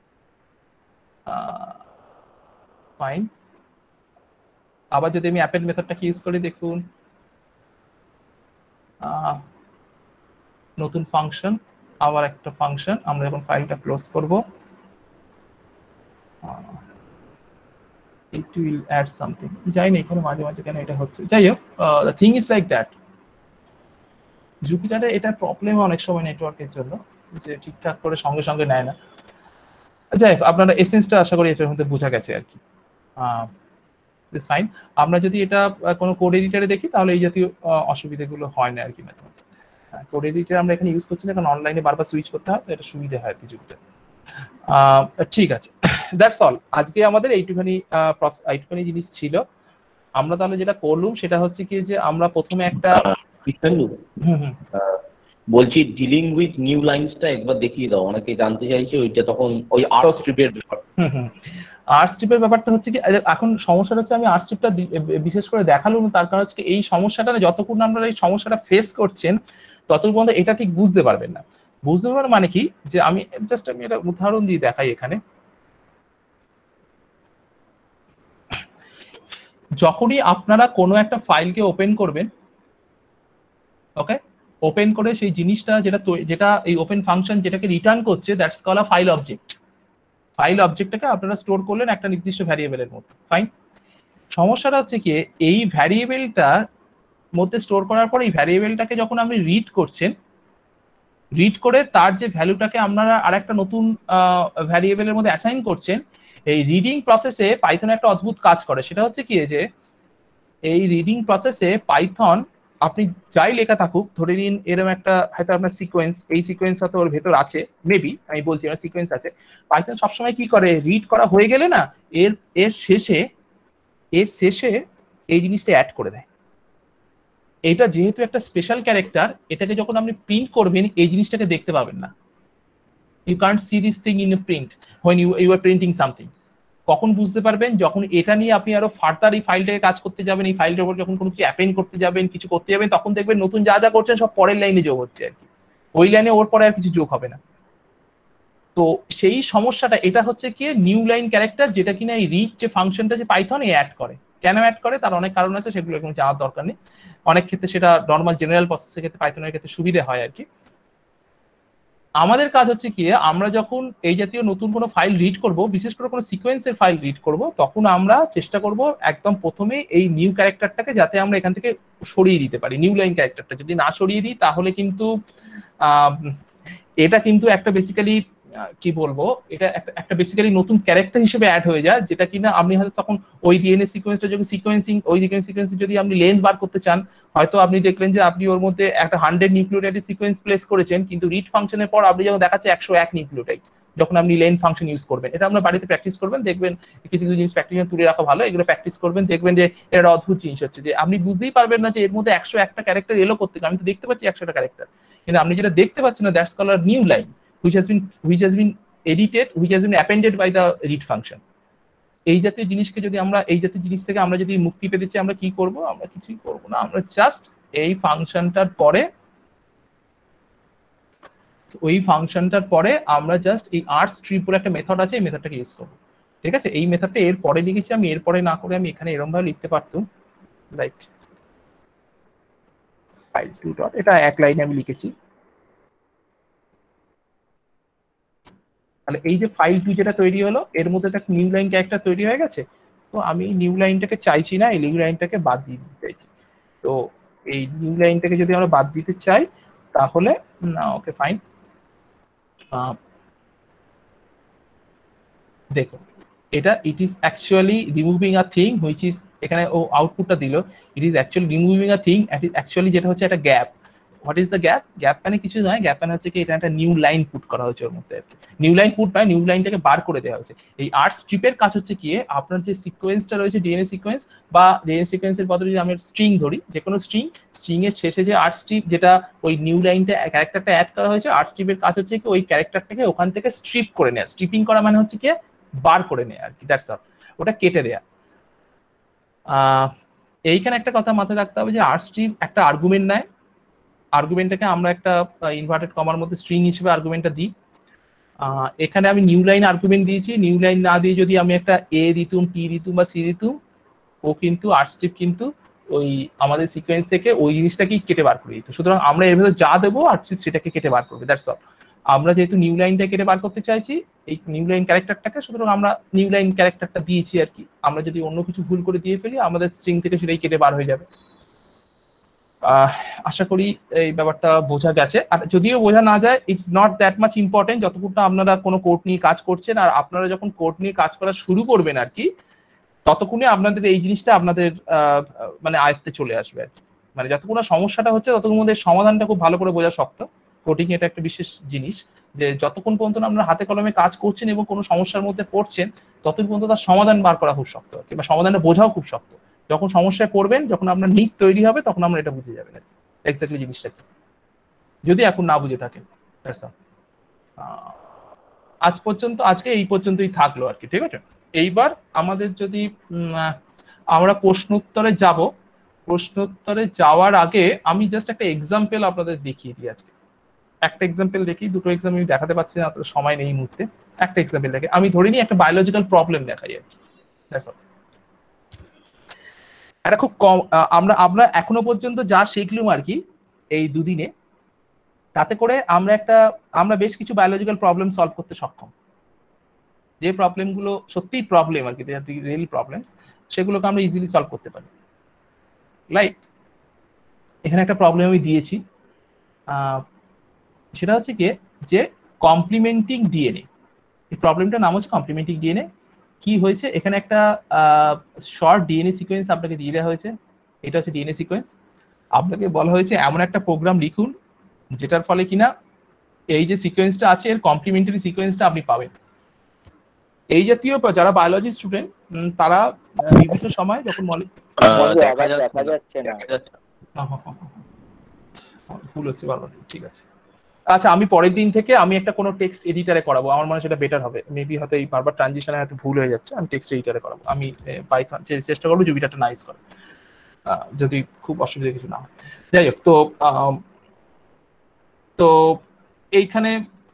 ফাইন, আবার যদি আমি অ্যাপেন্ড মেথডটাকে ইউজ করি, দেখুন নতুন ফাংশন, আবার একটা ফাংশন। আমরা এখন ফাইলটা ক্লোজ করব, it will add something, যাই না এখানে মাঝে মাঝে কেন এটা হচ্ছে, যাই হোক, the thing is like that। জুপিটারে এটা প্রবলেম অনেক সময় নেটওয়ার্কের জন্য, যে ঠিকঠাক করে সঙ্গে সঙ্গে নেয় না। যাই হোক, আপনারা এসেন্সটা আশা করি এটার মধ্যে বোঝা গেছে আর কি। ফাইন, আমরা যদি এটা কোনো কোড এডিটরে দেখি তাহলে এই জাতীয় অসুবিধাগুলো হয় না আর কি। মাঝে মাঝে কোড এডিটর আমরা এখানে ইউজ করছি না, কারণ অনলাইনে বারবার সুইচ করতে হয়, তো এটা সুবিধা হয় আর কি জুপিটার। ঠিক আছে, দ্যাটস অল। আজকে আমাদের এইটুখানি জিনিস ছিল। আমরা তাহলে যেটা করলাম সেটা হচ্ছে কি, যে আমরা প্রথমে একটা বলছি ডিলিং উইথ নিউ লাইনসটা একবার দেখিয়ে দাও, অনেকে জানতে চাইছে ওইটা, তখন ওই আর্ট স্ট্রিপের ব্যাপার। আর্ট স্ট্রিপের ব্যাপারটা হচ্ছে কি, এখন সমস্যাটা হচ্ছে আমি আর্ট স্ট্রিপটা বিশেষ করে দেখালাম, তার কারণ হচ্ছে এই সমস্যাটা যতক্ষণ আপনারা এই সমস্যাটা ফেস করছেন ততক্ষণ পর্যন্ত এটা ঠিক বুঝতে পারবেন না। বুঝতে পারবেন মানে কি, যে আমি একটা উদাহরণ দিয়ে দেখাই এখানে। যখনই আপনারা কোনো একটা ফাইলকে ওপেন করবেন, ওকে, ওপেন করে সেই জিনিসটা যেটা এই ওপেন ফাংশন যেটাকে রিটার্ন করছে, that's call a file object. File অবজেক্টটাকে আপনারা স্টোর করলেন একটা নির্দিষ্ট ভ্যারিয়েবলের মধ্যে, ফাইন। সমস্যাটা হচ্ছে কি, এই ভ্যারিয়েবলটা মধ্যে স্টোর করার পর এই ভ্যারিয়েবলটাকে যখন আপনি রিড করছেন, রিড করে তার যে ভ্যালুটাকে আপনারা আরেকটা নতুন ভ্যারিয়েবলের মধ্যে অ্যাসাইন করছেন, এই রিডিং প্রসেসে পাইথন একটা অদ্ভুত কাজ করে। সেটা হচ্ছে কি, যে এই রিডিং প্রসেসে পাইথন আপনি যাই লেখা থাকুক, ধরে নিন এরকম একটা হয়তো আপনার সিকোয়েন্স, এই সিকোয়েন্স হয়তো ওর ভেতর আছে, মেবি আমি বলছি না, সিকোয়েন্স আছে। পাইথন সবসময় কি করে, রিড করা হয়ে গেলে না এর শেষে এই জিনিসটা অ্যাড করে দেয়। এটা যেহেতু একটা স্পেশাল ক্যারেক্টার, এটাকে যখন আপনি প্রিন্ট করবেন এই জিনিসটাকে দেখতে পাবেন না। You can't see this thing in a print when you are printing something. কখন বুঝতে পারবেন, যখন এটা নিয়ে আপনি আরো ফার্দার এই ফাইলটাকে কাজ করতে যাবেন, এই ফাইলটার উপর যখন কোনো কিছু অ্যাপেন্ড করতে যাবেন, কিছু করতে যাবেন, তখন দেখবেন নতুন যা করছেন সব পরের লাইনে যোগ হচ্ছে আর কি, ওই লাইনে ওর পরে আর কিছু যোগ হবে না। তো সেই সমস্যাটা, এটা হচ্ছে কি নিউ লাইন ক্যারেক্টার, যেটা কিনা এই রিড যে ফাংশনটা যে পাইথন অ্যাড করে। কেন অ্যাড করে তার অনেক কারণ আছে, সেগুলো কোনো জানার দরকার নেই। অনেক ক্ষেত্রে সেটা নর্মাল জেনারেল প্রসেসের ক্ষেত্রে, পাইথনের ক্ষেত্রে সুবিধা হয় আর কি। আমাদের কাজ হচ্ছে কি, আমরা যখন এই জাতীয় নতুন কোনো ফাইল রিড করব, বিশেষ করে কোনো সিকোয়েন্সের ফাইল রিড করব, তখন আমরা চেষ্টা করব একদম প্রথমে এই নিউ ক্যারেক্টারটাকে যাতে আমরা এখান থেকে সরিয়ে দিতে পারি। নিউ লাইন ক্যারেক্টারটা যদি না সরিয়ে দিই, তাহলে কিন্তু এটা কিন্তু একটা বেসিক্যালি কি বলবো, এটা একটা বেসিক্যালি নতুন ক্যারেক্টার হিসেবে অ্যাড হয়ে যায়, যেটা কিনা আপনি হয়তো তখন ওই ডিএনএ সিকোয়েন্সটা যখন সিকোয়েন্সিং, ওই সিকোয়েন্সে যদি আপনি লেন্থ বার করতে চান, হয়তো আপনি দেখলেন যে আপনি ওর মধ্যে একটা 100 নিউক্লিওটাইড সিকোয়েন্স প্লেস করেছেন, কিন্তু রিড ফাংশনের পর আপনি যখন দেখাচ্ছে 101 নিউক্লিওটাইড, যখন আপনি লেন্থ ফাংশন ইউজ করবেন। এটা আমরা বাড়িতে প্র্যাকটিস করবেন, দেখবেন কিছু জিনিস প্র্যাকটিস তুলে রাখা ভালো, এগুলো প্র্যাকটিস করবেন, দেখবেন যে এটা অদ্ভুত জিনিস হচ্ছে, যে আপনি বুঝতেই পারবেন না যে এর মধ্যে 101টা ক্যারেক্টার এলো করতে। আমি তো দেখতে পাচ্ছি 100টা ক্যারেক্টার, কিন্তু আপনি যেটা দেখতে পাচ্ছেন না, that's called new line which has been edited, which has been appended by the read function। এই জাতীয় জিনিসকে যদি আমরা, এই জাতীয় জিনিস থেকে আমরা যদি মুক্তি পেতে চাই, আমরা কি করব? আমরা কিছুই করব না, আমরা জাস্ট এই ফাংশনটার পরে আমরা জাস্ট এই আর স্ট্রিপ বলে একটা মেথড আছে, এই মেথডটাকে ইউজ করবো। ঠিক আছে, এই মেথডটা এর পরে লিখেছি আমি, এরপরে না করে আমি এখানে এরকম ভাবে লিখতে পারতাম, লাইক ফাইল টু ডট, এটা এক লাইনে আমি লিখেছি। তাহলে এই যে ফাইল টু যেটা তৈরি হলো, এর মধ্যে একটা নিউ লাইন ক্যারেক্টার তৈরি হয়ে গেছে। তো আমি নিউ লাইনটাকে চাইছি না, এই নিউ লাইনটাকে বাদ দিয়ে দিতে চাইছি। তো এই নিউ লাইনটাকে যদি আমরা বাদ দিতে চাই তাহলে না, ওকে ফাইন, দেখো এটা it is actually removing a thing which is, এখানে ও আউটপুটটা দিল, it is actually removing a thing, actually যেটা হচ্ছে একটা gap. What is the gap? Gap মানে কিছু নয়, গ্যাপ মানে হচ্ছে কি এটা একটা নিউ লাইন পুট করা হয়েছে ওর মধ্যে। নিউ লাইন পুট নয়, নিউ লাইনটাকে বার করে দেওয়া হয়েছে। এই আর্ট স্ট্রিপের কাজ হচ্ছে কি আপনার যে সিকোয়েন্সটা রয়েছে ডিএনএ সিকোয়েন্স, বা ডিএনএ সিকোয়েন্সের বদলে যদি আমি স্ট্রিং ধরি, যে কোনো স্ট্রিং এর শেষে যে আর্ট স্ট্রিপ, যেটা ওই নিউ লাইনটা ক্যারেক্টারটা অ্যাড করা হয়েছে, আর্ট স্ট্রিপের কাজ হচ্ছে কি ওই ক্যারেক্টারটাকে ওখান থেকে স্ট্রিপ করে নেওয়া। স্ট্রিপিং করা মানে হচ্ছে কি বার করে নেয় আর কি, দ্যাটস অল, ওটা কেটে দেয়া। এইখানে একটা কথা মাথায় রাখতে হবে যে আরস্ট্রিম একটা আর্গুমেন্ট নেয়, আর্গুমেন্টটাকে আমরা একটা ইনভার্টেড কমার মধ্যে স্ট্রিং হিসেবে আর্গুমেন্টটা দিই। এখানে আমি নিউ লাইন আর্গুমেন্ট দিয়েছি, নিউ লাইন না দিয়ে যদি আমি একটা এ দিতুম, টি দিতুম বা সি দিতুম, ও কিন্তু আরস্ট্রিপ কিন্তু ওই আমাদের সিকোয়েন্স থেকে ওই জিনিসটাকেই কেটে বার করে দিত। সুতরাং আমরা এর ভেতর যা দেবো আরস্ট্রিপ সেটাকে কেটে বার করবে, দ্যাটস অল। আমরা যেহেতু নিউ লাইনটা কেটে বার করতে চাইছি এই নিউ লাইন ক্যারেক্টারটাকে, সুতরাং আমরা নিউ লাইন ক্যারেক্টারটা দিয়েছি আর কি। আমরা যদি অন্য কিছু ভুল করে দিয়ে ফেলি আমাদের স্ট্রিং থেকে সেটাই কেটে বার হয়ে যাবে। আশা করি এই ব্যাপারটা বোঝা গেছে। আর যদিও বোঝা না যায়, it's not that much important যতক্ষণ আপনারা কোনো কোড নিয়ে কাজ করছেন। আর আপনারা যখন কোড নিয়ে কাজ করা শুরু করবেন আর কি, ততক্ষণে আপনাদের এই জিনিসটা আপনাদের মানে আয়ত্তে চলে আসবে আর কি। মানে যতক্ষণ সমস্যাটা হচ্ছে ততক্ষণ মধ্যে সমাধানটা খুব ভালো করে বোঝা শক্ত। কোডিং এটা একটা বিশেষ জিনিস যে যতক্ষণ পর্যন্ত আপনারা হাতে কলমে কাজ করছেন এবং কোনো সমস্যার মধ্যে পড়ছেন, ততক্ষণ পর্যন্ত তার সমাধান বার করা খুব শক্ত, কিংবা সমাধানটা বোঝাও খুব শক্ত। যখন সমস্যায় পড়বেন, যখন আপনার নিট তৈরি হবে, তখন আমরা এটা বুঝে যাবেন আর কি এক্স্যাক্টলি জিনিসটা কি, যদি এখন না বুঝে থাকেন। আজ পর্যন্ত আজকে এই পর্যন্তই থাকলো আর কি, ঠিক আছে। এইবার আমাদের যদি আমরা প্রশ্নোত্তরে যাব, প্রশ্নোত্তরে যাওয়ার আগে আমি জাস্ট একটা এক্সাম্পল আপনাদের দেখিয়ে দিই আজকে। একটা এক্সাম্পল দেখি, দুটো এক্সাম্পল আমি দেখাতে পারছি না, সময় নেই এই মুহূর্তে। একটা এক্সাম্পল দেখে আমি ধরে নিই একটা বায়োলজিক্যাল প্রবলেম দেখাই আর কি। এটা খুব কম, আমরা এখনো পর্যন্ত যা শিখলুম আর কি এই দুদিনে, তাতে করে আমরা বেশ কিছু বায়োলজিক্যাল প্রবলেম সলভ করতে সক্ষম। যে প্রবলেমগুলো সত্যিই প্রবলেম আর কি, রিয়েল প্রবলেমস, সেগুলোকে আমরা ইজিলি সলভ করতে পারি। লাইক এখানে একটা প্রবলেম আমি দিয়েছি, সেটা হচ্ছে কি যে কমপ্লিমেন্টিং ডিএনএ। এই প্রবলেমটার নাম হচ্ছে কমপ্লিমেন্টিং ডিএনএ। কি হয়েছে, এখানে একটা শর্ট ডিএনএ সিকোয়েন্স আপনাকে দিয়ে দেওয়া হয়েছে। এটা হচ্ছে ডিএনএ সিকোয়েন্স। আপনাকে বলা হয়েছে এমন একটা প্রোগ্রাম লিখুন যেটার ফলে কিনা এই যে সিকোয়েন্সটা আছে এর কমপ্লিমেন্টারি সিকোয়েন্সটা আপনি পাবেন। এই জাতীয় যারা বায়োলজি স্টুডেন্ট তারা বিভিন্ন সময় যখন দেখা যাচ্ছে না, ভুল হচ্ছে বারবার, ঠিক আছে। আচ্ছা, আমি পরের দিন থেকে আমি একটা কোনো টেক্সট এডিটরে করাবো, আমার মনে হয় সেটা বেটার হবে। মেবি হয়তো এই বারবার ট্রানজিশনে হয়তো ভুল হয়ে যাচ্ছে, আমি টেক্সট এডিটরে করাবো। আমি পাইথন চেষ্টা করবো জুপিটারটা না ইউজ করে, যদি খুব অসুবিধা কিছু না হয়। যাই হোক, তো এইখানে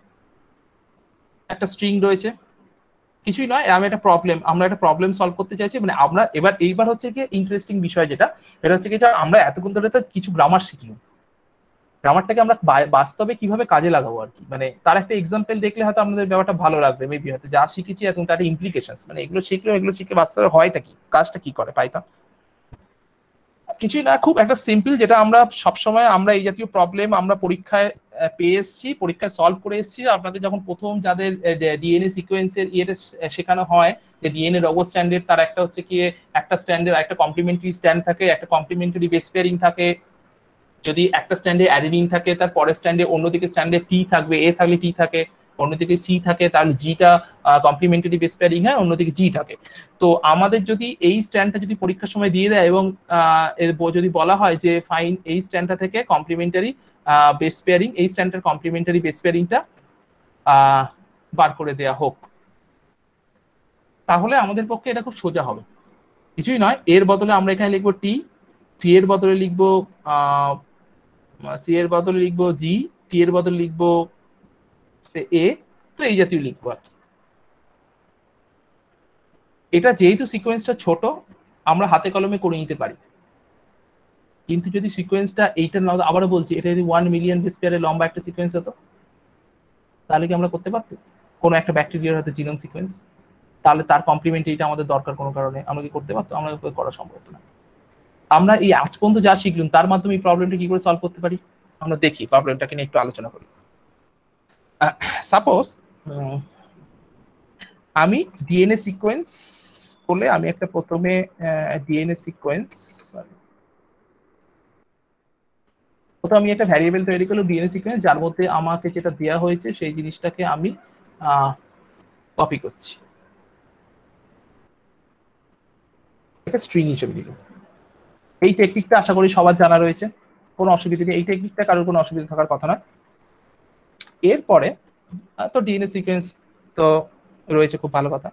একটা স্ট্রিং রয়েছে, কিছুই নয়, আমরা একটা প্রবলেম সলভ করতে চাইছি। মানে আমরা এইবার হচ্ছে কি ইন্টারেস্টিং বিষয় যেটা, এটা হচ্ছে কি আমরা এতক্ষণ ধরে তো কিছু গ্রামার শিখলাম, গ্রামারটাকে আমরা বাস্তবে কিভাবে কাজে লাগাবো আর কি। মানে তার একটা এক্সাম্পল দেখলে হয়তো আমাদের ব্যাপারটা ভালো লাগবে। মেবি হয়তো যা শিখেছি এখন তার ইমপ্লিকেশনস, মানে এগুলো শিখে বাস্তবে হয়টা কি, কাজটা কি করে পাইথন। কিছুই না, খুব একটা সিম্পল, যেটা আমরা সবসময় আমরা এই জাতীয় প্রবলেম আমরা পরীক্ষায় পেয়ে এসেছি, পরীক্ষায় সলভ করে এসেছি। আপনাদের যখন প্রথম যাদের ডিএনএ সিকোয়েন্সের ইয়েটা শেখানো হয় যে ডিএনএ রোবো স্ট্যান্ডার্ড, তার একটা হচ্ছে কি একটা স্ট্যান্ডার্ড, একটা কমপ্লিমেন্টারি স্ট্যান্ড থাকে, একটা কমপ্লিমেন্টারি বেস পেয়ারিং থাকে। যদি একটা স্ট্যান্ডে অ্যাডেনিন থাকে, তার পরের স্ট্যান্ডে অন্যদিকে স্ট্যান্ডে টি থাকবে, এ থাকলে টি থাকে, অন্যদিকে সি থাকে, তাহলে জিটা কমপ্লিমেন্টারি বেস পেয়ারিং হয়, অন্যদিকে জি থাকে। তো আমাদের যদি এই স্ট্যান্ডটা যদি পরীক্ষার সময় দিয়ে দেয় এবং যদি বলা হয় যে ফাইন এই স্ট্যান্ডটা থেকে কমপ্লিমেন্টারি বেস পেয়ারিং, এই স্ট্যান্ডটার কমপ্লিমেন্টারি বেস পেয়ারিংটা বার করে দেয়া হোক, তাহলে আমাদের পক্ষে এটা খুব সোজা হবে। কিছুই নয়, এর বদলে আমরা এখানে লিখবো টি, সি এর বদলে লিখবো সি এর বদলে লিখবো জি, টি এর বদলে লিখবো এ, তো এই জাতীয় লিখবো আর কি। এটা যেহেতু সিকোয়েন্সটা ছোট আমরা হাতে কলমে করে নিতে পারি, কিন্তু যদি সিকোয়েন্সটা এইটা না, আবারও বলছি, এটা যদি 1 মিলিয়ন বেস পেয়ারের লম্বা একটা সিকোয়েন্স হতো তাহলে কি আমরা করতে পারতাম? কোনো একটা ব্যাকটেরিয়ার হয়তো জিনোম সিকোয়েন্স, তাহলে তার কমপ্লিমেন্টারিটা আমাদের দরকার কোনো কারণে, আমরা কি করতে পারতাম? আমরা করা সম্ভব না। আমরা এই আজ পর্যন্ত যা শিখলাম তার মাধ্যমে এই প্রবলেমটা কি করে সলভ করতে পারি আমরা দেখি, প্রবলেমটাকে নিয়ে একটু আলোচনা করি। সাপোজ আমি ডিএনএ সিকোয়েন্স বলে আমি একটা প্রথমে ডিএনএ সিকোয়েন্স প্রথমে আমি একটা ভ্যারিয়েবল তৈরি করলাম ডিএনএ সিকোয়েন্স, যার মধ্যে আমাকে যেটা দেওয়া হয়েছে সেই জিনিসটাকে আমি কপি করছি, একটা স্ট্রিং হিসেবে দিলাম। এই টেকনিকটা আশা করি সবার জানা রয়েছে, কোনো অসুবিধা নেই, এই টেকনিকটা কারোর কোনো অসুবিধা থাকার কথা নয়। এরপরে তো ডিএনএ সিকোয়েন্স তো রয়েছে, খুব ভালো কথা।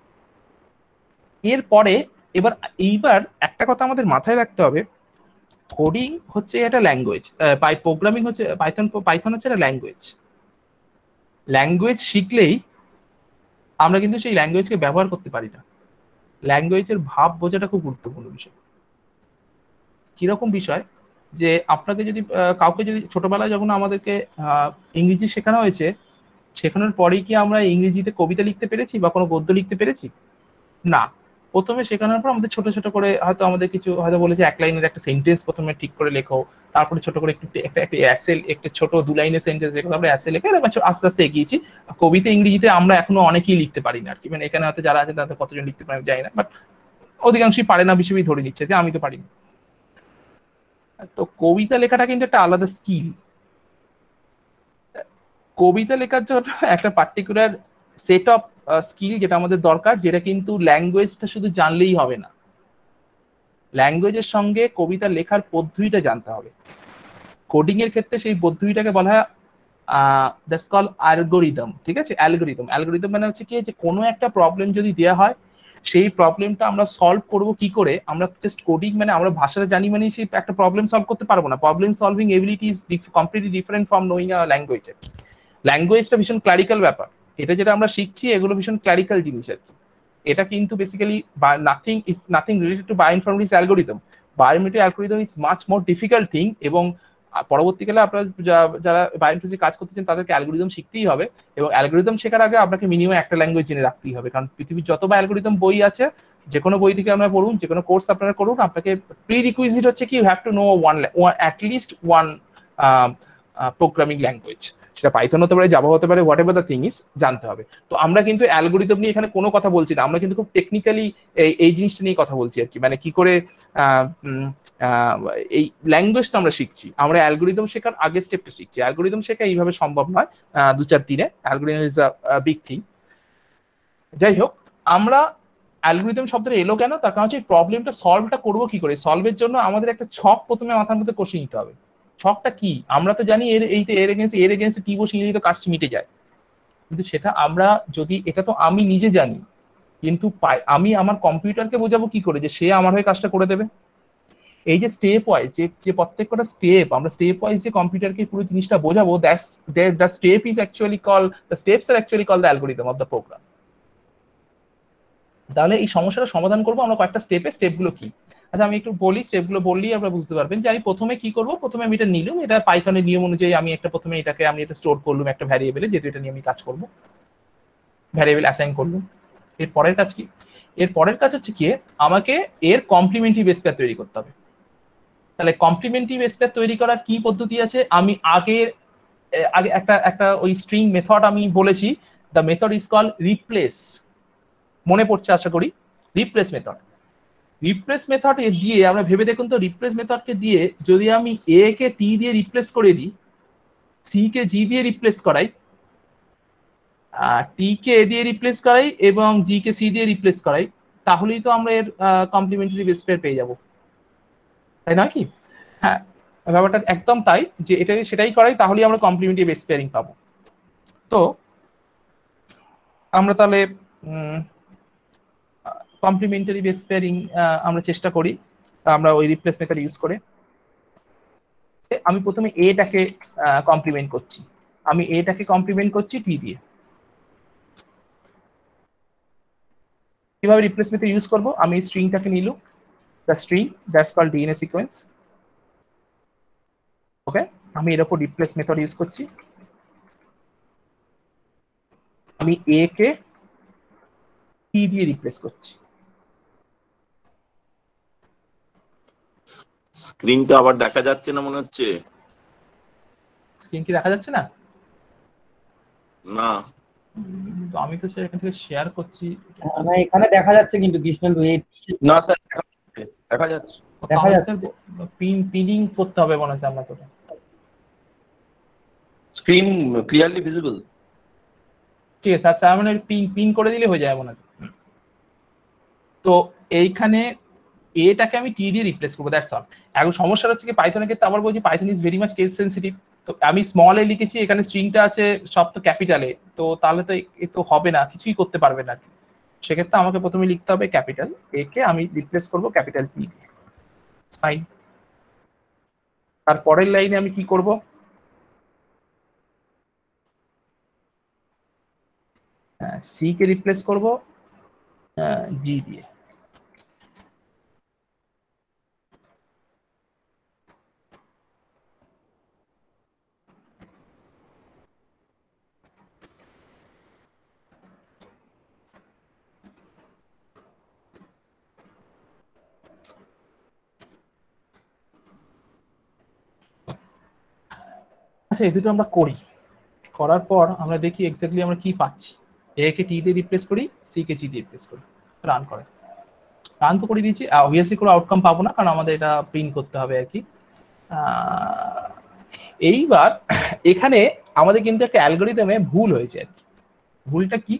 এরপরে এইবার একটা কথা আমাদের মাথায় রাখতে হবে, কোডিং হচ্ছে একটা ল্যাঙ্গুয়েজ, প্রোগ্রামিং হচ্ছে পাইথন হচ্ছে একটা ল্যাঙ্গুয়েজ। ল্যাঙ্গুয়েজ শিখলেই আমরা কিন্তু সেই ল্যাঙ্গুয়েজকে ব্যবহার করতে পারি না। ল্যাঙ্গুয়েজের ভাব বোঝাটা খুব গুরুত্বপূর্ণ বিষয়। কিরকম বিষয়, যে আপনাকে যদি কাউকে যদি ছোটবেলায় যখন আমাদেরকে ইংরেজি শেখানো হয়েছে, শেখানোর পরেই কি আমরা ইংরেজিতে কবিতা লিখতে পেরেছি বা কোনো গদ্য লিখতে পেরেছি? না। প্রথমে শেখানোর পর আমাদের ছোট ছোট করে হয়তো আমাদের কিছু হয়তো বলেছে এক লাইনের একটা সেন্টেন্স প্রথমে ঠিক করে লেখো, তারপরে ছোট করে একটু একটা অ্যাসেল, একটা ছোট 2 লাইনের সেন্টেন্স লেখো, তারপরে অ্যাসে লেখে আস্তে আস্তে এগিয়েছি। কবিতা ইংরেজিতে আমরা এখনো অনেকেই লিখতে পারি না আর কি, মানে এখানে হয়তো যারা আছে তাদের কতজন লিখতে পারে জানি না, বাট অধিকাংশই পারে না হিসেবেই ধরে নিচ্ছে যে আমি তো পারি না। তো কবিতা লেখাটা কিন্তু একটা আলাদা স্কিল। কবিতা লেখার জন্য একটা পার্টিকুলার সেট অফ স্কিল যেটা আমাদের দরকার, যেটা কিন্তু ল্যাঙ্গুয়েজটা শুধু জানলেই হবে না, ল্যাঙ্গুয়েজের সঙ্গে কবিতা লেখার পদ্ধতিটা জানতে হবে। কোডিং এর ক্ষেত্রে সেই পদ্ধতিটাকে বলা হয় দ্যাটস কল অ্যালগরিদম। ঠিক আছে, অ্যালগরিদম। অ্যালগরিদম মানে হচ্ছে কি, যে কোনো একটা প্রবলেম যদি দেওয়া হয় সেই প্রবলেমটা আমরা সলভ করব কি করে, আমরা জাস্ট কোডিং মানে আমরা ভাষাটা জানি মানে সেই একটা প্রবলেম সলভ করতে পারবো না। Problem solving ability is completely different from knowing a language. ল্যাঙ্গুয়েজটা ভীষণ ক্লারিক্যাল ব্যাপার, এটা যেটা আমরা শিখছি এগুলো ভীষণ ক্লারিক্যাল জিনিস আর কি। এটা কিন্তু basically nothing related to bioinformatics algorithm. Biometric algorithm is much more difficult thing, এবং পরবর্তীকালে আপনারা যারা বায়োইনফরমেটিক্স কাজ করতেছেন তাদেরকে অ্যালগরিদম শিখতেই হবে, এবং অ্যালগরিদম শেখার আগে আপনাকে মিনিমাম একটা ল্যাঙ্গুয়েজ জেনে রাখতেই হবে, কারণ পৃথিবীর যত বা অ্যালগরিদম বই আছে, যে কোনো বই থেকে আপনারা পড়ুন, যে কোনো কোর্স আপনারা করুন, আপনাকে প্রি রিকুইজিট হচ্ছে কি you have to know at least one programming language. সেটা পাইথন হতে পারে, জাভা হতে পারে, whatever the thing is, জানতে হবে। তো আমরা কিন্তু অ্যালগরিদম নিয়ে এখানে কোনো কথা বলছি না, আমরা কিন্তু খুব টেকনিক্যালি এই জিনিসটা নিয়ে কথা বলছি আর কি, মানে কি করে এই ল্যাঙ্গুয়েজটা আমরা শিখছি। আমরা অ্যালগরিদম শেখার আগের স্টেপটা শিখছি। অ্যালগরিদম শেখা এইভাবে সম্ভব নয় 2-4 দিনে, algorithm is a big thing. যাই হোক, আমরা অ্যালগরিদম শব্দটা এলো কেন, তার কারণ হচ্ছে প্রবলেমটা সলভটা করবো কি করে। সলভের জন্য আমাদের একটা ছক প্রথমে মাথার মধ্যে কষে নিতে হবে। ছকটা কি আমরা তো জানি, এর এগেইনস্টে টি বসিয়ে তো কাজটি মিটে যায়, কিন্তু সেটা আমরা যদি, এটা তো আমি নিজে জানি, কিন্তু আমি আমার কম্পিউটারকে বোঝাবো কি করে যে সে আমার হয়ে কাজটা করে দেবে। এই যে স্টেপ ওয়াইজ যে প্রত্যেকটা স্টেপ, আমরা স্টেপ ওয়াইজ যে কম্পিউটারকে পুরো জিনিসটা বোঝাবো, the step is actually call the steps are actually call the algorithm of the program. তাহলে এই সমস্যাটা সমাধান করবো আমরা কয়েকটা স্টেপগুলো কি। আচ্ছা আমি একটু বলি, স্টেপগুলো বললেই আপনারা বুঝতে পারবেন যে আমি প্রথমে কি করবো। প্রথমে আমি এটা নিলাম, এটা পাইথনের নিয়ম অনুযায়ী আমি একটা প্রথমে এটাকে আমি এটা স্টোর করলাম একটা ভ্যারিয়েবলে, যেহেতু এটা নিয়ে আমি কাজ করবো, ভ্যারিয়েবল অ্যাসাইন করলাম। এর পরের কাজ কি, এর পরের কাজ হচ্ছে কি, আমাকে এর কমপ্লিমেন্টারি বেস পেয়ার তৈরি করতে হবে। তাহলে কমপ্লিমেন্টারি বেস পেয়ার তৈরি করার কি পদ্ধতি আছে, আমি আগে একটা ওই স্ট্রিং মেথড আমি বলেছি, the method is call replace. মনে পড়ছে আশা করি, রিপ্লেস মেথড। রিপ্লেস মেথড দিয়ে আমরা ভেবে দেখুন তো, রিপ্লেস মেথডকে দিয়ে যদি আমি এ কে টি দিয়ে রিপ্লেস করে দিই, সি কে জি দিয়ে রিপ্লেস করাই, টি কে এ দিয়ে রিপ্লেস করাই এবং জি কে সি দিয়ে রিপ্লেস করাই, তাহলেই তো আমরা এর কমপ্লিমেন্টারি বেস পেয়ার পেয়ে যাব, তাই নয় কি? হ্যাঁ, ব্যাপারটা একদম তাই, যে এটা সেটাই করাই, তাহলেই আমরা কমপ্লিমেন্টারি বেস পেয়ারিং পাবো। তো আমরা তাহলে কমপ্লিমেন্টারি বেস পেয়ারিং আমরা চেষ্টা করি। আমরা ওই রিপ্লেস মেথড ইউজ করে আমি প্রথমে এটাকে কমপ্লিমেন্ট করছি, আমি এটাকে কমপ্লিমেন্ট করছি টি দিয়ে। কিভাবে রিপ্লেস মেথড ইউজ করব, আমি স্ট্রিংটাকে নিলাম, the string that's called DNA sequence. Okay, আমি এর উপর রিপ্লেস মেথড ইউজ করছি, আমি এ কে টি দিয়ে রিপ্লেস করছি। স্ক্রিনটা আবার দেখা যাচ্ছে না মনে হচ্ছে। স্ক্রিন কি দেখা যাচ্ছে না? না, তো আমি তো এখান থেকে শেয়ার করছি। না, এখানে দেখা যাচ্ছে কিন্তু কৃষ্ণেন্দু না স্যার দেখা যাচ্ছে। দেখা যাচ্ছে। পিনিং করতে হবে মনে হচ্ছে আপনাকে। Screen clearly visible. ঠিক আছে আচ্ছা, মানে পিন করে দিলে হয়ে যায় মনে হচ্ছে। তো এইখানে এটাকে আমি টি দিয়ে রিপ্লেস করবো, দ্যাটস অল। এখন সমস্যা হচ্ছে কি পাইথনের ক্ষেত্রে আবার বলছি Python is very much case sensitive. তো আমি স্মল এ লিখেছি, এখানে স্ট্রিংটা আছে সব তো ক্যাপিটালে, তো তাহলে তো এ তো হবে না, কিছুই করতে পারবে না। সেক্ষেত্রে আমাকে প্রথমে লিখতে হবে ক্যাপিটাল এ কে আমি রিপ্লেস করবো ক্যাপিটাল টি দিয়ে। ফাইন। তারপরের লাইনে আমি কি করব, সি কে রিপ্লেস করব জি দিয়ে। আচ্ছা এই দুটো আমরা করি, করার পর আমরা দেখি এক্স্যাক্টলি আমরা কি পাচ্ছি। এ কে টি দিয়ে রিপ্লেস করি, সি কে জি দিয়ে রিপ্লেস করি, রান করে। রান তো করে দিয়েছি, অবভিয়াসলি কোনো আউটকাম পাবো না কারণ আমাদের এটা প্রিন্ট করতে হবে আর কি। এইবার এখানে আমাদের কিন্তু একটা অ্যালগোরিদমে ভুল হয়েছে আর কি। ভুলটা কি,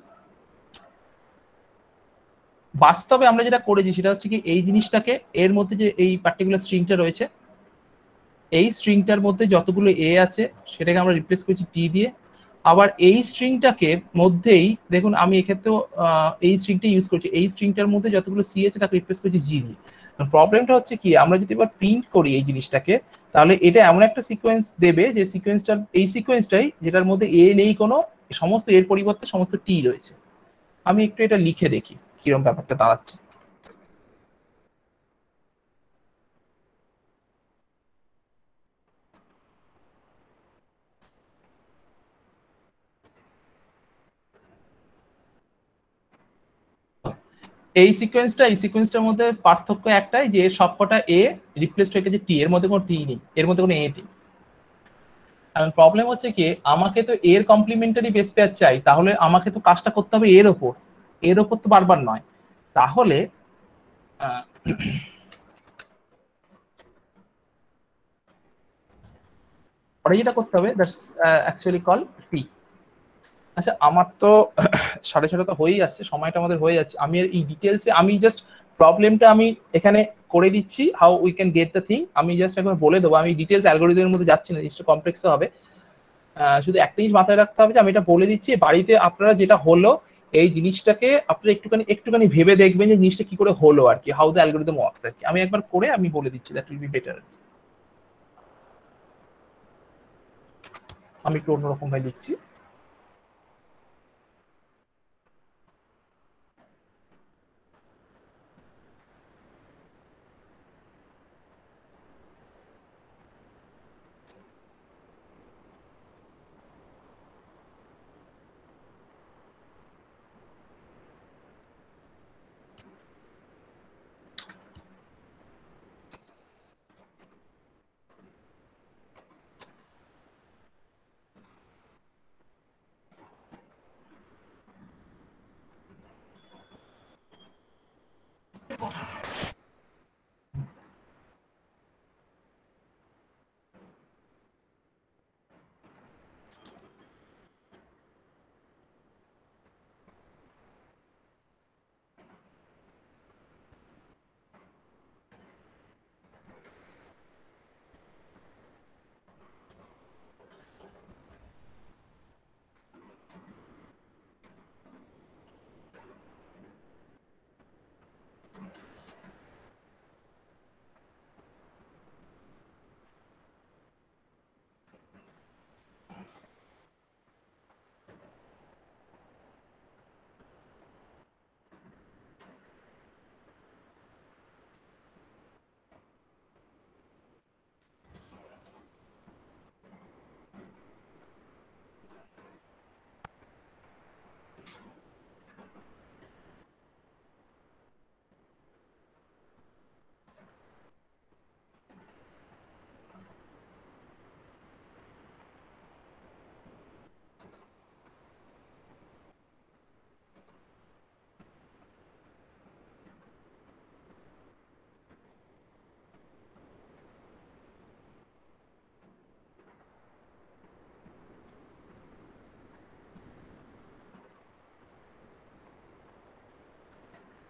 বাস্তবে আমরা যেটা করেছি সেটা হচ্ছে কি এই জিনিসটাকে এর মধ্যে যে এই পার্টিকুলার স্ট্রিংটা রয়েছে, এই স্ট্রিংটার মধ্যে যতগুলো এ আছে সেটাকে আমরা রিপ্লেস করছি টি দিয়ে। আবার এই স্ট্রিংটাকে মধ্যেই দেখুন আমি এক্ষেত্রেও এই স্ট্রিংটা ইউজ করছি, এই স্ট্রিংটার মধ্যে যতগুলো সি আছে তাকে রিপ্লেস করছি জি দিয়ে। প্রবলেমটা হচ্ছে কি আমরা যদি এবার প্রিন্ট করি এই জিনিসটাকে, তাহলে এটা এমন একটা সিকোয়েন্স দেবে যে সিকোয়েন্সটার এই সিকোয়েন্সটাই যেটার মধ্যে এ নেই কোনো, সমস্ত এর পরিবর্তে সমস্ত টি রয়েছে। আমি একটু এটা লিখে দেখি কিরকম ব্যাপারটা দাঁড়াচ্ছে। এই সিকোয়েন্সটার মধ্যে পার্থক্য একটাই যে সবকটা এ রিপ্লেসড হয়ে গেছে টি, এর মধ্যে কোনো টি নেই, এর মধ্যে কোনো এ নেই। এখন প্রবলেম হচ্ছে কি আমাকে তো এর কমপ্লিমেন্টারি বেস পেয়ার চাই, তাহলে আমাকে তো কাজটা করতে হবে এর ওপর, এর ওপর তো বারবার নয়। তাহলে পরে যেটা করতে হবে দ্যাটস অ্যাকচুয়ালি কল টি। আচ্ছা আমার তো 6:30 তো হয়েই আসছে, সময়টা আমাদের হয়ে যাচ্ছে। আমি এই ডিটেলসে আমি জাস্ট প্রবলেমটা আমি এখানে করে দিচ্ছি, how we can get the thing. আমি জাস্ট একবার বলে দেবো, আমি ডিটেলস অ্যালগোরিদমের মধ্যে যাচ্ছি না, জিনিসটা কমপ্লেক্স হবে। শুধু একটা জিনিস মাথায় রাখতে হবে যে আমি এটা বলে দিচ্ছি, বাড়িতে আপনারা যেটা হলো এই জিনিসটাকে আপনারা একটুখানি ভেবে দেখবেন যে জিনিসটা কি করে হলো আর কি, হাউ দ্য অ্যালগোরিদম ওয়ার্কস আর কি। আমি একবার করে আমি বলে দিচ্ছি, দ্যাট উইল বি বেটার। আমি একটু অন্যরকম ভাবে লিখছি।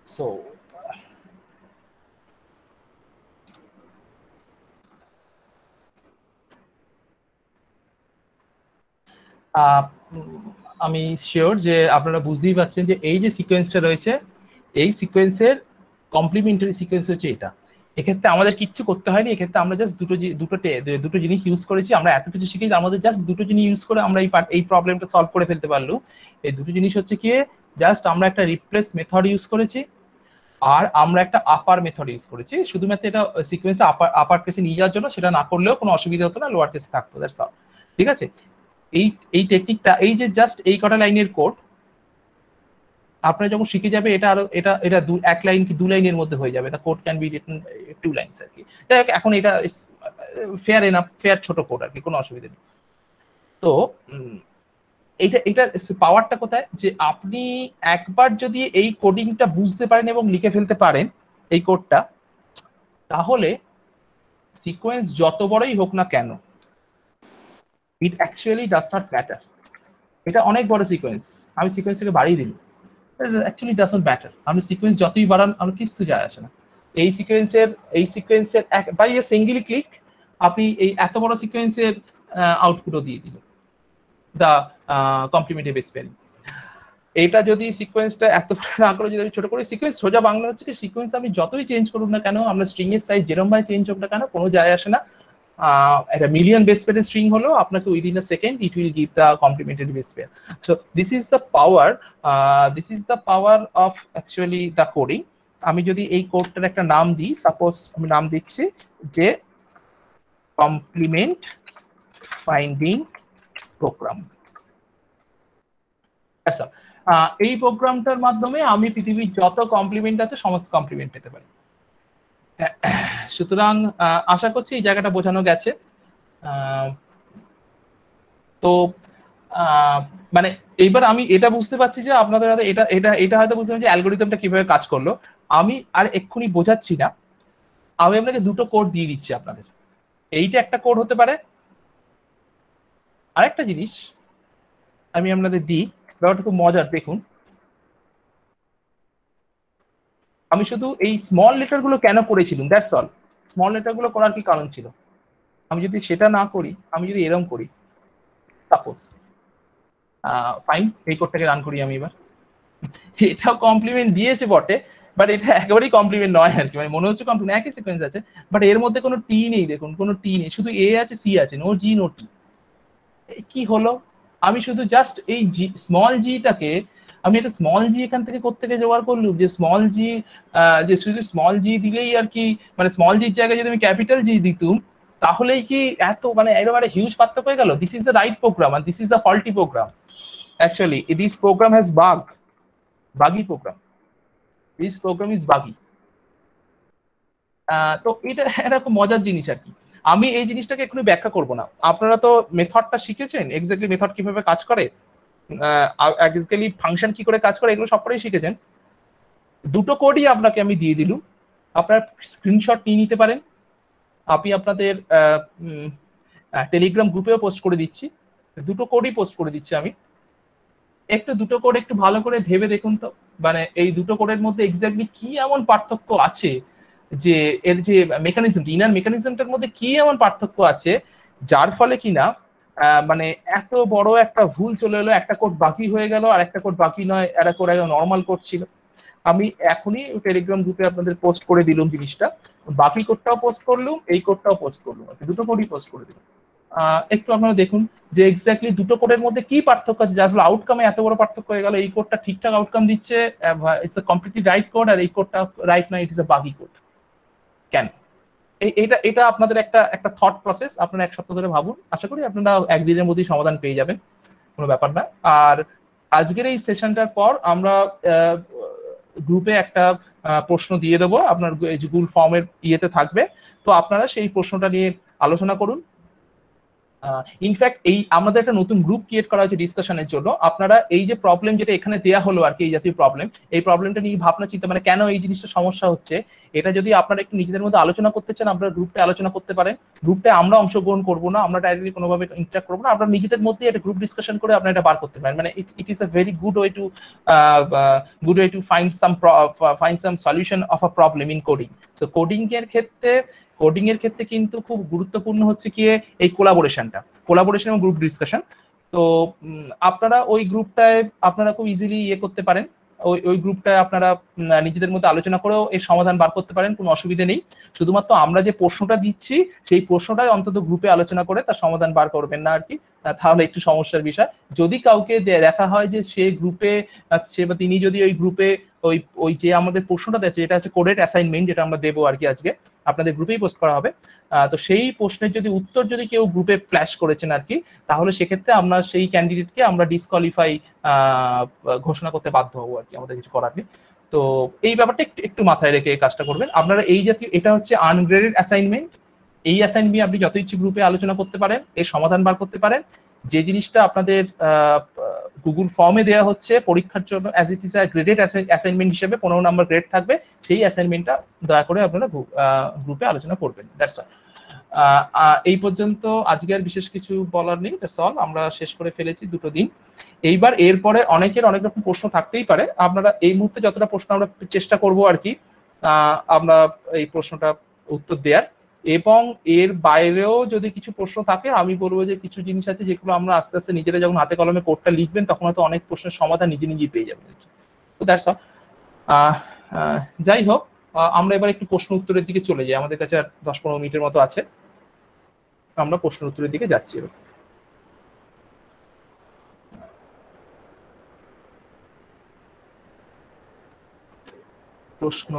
সো আমি শিওর যে আপনারা বুঝতেই পারছেন যে এই যে সিকোয়েন্সটা রয়েছে, এই সিকোয়েন্সের কমপ্লিমেন্টারি সিকোয়েন্স হচ্ছে এটা। এক্ষেত্রে আমাদের কিচ্ছু করতে হয়নি, এক্ষেত্রে আমরা জাস্ট দুটো জিনিস ইউজ করেছি। আমরা এত কিছু শিখেছি, আমাদের জাস্ট দুটো জিনিস ইউজ করে আমরা এই প্রবলেমটা সলভ করে ফেলতে পারলো। এই দুটো জিনিস হচ্ছে কি, জাস্ট আমরা একটা রিপ্লেস মেথড ইউজ করেছি আর আমরা একটা আপার মেথড ইউজ করেছি, শুধুমাত্র এটা সিকোয়েন্সটা আপার কেসে নিয়ে যাওয়ার জন্য। সেটা না করলেও কোনো অসুবিধা হতো না, লোয়ার কেসে থাকতো, দ্যাটস অল। ঠিক আছে, এই টেকনিকটা, এই যে জাস্ট এই কটা লাইনের কোড আপনারা যখন শিখে যাবে, এটা আরো এটা এটা এক লাইন কি 2 লাইনের মধ্যে হয়ে যাবে। The code can be written 2 lines আর কি। এখন এটা ফেয়ার এনাফ, ফেয়ার ছোট কোড আর কি, কোনো অসুবিধা নেই। তো এটা পাওয়ারটা কোথায়, যে আপনি একবার যদি এই কোডিংটা বুঝতে পারেন এবং লিখে ফেলতে পারেন এই কোডটা, তাহলে সিকোয়েন্স যত বড়ই হোক না কেন, it actually does not matter. এটা অনেক বড় সিকোয়েন্স, আমি সিকোয়েন্স থেকে বাড়িয়ে দিই, অ্যাকচুয়ালি ডাজ নট ম্যাটার। আপনি সিকোয়েন্স যতই বাড়ান, আমার কিছু যায় আসে না। এই সিকোয়েন্সের বাই এ সিঙ্গেল ক্লিক আপনি এই এত বড় সিকোয়েন্সের আউটপুটও দিয়ে দিল, দ্য কমপ্লিমেন্টারি বেস পেয়ারিং। এটা যদি সিকোয়েন্সটা এত না করে যদি আমি ছোট করে, সিকোয়েন্স সোজা বাংলা হচ্ছে কি, সিকোয়েন্স আমি যতই চেঞ্জ করুন না কেন, আমরা স্ট্রিং এর সাইজ যেরকম ভাবে চেঞ্জ হোক না কেন, কোনো যায় আসে না। একটা মিলিয়ন বেস পেয়ারের স্ট্রিং হলো, আপনাকে within a second it will give the complementary base pair. So this is the power of actually the coding. আমি যদি এই কোডটার একটা নাম দিই, সাপোজ আমি নাম দিচ্ছি যে কমপ্লিমেন্ট ফাইন্ডিং প্রোগ্রাম। আচ্ছা, এই প্রোগ্রামটার মাধ্যমে আমি পৃথিবীর যত কমপ্লিমেন্ট আছে সমস্ত কমপ্লিমেন্ট পেতে পারি। সুতরাং আশা করছি এই জায়গাটা বোঝানো গেছে। তো মানে এইবার আমি এটা বুঝতে পারছি যে আপনাদের হয়তো এটা হয়তো বুঝতে পারছি যে অ্যালগোরিদমটা কিভাবে কাজ করলো। আমি আর এক্ষুনি বোঝাচ্ছি না, আমি আপনাকে দুটো কোড দিয়ে দিচ্ছি আপনাদের। এইটা একটা কোড হতে পারে। আরেকটা জিনিস আমি আপনাদের দিই, ব্যাপারটা খুব মজার, দেখুন। আমি শুধু এই স্মল লেটার গুলো কেন করেছিলাম, দ্যাটস অল। স্মল লেটার গুলো করার কি কারণ ছিল? আমি যদি সেটা না করি, আমি যদি এরকম করি, সাপোজ ফাইন, এই কোডটাকে রান করি আমি এবার। এটাও কমপ্লিমেন্ট দিয়েছে বটে, বাট এটা একেবারেই কমপ্লিমেন্ট নয় আর কি। মানে মনে হচ্ছে কমপ্লিমেন্ট, একই সিকোয়েন্স আছে, বাট এর মধ্যে কোনো টি নেই। দেখুন, কোনো টি নেই, শুধু এ আছে, সি আছে, নো জি নো টি। কি হলো? আমি শুধু জাস্ট এই জি, স্মল জিটাকে আমি একটা স্মল জি এখান থেকে কোত্থেকে জোগাড় করলুম, যে স্মল জি, যে শুধু স্মল জি দিলেই আর কি, মানে স্মল জির জায়গায় যদি আমি ক্যাপিটাল জি দিতুম, তাহলেই কি এত মানে একেবারে হিউজ পার্থক্য হয়ে গেল? This is the right program আর this is the faulty program. Actually, this program has buggy program. This program is buggy. তো এটা একটা খুব মজার জিনিস আর কি। আমি এই জিনিসটাকে এক্ষুনি ব্যাখ্যা করব না। আপনারা তো মেথডটা শিখেছেন, এক্স্যাক্টলি মেথড কিভাবে কাজ করে, এক্স্যাক্টলি ফাংশন কি করে কাজ করে, এগুলো সবটাই শিখেছেন। দুটো কোডই আপনাকে আমি দিয়ে দিলুম, আপনারা স্ক্রিনশট নিয়ে নিতে পারেন। আপনি আপনাদের টেলিগ্রাম গ্রুপেও পোস্ট করে দিচ্ছি, দুটো কোডই পোস্ট করে দিচ্ছি আমি। একটু দুটো কোড একটু ভালো করে ভেবে দেখুন তো, মানে এই দুটো কোডের মধ্যে এক্স্যাক্টলি কি এমন পার্থক্য আছে, যে এর যে মেকানিজম, ইনার মেকানিজমটার মধ্যে কি এমন পার্থক্য আছে, যার ফলে কিনা মানে এত বড় একটা ভুল চলে এলো, একটা কোড বাকি হয়ে গেল, আর একটা কোড বাকি নয়, একটা কোড একদম নর্মাল কোড ছিল। আমি এখনই টেলিগ্রাম গ্রুপে আপনাদের পোস্ট করে দিলাম জিনিসটা, বাকি কোডটাও পোস্ট করলুম, এই কোডটাও পোস্ট করলুম, দুটো কোডই পোস্ট করে দিলাম। একটু আপনারা দেখুন যে এক্স্যাক্টলি দুটো কোডের মধ্যে কি পার্থক্য আছে, যার ফলে আউটকামে এত বড় পার্থক্য হয়ে গেল। এই কোডটা ঠিকঠাক আউটকাম দিচ্ছে, it's a completely right code, আর এই কোডটা রাইট না, ইট ইজ আ বাগি কোড। কেন? এটা আপনাদের একটা থট প্রসেস, আপনারা এক সপ্তাহ ধরে ভাবুন। আশা করি আপনারা একদিনের মধ্যেই সমাধান পেয়ে যাবেন, কোনো ব্যাপার না। আর আজকের এই সেশনটার পর আমরা গ্রুপে একটা প্রশ্ন দিয়ে দেবো, আপনার গুগল ফর্মের ইয়েতে থাকবে, তো আপনারা সেই প্রশ্নটা নিয়ে আলোচনা করুন। ইনফ্যাক্ট এই আমাদের একটা নতুন গ্রুপ ক্রিয়েট করা হয়েছে ডিসকাশনের জন্য। আপনারা এই যে প্রবলেম যেটা এখানে দেয়া হলো আর কি, এই জাতীয় প্রবলেম, এই প্রবলেমটা নিয়ে ভাবনা চিন্তা মানে কেন এই জিনিসটা সমস্যা হচ্ছে, এটা যদি আপনারা একটু নিজেদের মধ্যে আলোচনা করতে চান, আপনারা গ্রুপে আলোচনা করতে পারেন। গ্রুপে আমরা অংশগ্রহণ করবো না, আমরা ডাইরেক্টলি কোনোভাবে ইন্টারাক্ট করবো না, আপনারা নিজেদের মধ্যে একটা গ্রুপ ডিসকাশন করে আপনারা এটা বার করতে পারেন। মানে it is a very good way to find some solution of a problem in coding. So coding এর ক্ষেত্রে কিন্তু খুব গুরুত্বপূর্ণ হচ্ছে কি এই কোলাবোরেশন এবং গ্রুপ ডিসকাশন। তো আপনারা ওই গ্রুপটায় আপনারা খুব ইজিলি করতে পারেন, ওই গ্রুপটায় আপনারা নিজেদের মধ্যে আলোচনা করেও এর সমাধান বার করতে পারেন, কোনো অসুবিধা নেই। শুধুমাত্র আমরা যে প্রশ্নটা দিচ্ছি সেই প্রশ্নটাই অন্তত গ্রুপে আলোচনা করে তার সমাধান বার করবেন না আর কি, তাহলে একটু সমস্যার বিষয়। যদি কাউকে দেখা হয় যে সে গ্রুপে সে বা তিনি যদি ওই গ্রুপে ওই যে আমাদের প্রশ্নটা দিচ্ছে, এটা হচ্ছে কোডেড অ্যাসাইনমেন্ট, যেটা আমরা দেবো আর কি আজকে আপনাদের গ্রুপেই পোস্ট করা হবে, তো সেই প্রশ্নের যদি উত্তর যদি কেউ গ্রুপে ফ্ল্যাশ করেছেন আর কি, তাহলে সেক্ষেত্রে আমরা সেই ক্যান্ডিডেটকে আমরা ডিসকোয়ালিফাই ঘোষণা করতে বাধ্য হবো আর কি, আমাদের কিছু করার নেই। তো এই ব্যাপারটা একটু মাথায় রেখে কাজটা করবেন আপনারা। এই জাতীয় এটা হচ্ছে আনগ্রেডেড অ্যাসাইনমেন্ট, এই অ্যাসাইনমেন্ট আপনি যত ইচ্ছে গ্রুপে আলোচনা করতে পারেন, এর সমাধান বার করতে পারেন। যে জিনিসটা আপনাদের গুগল ফর্মে দেওয়া হচ্ছে পরীক্ষার জন্য as it is graded assignment হিসেবে 15 নম্বর গ্রেড থাকবে, সেই অ্যাসাইনমেন্টটা দয়া করে আপনারা গ্রুপে আলোচনা করবেন। That's all. এই পর্যন্ত আজকে আর বিশেষ কিছু বলার নেই, দ্যাটস অল। আমরা শেষ করে ফেলেছি 2টো দিন। এইবার এরপরে অনেকের অনেক রকম প্রশ্ন থাকতেই পারে, আপনারা এই মুহূর্তে যতটা প্রশ্ন আমরা চেষ্টা করব আর কি আমরা এই প্রশ্নটা উত্তর দেওয়ার, এবং এর বাইরেও যদি কিছু প্রশ্ন থাকে আমি বলবো যে কিছু জিনিস আছে যেগুলো আমরা আস্তে আস্তে নিজেরা যখন হাতে কলমে কোডটা লিখবেন তখন হয়তো অনেক প্রশ্নের সমাধান নিজেই পেয়ে যাবেন। তো দ্যাটস অল। যাই হোক, আমরা এবার একটু প্রশ্ন উত্তরের দিকে চলে যাই, আমাদের কাছে আর 10-15 মিনিটের মতো আছে, আমরা প্রশ্ন উত্তরের দিকে যাচ্ছি। প্রশ্ন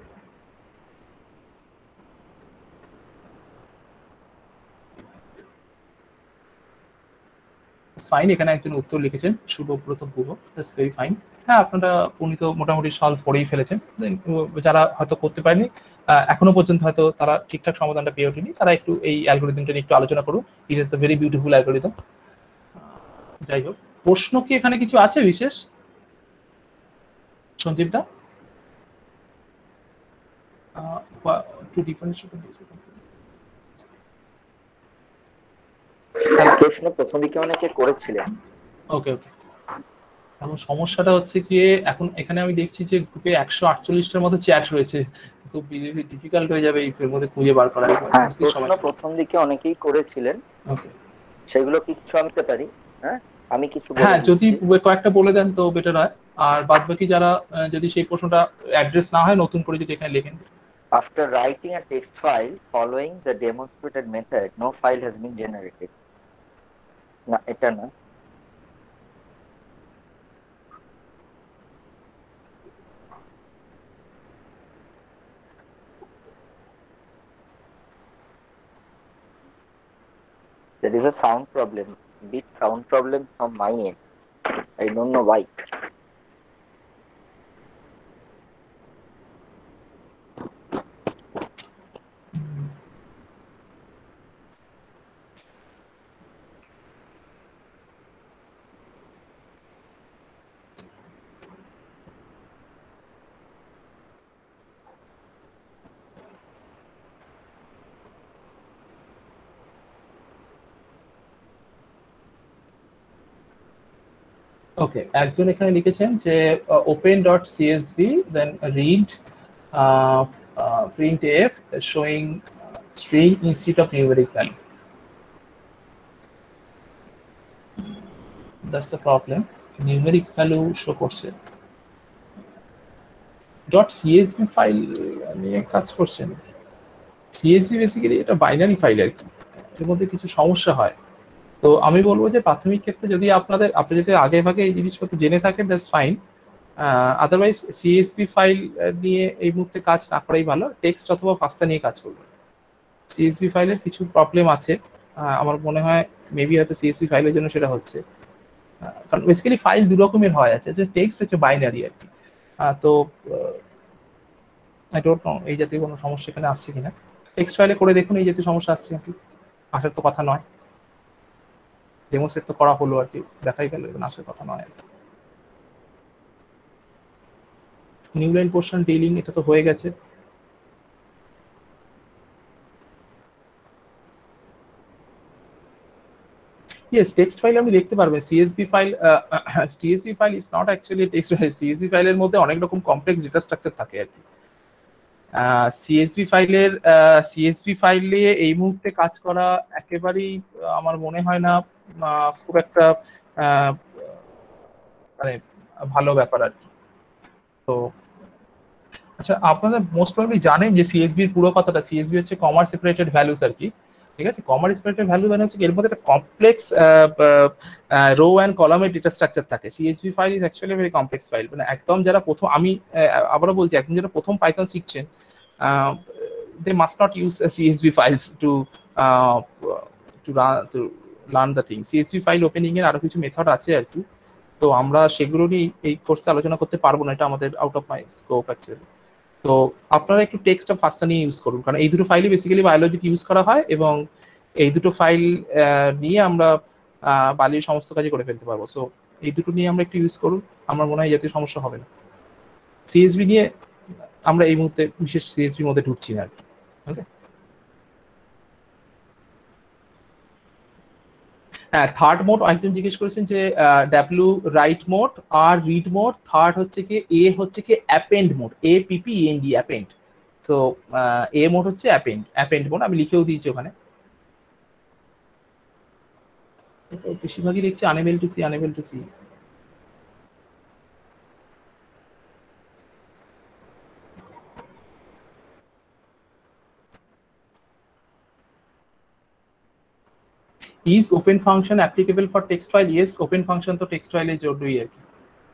ফাইন, এখানে একজন উত্তর লিখেছেন Shubhabrata Guha, that's very fine. হ্যাঁ, আপনারা উনি তো মোটামুটি সলভ করেই ফেলেছেন, যারা হয়তো করতে পারেনি এখনো পর্যন্ত হয়তো তারা ঠিকঠাক সমাধানটা পেয়ে ওঠেনি, তারা একটু এই অ্যালগোরিদমটা নিয়ে একটু আলোচনা করুন। It is a very beautiful algorithm. যাই হোক, প্রশ্ন কি এখানে কিছু আছে বিশেষ সঞ্জীব দা? প্রশ্ন প্রথম দিকে অনেকে করেছিলেন। ওকে ওকে। এখন সমস্যাটা হচ্ছে কি, এখন এখানে আমি দেখছি যে গ্রুপে 148টার মতো চ্যাট রয়েছে, খুব ডিফিকাল্ট হয়ে যাবে এর মধ্যে খুঁজে বার করা। হ্যাঁ, প্রশ্ন প্রথম দিকে অনেকেই করেছিলেন, ওকে সেগুলো কিছু আনতে পারি। হ্যাঁ, আমি কিছু হ্যাঁ যদি কয়েকটা বলে দেন তো বেটার হয়, আর বাদ বাকি যারা যদি সেই প্রশ্নটা অ্যাড্রেস না হয় নতুন করে যদি এখানে লেখেন। After writing a text file following the demonstrated method, no file has been generated. না, এটা না। There is a sound problem, big sound problem from my end. I don't know why. ওকে, একজন এখানে লিখেছেন যে open.csv then read printf showing string instead of numeric value. That's the problem. Numeric value show করছে। .csv ফাইল নিয়ে কাজ করছেন। CSV বেসিক্যালি এটা বাইনারি ফাইল আর কি, এর মধ্যে কিছু সমস্যা হয়। তো আমি বলবো যে প্রাথমিক ক্ষেত্রে যদি আপনি যদি আগে ভাগে এই জিনিসপত্র জেনে থাকেন that's fine, otherwise CSV file নিয়ে এই মুহূর্তে কাজ না করাই ভালো, টেক্সট অথবা পাস্তা নিয়ে কাজ করবেন। সিএসভি ফাইলের কিছু প্রবলেম আছে, আমার মনে হয় মেবি হয়তো সিএসভি ফাইলের জন্য সেটা হচ্ছে, কারণ বেসিক্যালি ফাইল দু রকমের হয় আছে, যে টেক্সট হচ্ছে বাইনারি আর কি। তো আই ডোন্ট নো এই জাতীয় কোনো সমস্যা এখানে আসছে কিনা, টেক্সট ফাইলে করে দেখুন এই জাতীয় সমস্যা আসছে নাকি, আসার তো কথা নয়। ডেমোস্ট্রেট তো করা হলো আর কি, দেখাই গেল, এখানে আসার কথা নয় আর কি। নিউ লাইন পোর্শন ডিলিং এটা তো হয়ে গেছে। Yes, text file আপনি দেখতে পারবেন। CSV file TSV file is not actually a text file. CSV ফাইলের মধ্যে অনেক রকম কমপ্লেক্স ডেটা স্ট্রাকচার থাকে আর কি। CSV ফাইলে এই মুহূর্তে কাজ করা একেবারেই আমার মনে হয় না খুব একটা মানে ভালো ব্যাপার আর কি। তো আচ্ছা, আপনারা মোস্ট প্রবাবলি জানেন যে সিএসভি এর পুরো কথাটা, সিএসভি হচ্ছে কমা সেপারেটেড ভ্যালুস আর কি, ঠিক আছে। কমা সেপারেটেড ভ্যালু মানে হচ্ছে এর মধ্যে একটা কমপ্লেক্স রো অ্যান্ড কলামের ডেটা স্ট্রাকচার থাকে। CSV file is actually very complex file. মানে একদম যারা প্রথম, আমি আবারও বলছি, একদম যারা প্রথম পাইথন শিখছেন, they must not use CSV files to learn the thing. CSV file opening এর আরো কিছু মেথড আছে আর কি, তো আমরা সেগুলো নিয়ে এই কোর্সে আলোচনা করতে পারবো না, এটা আমাদের out of my scope actually. তো আপনারা একটু টেক্সট অফ ফাস্টা নিয়ে ইউজ করুন, কারণ এই দুটো ফাইলই বেসিক্যালি বায়োলজিতে ইউজ করা হয়, এবং এই দুটো ফাইল নিয়ে আমরা বালির সমস্ত কাজই করে ফেলতে পারবো। সো এই দুটো নিয়ে আমরা একটু ইউজ করুন, আমার মনে হয় জাতীয় সমস্যা হবে না। সিএসভি নিয়ে আমরা এই মুহূর্তে বিশেষ সিএসভির মধ্যে ঢুকছি না আর কি। ওকে, হ্যাঁ, থার্ড মোড একজন জিজ্ঞেস করেছেন যে ডাব্লিউ রাইট মোড আর রিড মোড, থার্ড হচ্ছে কি এ হচ্ছে কি append mode, APPEND append. So A mode হচ্ছে অ্যাপেন্ড মোড, আমি লিখেও দিয়েছি ওখানে। তো বেশিরভাগই দেখছি unable to see. Is open function applicable for text file? Yes, open function তো text file এর জন্যই আর কি।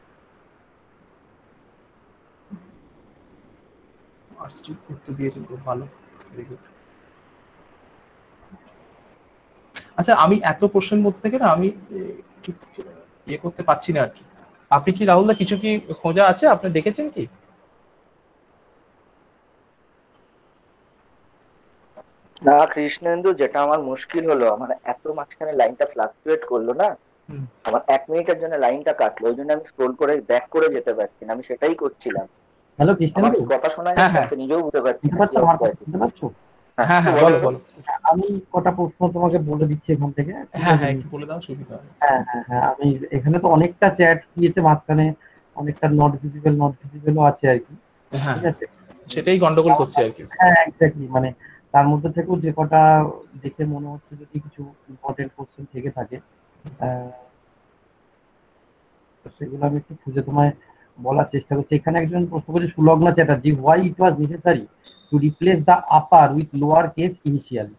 আর্টস্ট্রিপ উত্তর দিয়েছেন, খুব ভালো, ভেরি গুড। আচ্ছা, আমি এত প্রশ্নের মধ্যে থেকে না আমি ঠিক ইয়ে করতে পারছি না আর কি। আপনি কি রাহুল দা কিছু কি খোঁজা আছে, আপনি দেখেছেন কি? না কৃষ্ণেন্দু, যেটা আমার মুশকিল হলো, আমার এত মাঝখানে লাইনটা ফ্লাকচুয়েট করলো না, আমার 1 মিনিটের জন্য লাইনটা কাটলো, ওই জন্য আমি স্ক্রোল করে ব্যাক করে যেতে পারছি না। আমি সেটাই করছিলাম। হ্যালো কৃষ্ণেন্দু, কথা শোনা যাচ্ছে? নিজেও বুঝতে পারছি না। হ্যাঁ হ্যাঁ, বলো বলো। আমি কটা প্রশ্ন তোমাকে বলে দিচ্ছি এখান থেকে। হ্যাঁ হ্যাঁ, একটু বলে দাও, সুবিধা হবে। হ্যাঁ হ্যাঁ হ্যাঁ, আমি এখানে তো অনেকটা চ্যাট দিয়েছে মাঝখানে, অনেকটা নট ভিজিবলও আছে আর কি, ঠিক আছে। সেটাই গন্ডগোল করছে আর কি। হ্যাঁ এক্স্যাক্টলি, মানে তার মধ্যে থেকেও যে কটা দেখে মনে হচ্ছে যদি কিছু ইম্পর্টেন্ট কোশ্চেন থেকে থাকে সেগুলো আমি একটু খুঁজে তোমায় বলার চেষ্টা করছি। এখানে একজন প্রশ্ন করেছে Sulagna Chatterjee, why it was necessary to replace the upper with lower case initially.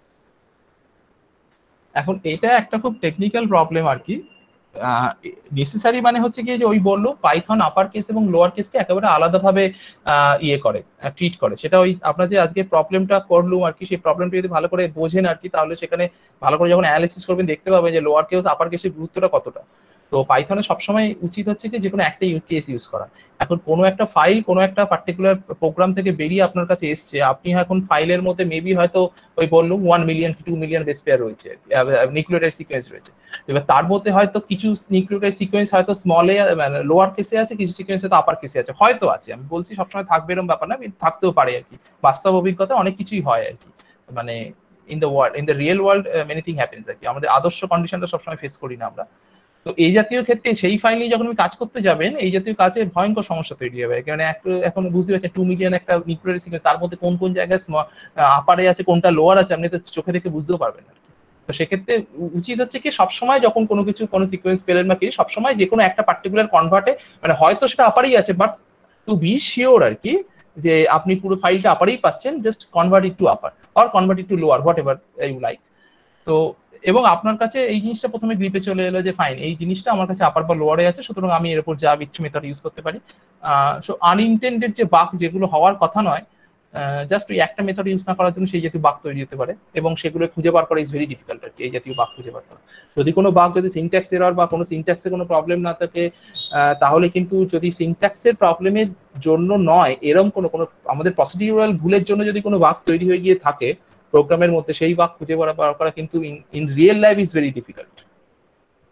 এখন এটা একটা খুব টেকনিক্যাল প্রবলেম আর কি। নেসেসারি মানে হচ্ছে কি, যে ওই বললো পাইথন আপার কেস এবং লোয়ার কেসকে একেবারে আলাদাভাবে ইয়ে করে, ট্রিট করে। সেটা ওই আপনার যে আজকে প্রবলেমটা করলুম আর কি, সেই প্রবলেমটা যদি ভালো করে বোঝেন আর কি, তাহলে সেখানে ভালো করে যখন অ্যানালিসিস করবেন দেখতে পাবেন যে লোয়ার কেস আপার কেসের গুরুত্বটা কতটা। তো পাইথনে সবসময় উচিত হচ্ছে কি যে কোনো একটা কেস ইউজ করা। এখন কোনো একটা ফাইল কোনো একটা পার্টিকুলার প্রোগ্রাম থেকে বেরিয়ে আপনার কাছে এসছে, আপনি এখন ফাইলের মধ্যে মেবি হয়তো ওই বললুম 1 মিলিয়ন কি 2 মিলিয়ন বেস পেয়ার রয়েছে, নিউক্লিওটাইড সিকোয়েন্স রয়েছে। এবার তার মধ্যে হয়তো কিছু নিউক্লিওটাইড সিকোয়েন্স হয়তো স্মলে মানে লোয়ার কেসে আছে, কিছু সিকোয়েন্স হয়তো আপার কেসে আছে, হয়তো আছে। আমি বলছি সবসময় থাকবে এরকম ব্যাপার না, থাকতেও পারে আর কি। বাস্তব অভিজ্ঞতা অনেক কিছুই হয় আর কি, মানে in the real world many thing happens আর কি। আমাদের আদর্শ কন্ডিশনটা সবসময় ফেস করি না আমরা। তো এই জাতীয় ক্ষেত্রে সেই ফাইল নিয়ে যখন কাজ করতে যাবেন, এই জাতীয় কাজে ভয়ঙ্কর সমস্যা তৈরি হবে। কারণ এখন বুঝতে পারছেন 2 মিলিয়ন একটা নিউক্লিওটাইড সিকোয়েন্স, তার মধ্যে কোন কোন জায়গায় আপারে আছে কোনটা লোয়ার আছে আপনি তো চোখে দেখে বুঝতেও পারবেন না। তো সেক্ষেত্রে উচিত হচ্ছে কি সবসময় যখন কোনো কিছু কোনো সিকোয়েন্স পেলেন বা কি, সবসময় যে কোনো একটা পার্টিকুলার কনভার্টে, মানে হয়তো সেটা আপারেই আছে, বাট টু বি শিওর আর কি, যে আপনি পুরো ফাইলটা আপারেই পাচ্ছেন, just convert it to upper or convert it to lower, whatever you like. তো এবং আপনার কাছে এই জিনিসটা প্রথমে গ্রিপে চলে এলো যে ফাইন, এই জিনিসটা আমার কাছে আপার বা লোয়ারে আছে, সুতরাং আমি এর উপর যা ইচ্ছু মেথড ইউজ করতে পারি। সো আনইনটেন্ডেড যে বাগ যেগুলো হওয়ার কথা নয়, জাস্ট ওই একটা মেথড ইউজ না করার জন্য সেই জাতীয় বাগ তৈরি হতে পারে, এবং সেগুলো খুঁজে বার করা ইজ ভেরি ডিফিকাল্ট আর কি, এই জাতীয় বাগ খুঁজে বার করা। যদি কোনো বাগ, যদি সিনট্যাক্স এরর বা কোনো সিনট্যাক্সে কোনো প্রবলেম না থাকে, তাহলে কিন্তু, যদি সিনট্যাক্সের প্রবলেমের জন্য নয়, এরকম কোনো আমাদের প্রসিডিউরাল ভুলের জন্য যদি কোনো বাগ তৈরি হয়ে গিয়ে থাকে প্রোগ্রামের মধ্যে, সেই বাগ খুঁজে বার করা কিন্তু in real life is very difficult.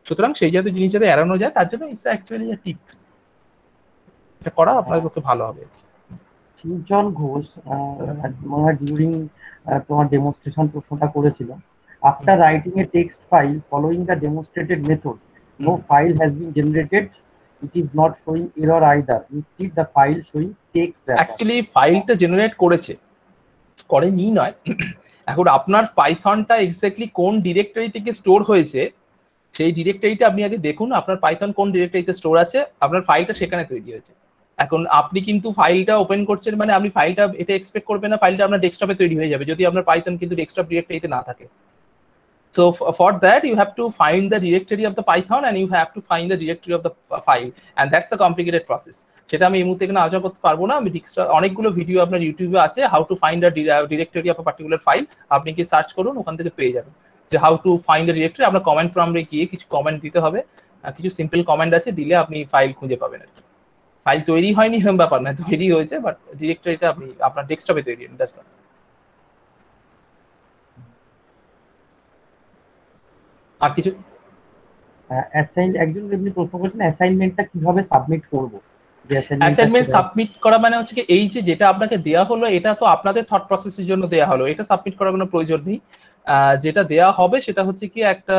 সুতরাং সেই জাতীয় জিনিস যাতে এড়ানো যায় তার জন্য ইটস অ্যাকচুয়ালি এ টিপ, এটা করা আপনার পক্ষে ভালো হবে। শিবজন ঘোষ ডিউরিং তোমার ডেমনস্ট্রেশন প্রশ্নটা করেছিল, after writing a text file following the demonstrated method no file has been generated, it is not showing error either, instead the file showing text. Actually ফাইলটা জেনারেট করেছে, করেনি নয়। এখন আপনার পাইথনটা এক্স্যাক্টলি কোন ডিরেক্টরি থেকে স্টোর হয়েছে সেই ডিরেক্টরিটা আপনি আগে দেখুন, আপনার পাইথন কোন ডিরেক্টরিতে স্টোর আছে, আপনার ফাইলটা সেখানে তৈরি হয়েছে। এখন আপনি কিন্তু ফাইলটা ওপেন করছেন মানে আপনি ফাইলটা এটা এক্সপেক্ট করবেন না ফাইলটা আপনার ডেস্কটপে তৈরি হয়ে যাবে যদি আপনার পাইথন কিন্তু ডেস্কটপ ডিরেক্টরিতে না থাকে। So for that you have to find the directory of the Python and you have to find the directory of the file, and that's the complicated process. সেটা আমি এই মুহূর্তে এখানে আলোচনা করতে পারবো না। আমি অনেকগুলো ভিডিও আপনার ইউটিউবে আছে, how to find the directory of a particular file, আপনি কি সার্চ করুন ওখান থেকে পেয়ে যাবেন যে how to find the directory. আপনার কমেন্ট প্রম্পটে গিয়ে কিছু কমেন্ট দিতে হবে, কিছু সিম্পল কমেন্ট আছে, দিলে আপনি ফাইল খুঁজে পাবেন আর কি। ফাইল তৈরি হয়নি এরকম ব্যাপার না, তৈরি হয়েছে, বাট ডিরেক্টরিটা আপনি আপনার ডেস্কটপে তৈরি হন, দ্যাটস অল। আর কিছু একজন এমনি প্রশ্ন করছেন অ্যাসাইনমেন্টটা কিভাবে সাবমিট করব? অ্যাসাইনমেন্ট সাবমিট করা মানে হচ্ছে কি এই যে যেটা আপনাকে দেয়া হলো এটা তো আপনাদের থট প্রসেসের জন্য দেয়া হলো, এটা সাবমিট করার কোনো প্রয়োজন নেই। যেটা দেয়া হবে সেটা হচ্ছে কি একটা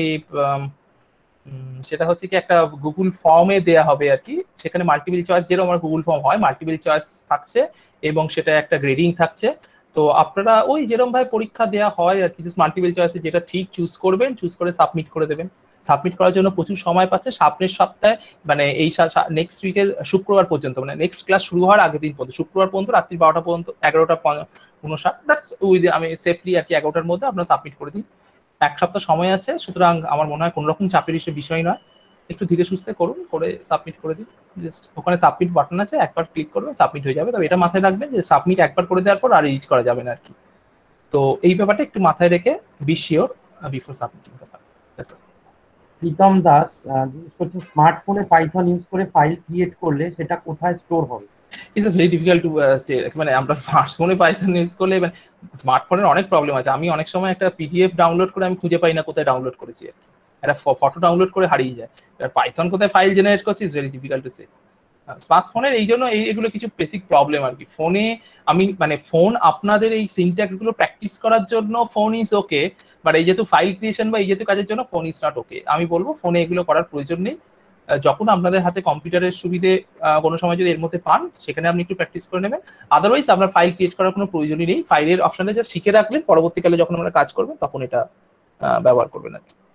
সেটা হচ্ছে কি একটা গুগল ফর্মে দেয়া হবে আর কি। সেখানে মাল্টিপল চয়েস যেরকম আমার গুগল ফর্ম হয় মাল্টিপল চয়েস থাকছে এবং সেটা একটা গ্রেডিং থাকছে। তো আপনারা ওই যেরকম ভাবে পরীক্ষা দেওয়া হয় আর কি, মাল্টিপল চয়েসে যেটা ঠিক চুজ করবেন, চুজ করে সাবমিট করে দেবেন। সাবমিট করার জন্য প্রচুর সময় পাচ্ছে, সামনের সপ্তাহে মানে এই নেক্সট উইকের শুক্রবার পর্যন্ত, মানে নেক্সট ক্লাস শুরু হওয়ার আগের দিন পর্যন্ত, শুক্রবার পর্যন্ত রাত্রি 12টা পর্যন্ত, 11টা 59 আমি সেফলি আর কি 11টার মধ্যে আপনারা সাবমিট করে দিন। এক সপ্তাহ সময় আছে, সুতরাং আমার মনে হয় কোনো রকম চাপের বিষয় নয়, একটু ধীরে সুস্থে করুন, করে সাবমিট করে দিন। জাস্ট ওখানে সাবমিট বাটন আছে, একবার ক্লিক করবেন সাবমিট হয়ে যাবে। তবে এটা মাথায় রাখবেন যে সাবমিট একবার করে দেওয়ার পর আর এডিট করা যাবে না আর কি। তো এই ব্যাপারটা একটু মাথায় রেখে be sure before submitting. Pritam Das স্মার্টফোনে পাইথন ইউজ করে ফাইল ক্রিয়েট করলে সেটা কোথায় স্টোর হবে? ইটস ভেরি ডিফিকাল্ট টু মানে আমরা স্মার্টফোনে পাইথন ইউজ করলে মানে স্মার্টফোনের অনেক প্রবলেম আছে। আমি অনেক সময় একটা পিডিএফ ডাউনলোড করে আমি খুঁজে পাই না কোথায় ডাউনলোড করেছি, একটা ফটো ডাউনলোড করে হারিয়ে যায়। আর পাইথন কোথায় ফাইল জেনারেট করছি it's very difficult to say. স্মার্টফোনের এই জন্য এইগুলো কিছু বেসিক প্রবলেম আর কি। ফোনে আমি মানে ফোন আপনাদের এই সিনট্যাক্স গুলো প্র্যাকটিস করার জন্য ফোন ইজ ওকে, বাট এই যেহেতু ফাইল ক্রিয়েশন বা এই যেহেতু কাজের জন্য ফোন ইজ নট ওকে। আমি বলবো ফোনে এগুলো করার প্রয়োজন নেই। যখন আপনাদের হাতে কম্পিউটারের সুবিধে কোনো সময় যদি এর মধ্যে পান সেখানে আপনি একটু প্র্যাকটিস করে নেবেন, আদারওয়াইজ আপনার ফাইল ক্রিয়েট করার কোনো প্রয়োজনই নেই। ফাইলের অপশনটা জাস্ট শিখে রাখলেন, পরবর্তীকালে যখন আমরা কাজ করবেন তখন এটা ব্যবহার করবেন আর কি।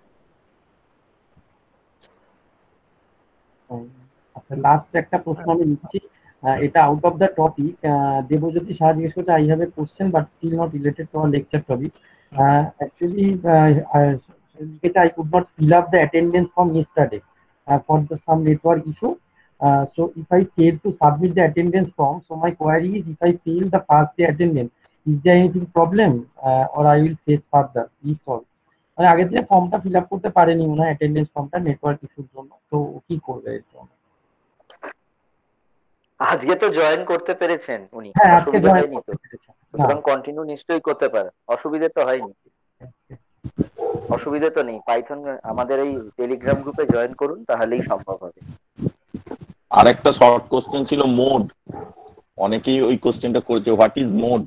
আচ্ছা, লাস্ট একটা প্রশ্ন আমি নিচ্ছি, এটা out of the topic. Debjyoti Saha জিজ্ঞেস করছে, I have a question but still not related to our lecture topic. Actually I could not fill up the attendance form yesterday for some network issue. So if I fail to submit the attendance form, so my query is, if I fail the first day attendance, is there anything problem or I will face further? Please solve. মানে আগের দিনে ফর্মটা ফিল আপ করতে পারেনি মনে হয় অ্যাটেন্ডেন্স ফর্মটা নেটওয়ার্ক ইস্যুর জন্য, তো কি করবে? আজকে তো জয়েন করতে পেরেছেন উনি, হ্যাঁ আজকে অসুবিধা জয়েন হয়নি তো? করতে পেরেছেন, সুতরাং কন্টিনিউ নিশ্চয়ই করতে পারে, অসুবিধা তো হয়নি। অসুবিধা তো নেই। পাইথন আমাদের এই টেলিগ্রাম গ্রুপে জয়েন করুন, তাহলেই সম্ভব হবে। আরেকটা শর্ট কোশ্চেন ছিল মোড, অনেকেই ওই কোশ্চেনটা করেছে, হোয়াট ইজ মোড?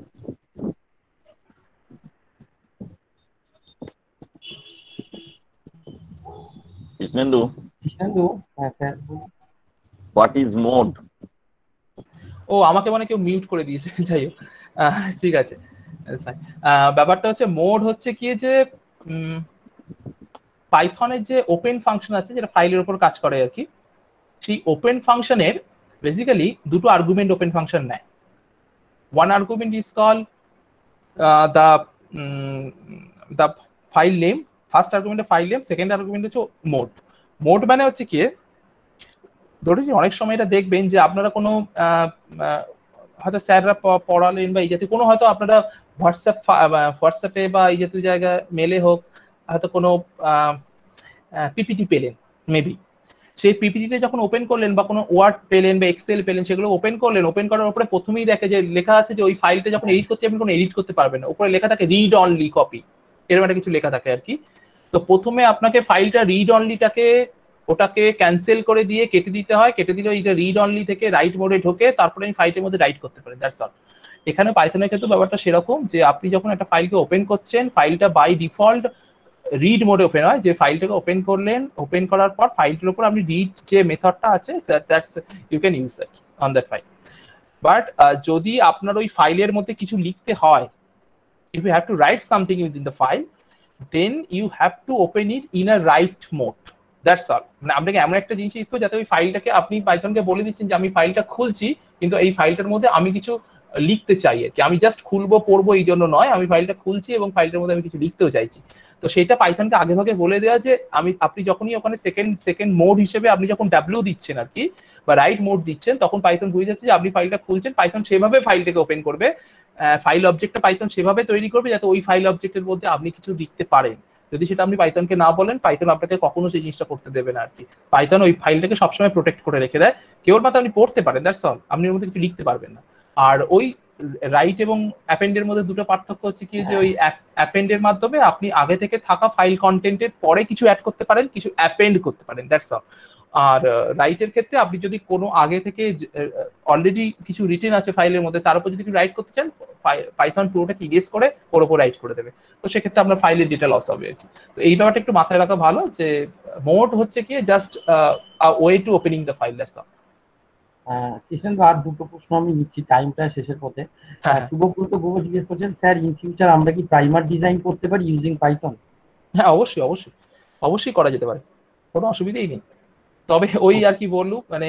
কৃষ্ণেন্দু, হ্যাঁ স্যার, হোয়াট ইজ মোড? ও আমাকে মানে কেউ মিউট করে দিয়েছে, যাই হোক ঠিক আছে। ব্যাপারটা হচ্ছে মোড হচ্ছে কি যে পাইথনের যে ওপেন ফাংশন আছে যেটা ফাইলের উপর কাজ করে আর কি, সেই ওপেন ফাংশনের বেসিক্যালি দুটো আর্গুমেন্ট ওপেন ফাংশন নেয়। One argument is call the file name, first argument file name, second argument হচ্ছে মোড। মোড মানে হচ্ছে কি ধরুন অনেক সময় এটা দেখবেন যে আপনারা কোনো হয়তো স্যাররা পড়ালেন বা এই জাতীয় কোনো হয়তো আপনারা হোয়াটসঅ্যাপে বা এই জাতীয় জায়গায় মেলে হোক হয়তো কোনো পিপিটি পেলেন মেবি, সেই পিপিটিটা যখন ওপেন করলেন বা কোনো ওয়ার্ড পেলেন বা এক্সেল পেলেন, সেগুলো ওপেন করলেন, ওপেন করার উপরে প্রথমেই দেখে যে লেখা আছে যে ওই ফাইলটা যখন এডিট করতে যাবেন কোনো এডিট করতে পারবেন না, উপরে লেখা থাকে রিড অনলি কপি, এরকম একটা কিছু লেখা থাকে আর কি। তো তো প্রথমে আপনাকে ফাইলটা রিড অনলিটাকে ওটাকে ক্যান্সেল করে দিয়ে কেটে দিতে হয়, কেটে দিলে এটা রিড অনলি থেকে রাইট মোডে ঢোকে, তারপরে আমি ফাইলের মধ্যে রাইট করতে পারি, দ্যাটস অল। এখানে পাইথনের ক্ষেত্রে ব্যাপারটা সেরকম যে আপনি যখন একটা ফাইলকে ওপেন করছেন, ফাইলটা বাই ডিফল্ট রিড মোডে ওপেন হয়। যে ফাইলটাকে ওপেন করলেন, ওপেন করার পর ফাইলটার উপর আপনি রিড যে মেথডটা আছে that's you can use it on that file. But যদি আপনার ওই ফাইলের মধ্যে কিছু লিখতে হয়, if you have to write something within the file, then you have to open it in a write mode, that's all। মানে আপনাকে এমন একটা জিনিস ইউজ করতে যাতে ওই ফাইলটাকে আপনি পাইথনকে বলে দিচ্ছেন যে আমি ফাইলটা খুলছি, কিন্তু এই ফাইলটার মধ্যে আমি কিছু লিখতে চাই আর কি, আমি জাস্ট খুলবো পড়বো এই জন্য নয়, আমি ফাইলটা খুলছি এবং ফাইলটার মধ্যে আমি কিছু লিখতেও চাইছি। তো সেটা পাইথনকে আগে ভাগে বলে দেওয়া যে আপনি যখনই ওখানে সেকেন্ড মোড হিসেবে আপনি যখন ডাব্লিউ দিচ্ছেন আর কি, বা রাইট মোড দিচ্ছেন, তখন পাইথন বুঝে যাচ্ছে যে আপনি ফাইলটা খুলছেন, পাইথন সেভাবে ফাইলটাকে ওপেন করবে, ফাইল অবজেক্টটা পাইথন সেভাবে তৈরি করবে যাতে ওই ফাইল অবজেক্টের মধ্যে আপনি কিছু লিখতে পারেন। যদি সেটা আপনি পাইথনকে না বলেন, পাইথন আপনাকে কখনো সেই জিনিসটা করতে দেবে না আর কি। পাইথন ওই ফাইলটাকে সবসময় প্রোটেক্ট করে রেখে দেয়, কেবলমাত্র আপনি পড়তে পারেন, দ্যাটস অল, আপনি ওর মধ্যে কিছু লিখতে পারবেন না। আর ওই রাইট এবং অ্যাপেন্ডের মধ্যে দুটো পার্থক্য হচ্ছে কি, যে ওই অ্যাপেন্ডের মাধ্যমে আপনি আগে থেকে থাকা ফাইল কন্টেন্টের পরে কিছু অ্যাড করতে পারেন, কিছু অ্যাপেন্ড করতে পারেন, দ্যাটস অল। আর রাইটের ক্ষেত্রে আপনি যদি কোনো আগে থেকে অলরেডি কিছু রিটেন আছে ফাইলের মধ্যে, তার উপর যদি রাইট করতে চান, পাইথন পুরোটাকে ইরেজ করে ওর উপর রাইট করে দেবে, তো সেক্ষেত্রে আপনার ফাইলের ডেটা লস হবে আর কি। তো এই ব্যাপারটা একটু মাথায় রাখা ভালো যে মোড হচ্ছে কি just way to opening the file, that's all. Krishnendu, আর দুটো প্রশ্ন আমি নিচ্ছি, টাইমটা শেষের পথে। শুভব্রত গুহ জিজ্ঞেস করছেন, স্যার ইন ফিউচার আমরা কি প্রাইমার ডিজাইন করতে পারি ইউজিং পাইথন? হ্যাঁ, অবশ্যই অবশ্যই অবশ্যই করা যেতে পারে, কোনো অসুবিধাই নেই। তবে ওই আর কি বললু, মানে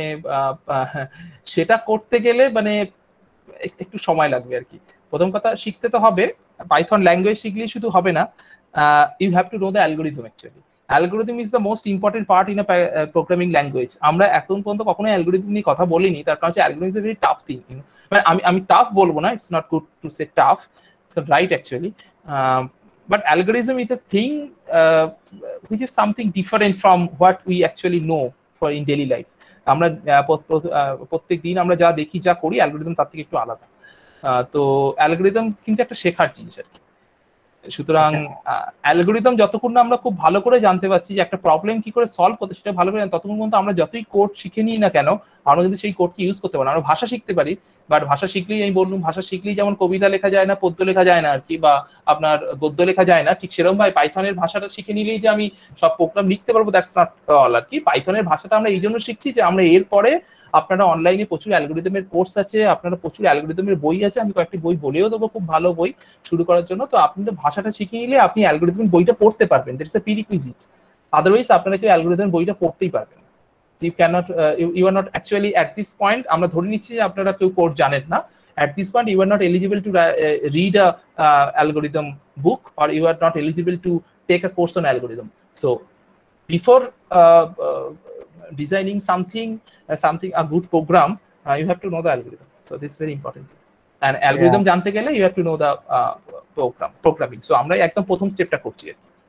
সেটা করতে গেলে মানে একটু সময় লাগবে আর কি। প্রথম কথা, শিখতে তো হবে, পাইথন ল্যাঙ্গুয়েজ শিখলেই শুধু হবে না, you have to know the algorithm. Actually algorithm is the most important part in a programming language. আমরা এখন পর্যন্ত কখনো অ্যালগোরিদম নিয়ে কথা বলিনি, তার কারণ হচ্ছে algorithm is a very tough thing. মানে আমি টাফ বলবো না, it's not good to say tough, it's right actually, but algorithm is a thing which is something different from what we actually know for in daily life. আমরা প্রত্যেক দিন আমরা যা দেখি যা করি, অ্যালগোরিদম তার থেকে একটু আলাদা। তো অ্যালগোরিদম কিন্তু একটা শেখার জিনিস আর কি। সুতরাং অ্যালগোরিদম যতক্ষণ না আমরা খুব ভালো করে জানতে পারছি যে একটা প্রবলেম কি করে সলভ করতে, সেটা ভালো করে ততক্ষণ পর্যন্ত আমরা যতই কোড শিখে নিই না কেন, আমরা যদি সেই কোডকে ইউজ করতে পারি, আমরা ভাষা শিখতে পারি, বাট ভাষা শিখলেই আমি বললাম, ভাষা শিখলেই যেমন কবিতা লেখা যায় না, পদ্য লেখা যায় না আর কি, বা আপনার গদ্য লেখা যায় না, ঠিক সেরকম ভাই পাইথনের ভাষাটা শিখে নিলেই যে আমি সব প্রোগ্রাম লিখতে পারবো, দ্যাটস নট অল আর কি। পাইথনের ভাষাটা আমরা এই জন্য শিখছি যে আমরা এরপরে, আপনারা অনলাইনে প্রচুর অ্যালগোরিদমের কোর্স আছে, আপনারা প্রচুর অ্যালগোরিদমের বই আছে, আমি কয়েকটি বই বলেও দেবো, খুব ভালো বই শুরু করার জন্য। তো আপনাদের ভাষাটা শিখে নিলে আপনি অ্যালগোরিদমের বইটা পড়তে পারবেন, দ্যাটস এ প্রিরিকুইজিট। আদারওয়াইজ আপনারা কেউ অ্যালগোরিদমের বইটা পড়তেই পারবেন। You can't, you are not actually at this point, আমরা ধরে নিচ্ছি যে আপনারা কেউ কোড জানেন না, at this point you are not eligible to read a algorithm book, or you are not eligible to take a course on algorithm. So before designing something a good program, you have to know the algorithm. So this is very important, and algorithm jante gele you have to know the programming. So আমরা একদম প্রথম স্টেপটা করছি।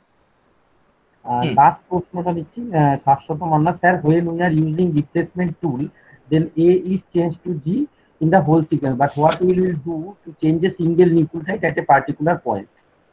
লাস্ট প্রশ্নটা নিচ্ছি, Shashwata Manna, sir when we are using replacement tool, then A is changed to G in the whole sequence, but what will we do to change a single nucleotide at a particular point?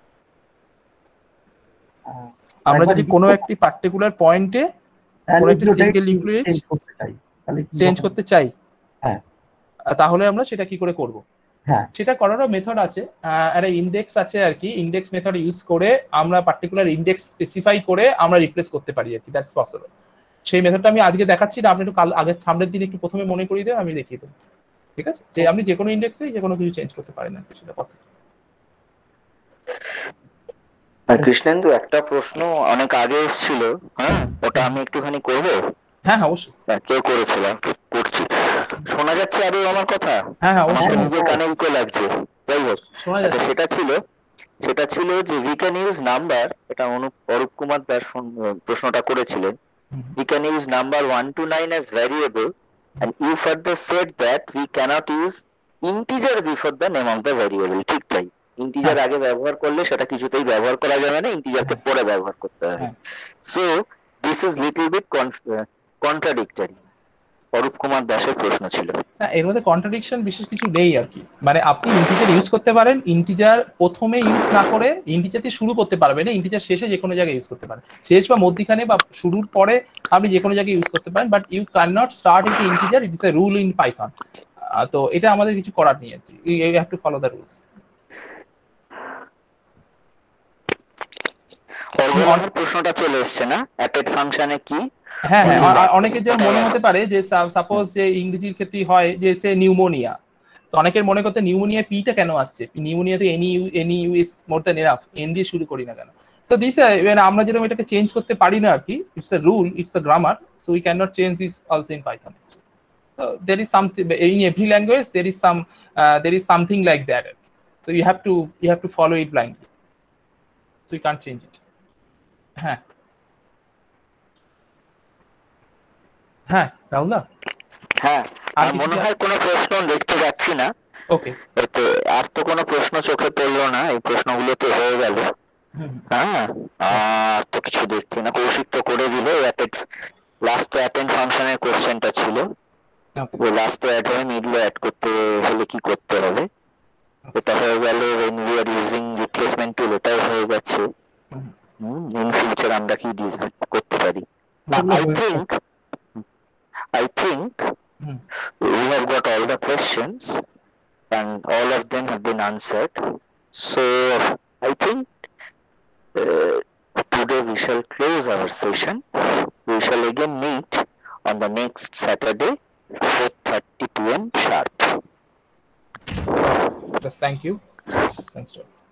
আমরা যদি কোনো একটি পার্টিকুলার পয়েন্টে কোনো একটি সিঙ্গেল নিউক্লিওটাইড চেঞ্জ করতে চাই, হ্যাঁ, তাহলে আমরা সেটা কি করে করব? হ্যাঁ, সেটা করারও মেথড আছে, একটা ইনডেক্স আছে আর কি। ইনডেক্স মেথড ইউজ করে আমরা পার্টিকুলার ইনডেক্স স্পেসিফাই করে আমরা রিপ্লেস করতে পারি আর কি, দ্যাটস পসিবল। সেই মেথডটা আমি আজকে দেখাচ্ছি না, আপনি একটু কাল আগের সামনের দিন একটু প্রথমে মনে করিয়ে দেন, আমি দেখিয়ে দেবো, ঠিক আছে? যে আপনি যে কোনো ইনডেক্সে যে কোনো কিছু চেঞ্জ করতে পারেন আর কি, সেটা পসিবল। কৃষ্ণেন্দু, একটা প্রশ্ন অনেক আগে এসেছিল, হ্যাঁ, ওটা আমি একটুখানি করব? হ্যাঁ হ্যাঁ, অবশ্যই। কেউ করেছিল, করছি। শোনা যাচ্ছে আরে আমার কথা? হ্যাঁ হ্যাঁ, অবশ্যই। নিজে কানে ইকো লাগছে, যাই হোক। সেটা ছিল যে we can use number, এটা অরূপ কুমার দাস প্রশ্নটা করেছিলেন। We can use number 1 to 9 as variable, and you further said that we cannot use integer before the name of the variable. ঠিক তাই, ইন্টিজার আগে ব্যবহার করলে সেটা কিছুতেই ব্যবহার করা যাবে না, ইন্টিজারকে পরে ব্যবহার করতে হবে। So this is little bit contradictory. Arup Kumar দাসের প্রশ্ন ছিল। হ্যাঁ, এর মধ্যে কন্ট্রাডিকশন বিশেষ কিছু নেই আর কি। মানে আপনি ইন্টিজার ইউজ করতে পারেন, ইন্টিজার প্রথমে ইউজ না করে ইন্টিজার দিয়ে শুরু করতে পারবেন, ইন্টিজার শেষে যে কোনো জায়গায় ইউজ করতে পারেন, শেষ বা মধ্যখানে বা শুরুর পরে আপনি যে কোনো জায়গায় ইউজ করতে পারেন, but you can not start with integer, it is a rule in Python. তো এটা আমাদের কিছু করার নেই আর কি, you have to follow the rules. প্রশ্নটা চলে এসছে না, অ্যাপেড ফাংশনে কি? হ্যাঁ হ্যাঁ, অনেকের যেমন মনে হতে পারে যে সাপোজ যে ইংরেজির ক্ষেত্রে হয় যে সে নিউমোনিয়া, তো অনেকের মনে করতে নিউমোনিয়া পিটা কেন আসছে, নিউমোনিয়া তো any you is more than enough, N দিয়ে শুরু করি না কেন? তো দিস আমরা যেরকম এটাকে চেঞ্জ করতে পারি না আর কি, it's a rule, it's a grammar, so we can not change this also in Python. So there is something in every language, there is something like that, so you have to follow it blindly, so you can't change it. হ্যাঁ হ্যাঁ রাহুল দা, হ্যাঁ মনে হয় কোনো প্রশ্ন দেখতে পাচ্ছি না। ওকে, আর তো কোনো প্রশ্ন চোখে পড়লো না, এই প্রশ্নগুলো তো হয়ে গেল। হ্যাঁ, আর তো কিছু দেখছি না। কৌশিক তো করে দিল লাস্ট অ্যাটেন্ড ফাংশনের কোশ্চেনটা ছিল, লাস্টে অ্যাড হয়ে মিডলে অ্যাড করতে হলে কি করতে হবে, এটা হয়ে গেল। when we are using replacement tool, এটাও হয়ে গেছে। in future আমরা কি ডিজাইন করতে পারি না। I think we have got all the questions and all of them have been answered, so I think today we shall close our session. We shall again meet on the next Saturday 4:30 p.m. sharp. Just thank you. Thanks to